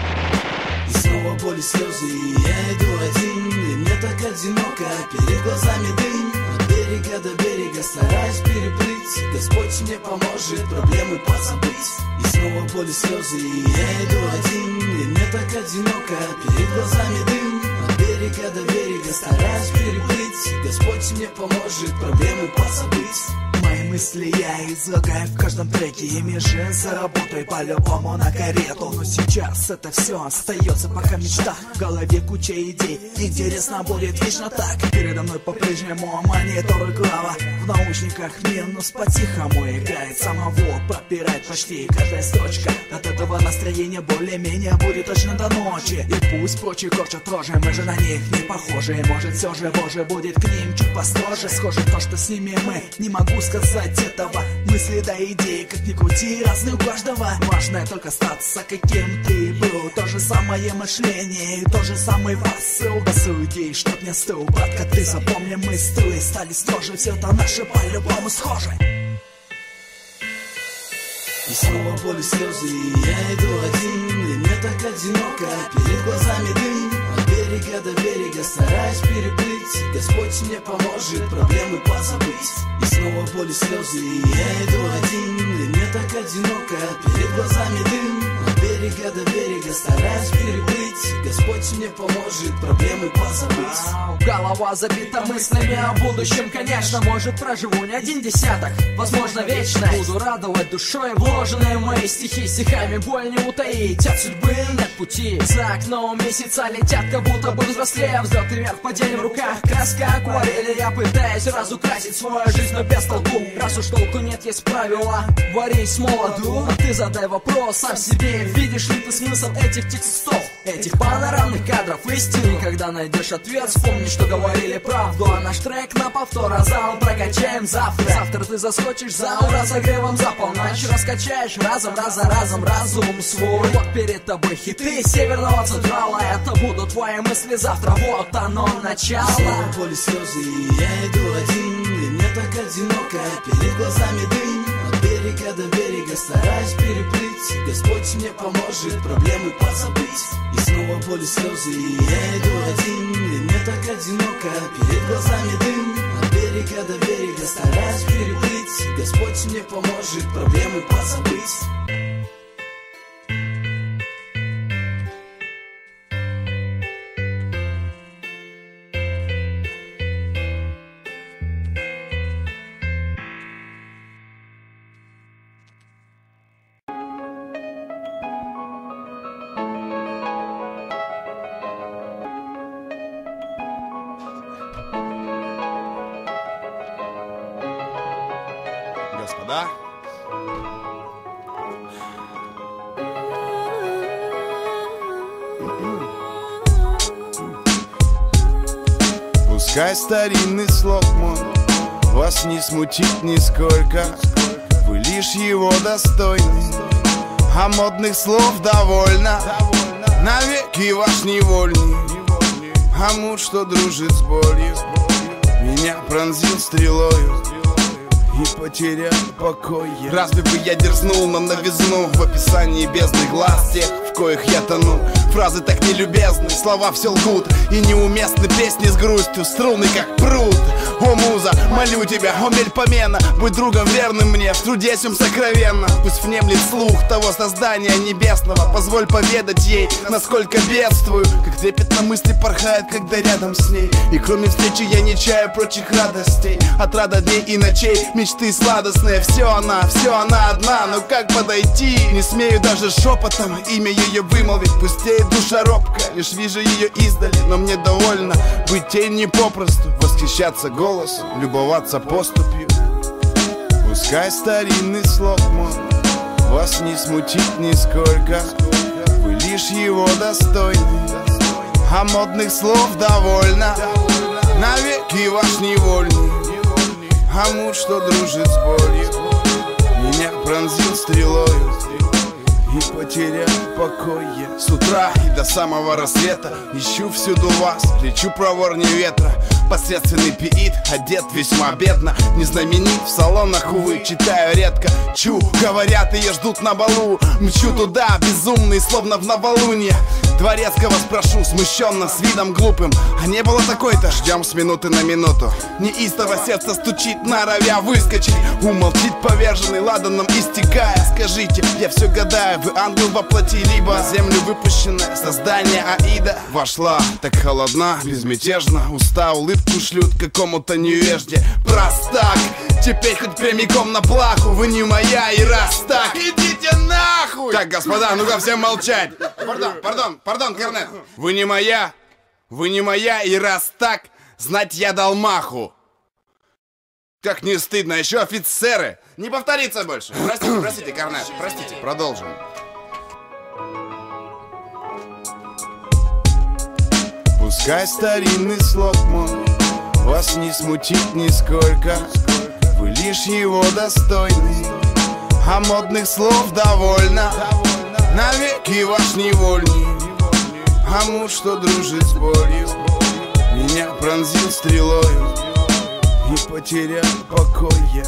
И снова боли слезы, и я иду один, и мне так одиноко. Перед глазами дым, от берега до берега стараюсь переплыть. Господь мне поможет проблемы позабыть. И снова боли слезы, и я иду один, и мне так одиноко. Перед глазами дым, от берега до берега стараюсь переплыть. Господь мне поможет проблемы позабыть. Мои мысли я излагаю в каждом треке. Ими же заработай по-любому на карету. Но сейчас это все остается пока мечта. В голове куча идей, интересно будет вечно так. Передо мной по-прежнему монитор и клава. В наушниках минус по-тихому играет. Самого пропирает почти каждая строчка. От этого настроение более-менее будет точно до ночи. И пусть прочие корчат рожи, мы же на них не похожи. Может все же Боже будет к ним чуть построже. Схоже то, что с ними мы, не могу сказать этого. Мысли до идеи, как ни крути, разные у каждого. Важно только остаться каким ты был. То же самое мышление и тот же самый посыл. Посыл идей, чтоб не стыл, братка, ты запомни, мы стылы стали строже. Все это наше по-любому схоже. И снова боли слезы, и я иду один, и мне так одиноко. Перед глазами дым, от берега до берега стараюсь переплыть. Господь мне поможет проблемы позабыть. И снова боли слезы, и я иду один, и мне так одиноко. Перед глазами дым, от берега до берега стараюсь переплыть. Господь мне поможет проблемы позабыть. Голова забита мыслями о будущем, конечно. Может, проживу не один десяток, возможно, вечно. Буду радовать душой вложенные мои стихи. Стихами боль не утаить, от судьбы нет пути. За окном месяца летят, как будто бы взрослее. Взлет и вверх, падение в руках, краска акварели. Я пытаюсь разукрасить свою жизнь, но без толку. Раз уж толку нет, есть правила, варись с молоду. А ты задай вопрос сам себе, видишь ли ты смысл этих текстов, этих панорамных кадров истины? Когда найдешь ответ, вспомни, что говорили правду. А наш трек на повтор, а зал прокачаем завтра. Завтра ты заскочишь за разогревом за полночь. Раскачаешь разом, раз за разом разум свой. Вот перед тобой хиты Северного Централа. Это будут твои мысли завтра, вот оно начало. Снова боли слезы, и я иду один, и мне так одиноко. Перед глазами дым, от берега до берега стараюсь переплыть. Господь мне поможет проблемы позабыть. И снова боли слезы, и я иду один, и мне так одиноко. Перед глазами дым, от берега до берега стараюсь переплыть. Господь мне поможет проблемы позабыть. Господа, пускай старинный слог мой вас не смутит нисколько. Вы лишь его достойны, а модных слов довольно. Навеки ваш невольник, а муж, что дружит с болью, меня пронзил стрелою и потерял покой. Разве бы я дерзнул на новизну в описании бездны глаз тех, в коих я тону? Фразы так нелюбезны, слова все лгут и неуместны. Песни с грустью, струны как пруд. О, муза, молю тебя, о, мельпомена, будь другом верным мне, в труде сем сокровенно. Пусть внемлет слух того создания небесного. Позволь поведать ей, насколько бедствую, как трепетно мысли порхают, когда рядом с ней. И кроме встречи я не чаю прочих радостей. Отрада дней и ночей, мечты сладостные. Все она одна, но как подойти? Не смею даже шепотом имя ее вымолвить. Пустеет душа робко, лишь вижу ее издали. Но мне довольно быть тень не попросту, восхищаться голосом, любоваться поступью. Пускай старинный слог мой вас не смутит нисколько, вы лишь его достойны, а модных слов довольно. Навеки ваш невольный, а муж, что дружит с болью, меня пронзил стрелою и потерял покой я. С утра и до самого рассвета ищу всюду вас, лечу проворнее ветра. Посредственный пиит, одет весьма бедно, не знаменит в салонах, увы, читаю редко. Чу, говорят, ее ждут на балу. Мчу туда, безумный, словно в новолунье. Дворецкого спрошу, смущенно, с видом глупым: а не было такой-то? Ждем с минуты на минуту. Неистово сердце стучит, норовя выскочить. Умолчит поверженный, ладаном истекая. Скажите, я все гадаю, вы ангел воплоти, либо землю выпущенное создание Аида. Вошла, так холодна, безмятежно, уста улыбку шлют какому-то невежде. Простак, теперь хоть прямиком на плаху. Вы не моя, и раз так, идите нахуй! Так, господа, ну-ка всем молчать. Пардон, корнет. Вы не моя, и раз так, знать я дал маху. Как не стыдно, еще офицеры. Не повторится больше. Простите, корнет, простите, продолжим. Пускай старинный слог мой вас не смутит нисколько, вы лишь его достойны, а модных слов довольно. Навеки ваш невольный, а муж, что дружит с болью, меня пронзил стрелою и потерял покой я.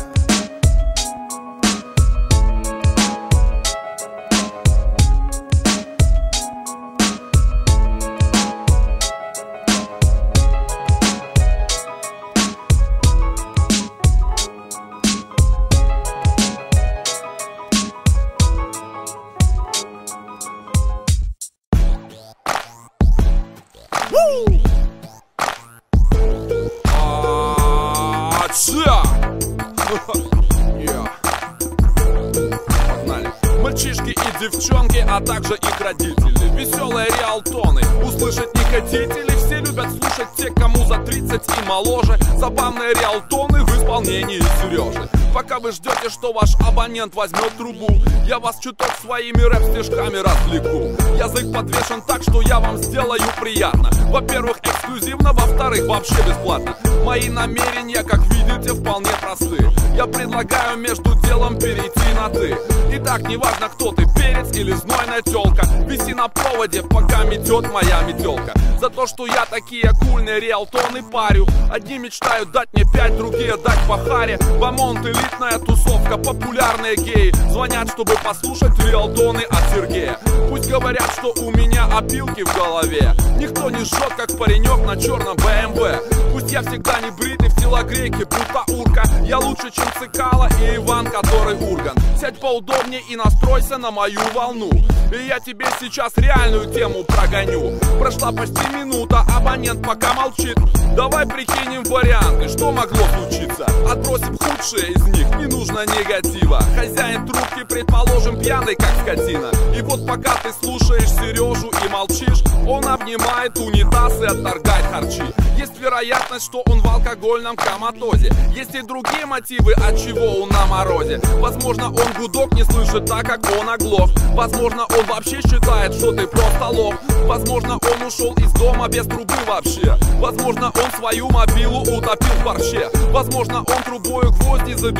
Мальчишки и девчонки, а также их родители, веселые реалтоны, услышать не хотите ли? Все любят слушать те, кому за 30 и моложе. Забавные реалтоны в исполнении Сережи. Пока вы ждете, что ваш абонент возьмет трубу, я вас чуток своими рэп-стишками развлеку. Язык подвешен так, что я вам сделаю приятно. Во-первых, эксклюзивно, во-вторых, вообще бесплатно. Мои намерения, как видите, вполне просты. Я предлагаю между делом перейти на «ты». Итак, неважно, кто ты, перец или знойная тёлка, виси на проводе, пока метет моя метелка. За то, что я такие кульные реалтоны парю. Одни мечтают дать мне 5, другие дать по харе. Бамонт, элитная тусовка, популярные геи звонят, чтобы послушать реалтоны от Сергея. Пусть говорят, что у меня опилки в голове. Никто не жжет, как паренек на черном БМВ. Пусть я всегда не бритый в телогрейке, будто урка. Я лучше, чем Цикало и Иван, который Урган. Сядь поудобнее и настройся на мою волну, и я тебе сейчас реальную тему прогоню. Прошла почти минута, абонент пока молчит. Давай прикинем варианты, что могло случиться. Отбросим худшие из них, не нужно негатива. Хозяин трубки, предположим, пьяный как скотина. И вот пока ты слушаешь Сережу и молчишь, он обнимает унитаз и отторгает харчи. Есть вероятность, что он в алкогольном коматозе. Есть и другие мотивы, от чего он на морозе. Возможно, он гудок не слышит так, как он оглох. Возможно, он вообще считает, что ты просто лох. Возможно, он ушел из дома без трубы вообще. Возможно, он свою мобилу утопил в борще. Возможно, он трубою гвозди забивает в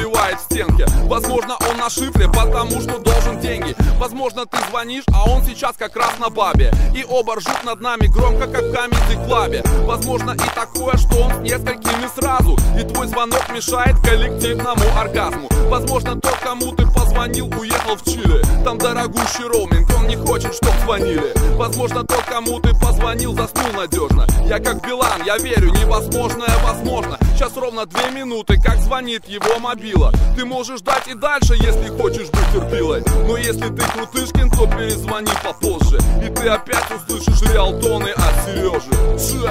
стенке. Возможно, он на шифре, потому что должен деньги. Возможно, ты звонишь, а он сейчас как раз на бабе. И оба ржут над нами громко, как в камеди-клабе. Возможно и такое, что он с несколькими сразу, и твой звонок мешает коллективному оргазму. Возможно, тот, кому ты позвонил, уехал в Чили. Там дорогущий роуминг, он не хочет, чтоб звонили. Возможно, тот, кому ты позвонил, заснул надежно. Я как Билан, я верю, невозможное возможно. Сейчас ровно 2 минуты, как звонит его мобила. Ты можешь ждать и дальше, если хочешь быть терпилой. Но если ты крутышкин, то перезвони попозже, и ты опять услышишь реалтоны от Сережи.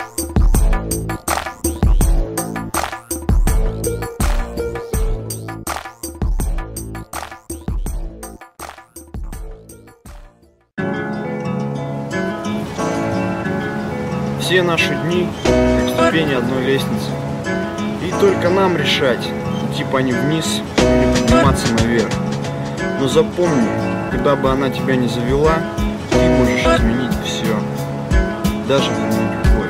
Все наши дни как ступени одной лестницы, и только нам решать, идти по ним вниз или подниматься наверх. Но запомни, куда бы она тебя ни завела, ты можешь изменить все, даже вернуть любовь.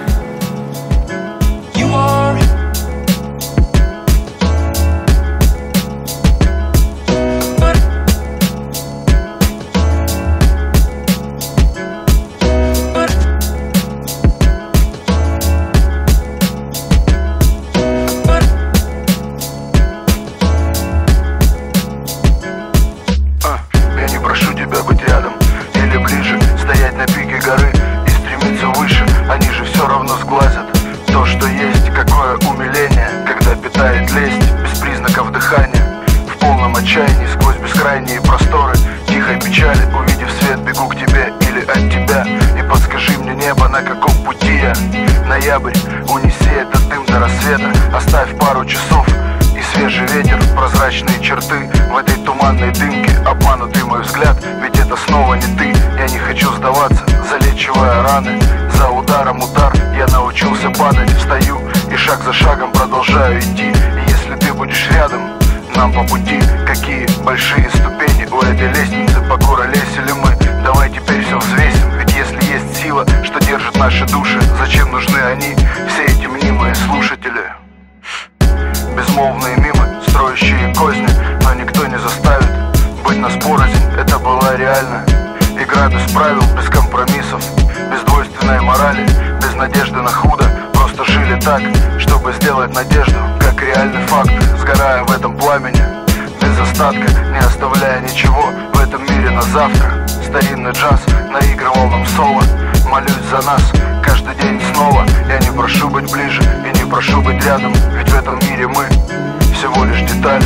Унеси этот дым до рассвета, оставь пару часов и свежий ветер, прозрачные черты в этой туманной дымке. Обманутый мой взгляд, ведь это снова не ты. Я не хочу сдаваться, залечивая раны. За ударом удар, я научился падать. Встаю и шаг за шагом продолжаю идти. И если ты будешь рядом, нам по пути. Какие большие ступени у этой лестницы, покуролесили мы. Давай теперь все взвесим, ведь если есть сила, что держит наши души, зачем нужны они, все эти мнимые слушатели? Безмолвные мимы, строящие козни, но никто не заставит быть нас порознь. Это была реально игра без правил, без компромиссов, без двойственной морали, без надежды на худо. Просто жили так, чтобы сделать надежду, как реальный факт, сгорая в этом пламени без остатка, не оставляя ничего в этом мире на завтра. Старинный джаз наигрывал нам соло. Молюсь за нас каждый день снова. Я не прошу быть ближе и не прошу быть рядом, ведь в этом мире мы всего лишь детали.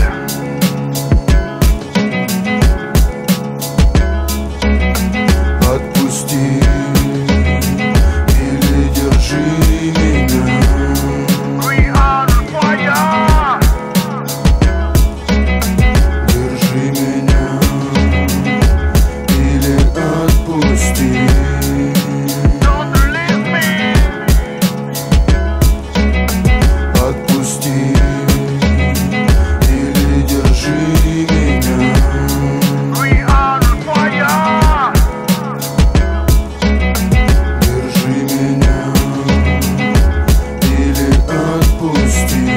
Отпусти или держи меня. Держи меня или отпусти. Отпусти или держи меня. Держи меня или отпусти.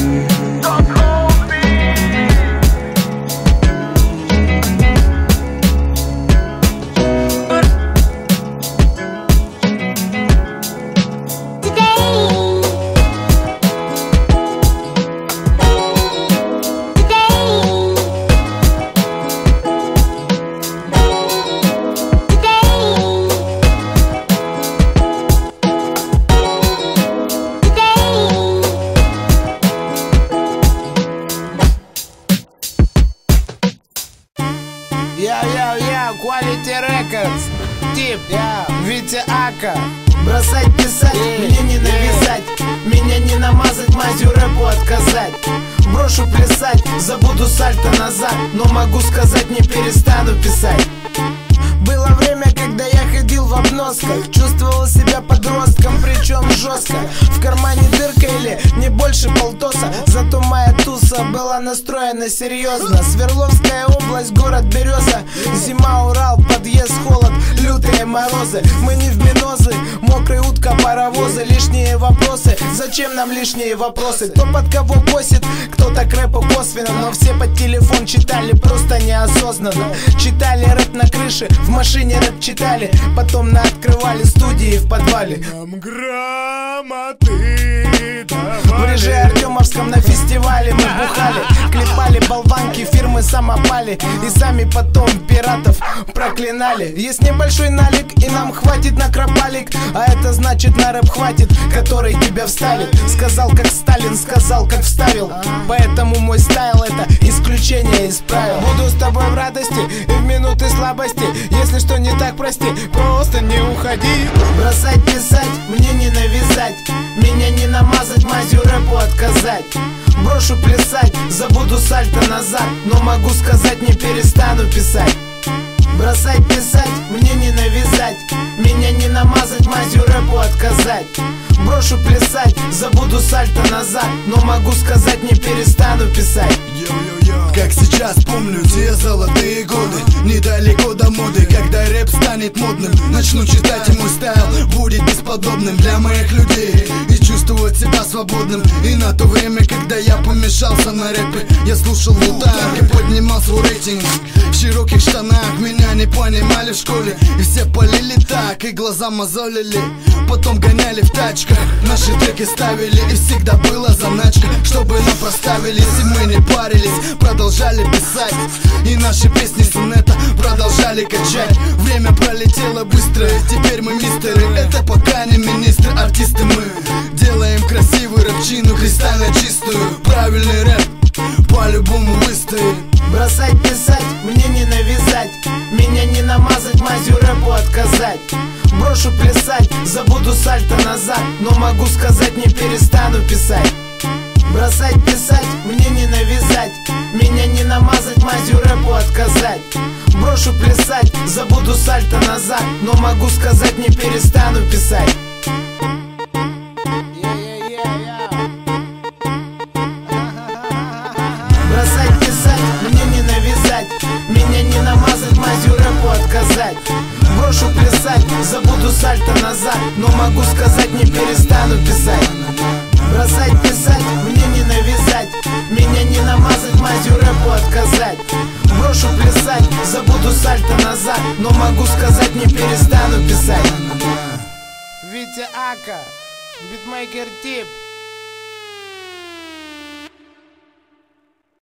Яу-яу-яу, Quality Records, Тип, Витя Ака. Бросать писать, мне не навязать, меня не намазать, мазью рэпу отказать. Брошу плясать, забуду сальто назад, но могу сказать, не перестану писать. Было время, когда я ходил во обносках. Чувствовал себя подростком, причем жестко. В кармане дырка или не больше полтоса. Зато моя туса была настроена серьезно. Свердловская область, город Береза. Зима, Урал, подъезд, холод, лютые морозы. Мы не в Минозы, мокрая утка, паровозы. Лишние вопросы, зачем нам лишние вопросы? Кто под кого косит, кто-то к рэпу косвенно. Но все под телефон читали просто неосознанно. Читали рэп на крыше, в машине рэп читали. Потом наоткрывали студии в подвале. В Реже Артемовском на фестивале мы бухали. Клепали болванки, фирмы самопали. И сами потом пиратов проклинали. Есть небольшой налик и нам хватит на кропалик. А это значит на рэп хватит, который тебя вставит. Сказал как Сталин, сказал как вставил. Поэтому мой стайл это исключение из правил. Буду с тобой в радости и в минуты слабости. Если что не так, прости, просто не уходи. Бросать писать, мне не навязать. Меня не намазать, мазью рэпу отказать. Брошу плясать, забуду сальто назад. Но могу сказать, не перестану писать. Бросать писать, мне не навязать. Меня не намазать, мазью рэпу отказать. Брошу плясать, забуду сальто назад. Но могу сказать, не перестану писать. Как сейчас помню те золотые годы. Недалеко до моды, когда рэп станет модным. Начну читать, и мой стайл будет бесподобным для моих людей. И чувствовать себя свободным. И на то время, когда я помешался на рэпе, я слушал Вутанг и поднимал свой рейтинг. В широких штанах меня не понимали в школе. И все полили так, и глаза мозолили. Потом гоняли в тачках, наши треки ставили. И всегда была заначка, чтобы нам проставились. И мы не парились, продолжали писать. И наши песни с инета продолжали качать. Время пролетело быстро, и теперь мы мистеры. Это пока не министры, артисты мы. Делаем красивую рэпчину, кристально чистую. Правильный рэп по-любому выстоит. Бросать писать, мне не навязать. Меня не намазать, мазью рэпу отказать. Брошу плясать, забуду сальто назад. Но могу сказать, не перестану писать. Бросать писать, мне не навязать. Меня не намазать, мазью рэпу отказать. Брошу плясать, забуду сальто назад. Но могу сказать, не перестану писать. Бросать писать, мне не навязать. Меня не намазать, мазью рэпу отказать. Брошу плясать, забуду сальто назад. Но могу сказать, не перестану писать. Бросать писать, мне не навязать. Меня не намазать, мазью рэпу отказать. Брошу плясать, забуду сальто назад. Но могу сказать, не перестану писать. Витя Ака, битмейкер Тип.